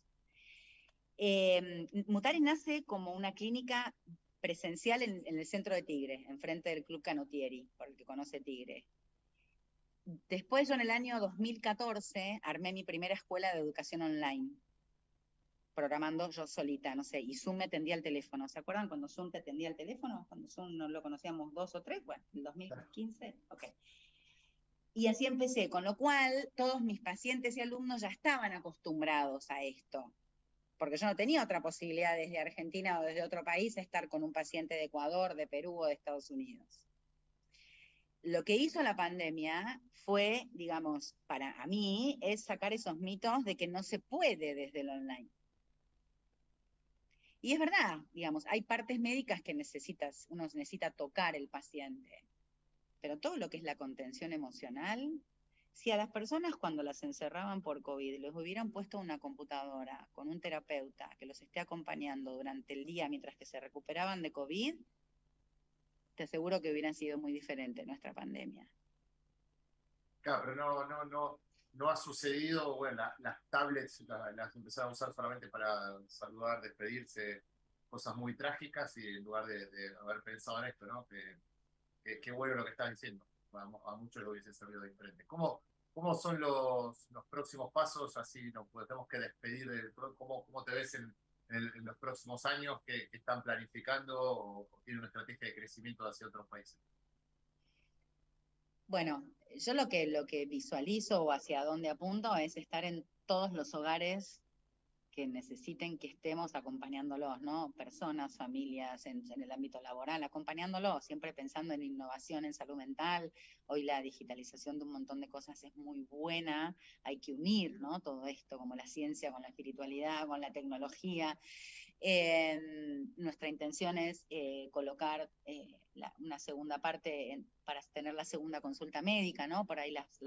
Mutare nace como una clínica presencial en el centro de Tigre, enfrente del Club Canottieri, por el que conoce Tigre. Después yo en el año 2014 armé mi primera escuela de educación online, programando yo solita, no sé, y Zoom me atendía el teléfono. ¿Se acuerdan cuando Zoom te atendía el teléfono? Cuando Zoom no lo conocíamos 2 o 3, bueno, en 2015, ok. Y así empecé, con lo cual todos mis pacientes y alumnos ya estaban acostumbrados a esto, porque yo no tenía otra posibilidad desde Argentina o desde otro país estar con un paciente de Ecuador, de Perú o de Estados Unidos. Lo que hizo la pandemia fue, digamos, para mí, es sacar esos mitos de que no se puede desde el online. Y es verdad, digamos, hay partes médicas que uno necesita tocar el paciente, pero todo lo que es la contención emocional, si a las personas cuando las encerraban por COVID les hubieran puesto una computadora con un terapeuta que los esté acompañando durante el día mientras que se recuperaban de COVID, te aseguro que hubieran sido muy diferente nuestra pandemia. Claro, pero no ha sucedido, bueno, las tablets las empezaron a usar solamente para saludar, despedirse, cosas muy trágicas y en lugar de haber pensado en esto, ¿no? Qué bueno lo que estás diciendo, a muchos lo hubiese servido diferente. ¿Cómo son los próximos pasos? Así nos tenemos que despedir, ¿cómo te ves en los próximos años? ¿Qué están planificando o tienen una estrategia de crecimiento hacia otros países? Bueno, yo lo que visualizo o hacia dónde apunto es estar en todos los hogares que necesiten que estemos acompañándolos, ¿no? Personas, familias, en el ámbito laboral, acompañándolos, siempre pensando en innovación en salud mental. Hoy la digitalización de un montón de cosas es muy buena, hay que unir, ¿no? Todo esto, como la ciencia, con la espiritualidad, con la tecnología. Nuestra intención es colocar una segunda parte para tener la segunda consulta médica, ¿no? Por ahí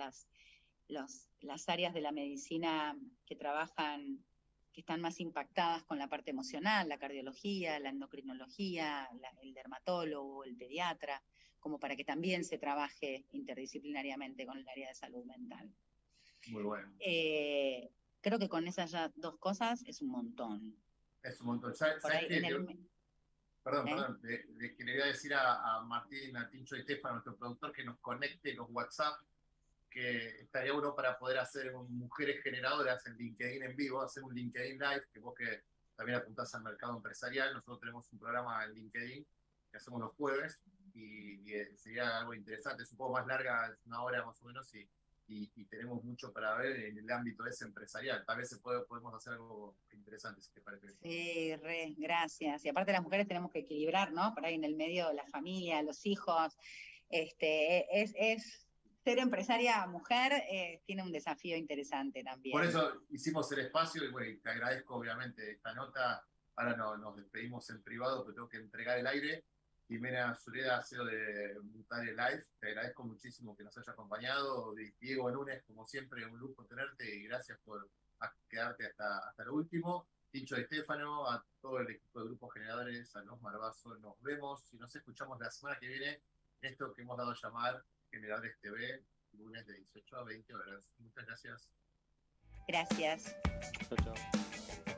las áreas de la medicina que trabajan, que están más impactadas con la parte emocional, la cardiología, la endocrinología, el dermatólogo, el pediatra, como para que también se trabaje interdisciplinariamente con el área de salud mental. Muy bueno. Creo que con esas ya 2 cosas es un montón. Es un montón. ¿Sabes qué? Perdón, que le voy a decir a Martín, a Tincho y Estefano, nuestro productor, que nos conecte los WhatsApp, que estaría bueno para poder hacer mujeres generadoras en LinkedIn en vivo, hacer un LinkedIn Live, que vos que también apuntás al mercado empresarial. Nosotros tenemos un programa en LinkedIn que hacemos los jueves y sería algo interesante, es un poco más larga, es 1 hora más o menos, y tenemos mucho para ver en el ámbito ese empresarial. Tal vez podemos hacer algo interesante, si te parece. Sí, gracias. Y aparte las mujeres tenemos que equilibrar, ¿no? Por ahí en el medio la familia, los hijos, ser empresaria mujer tiene un desafío interesante también. Por eso hicimos el espacio y bueno, te agradezco obviamente esta nota. Ahora nos despedimos en privado, pero tengo que entregar el aire. Jimena Zureda, CEO de Mutare Life, te agradezco muchísimo que nos hayas acompañado. Diego Núñez, como siempre, un lujo tenerte y gracias por quedarte hasta lo último. Tincho y Estefano, a todo el equipo de Grupos Generadores, a los Marbazo, nos vemos y nos escuchamos la semana que viene en esto que hemos dado a llamar Generadores TV, lunes de 18 a 20 horas. Muchas gracias. Gracias. Chao, chao.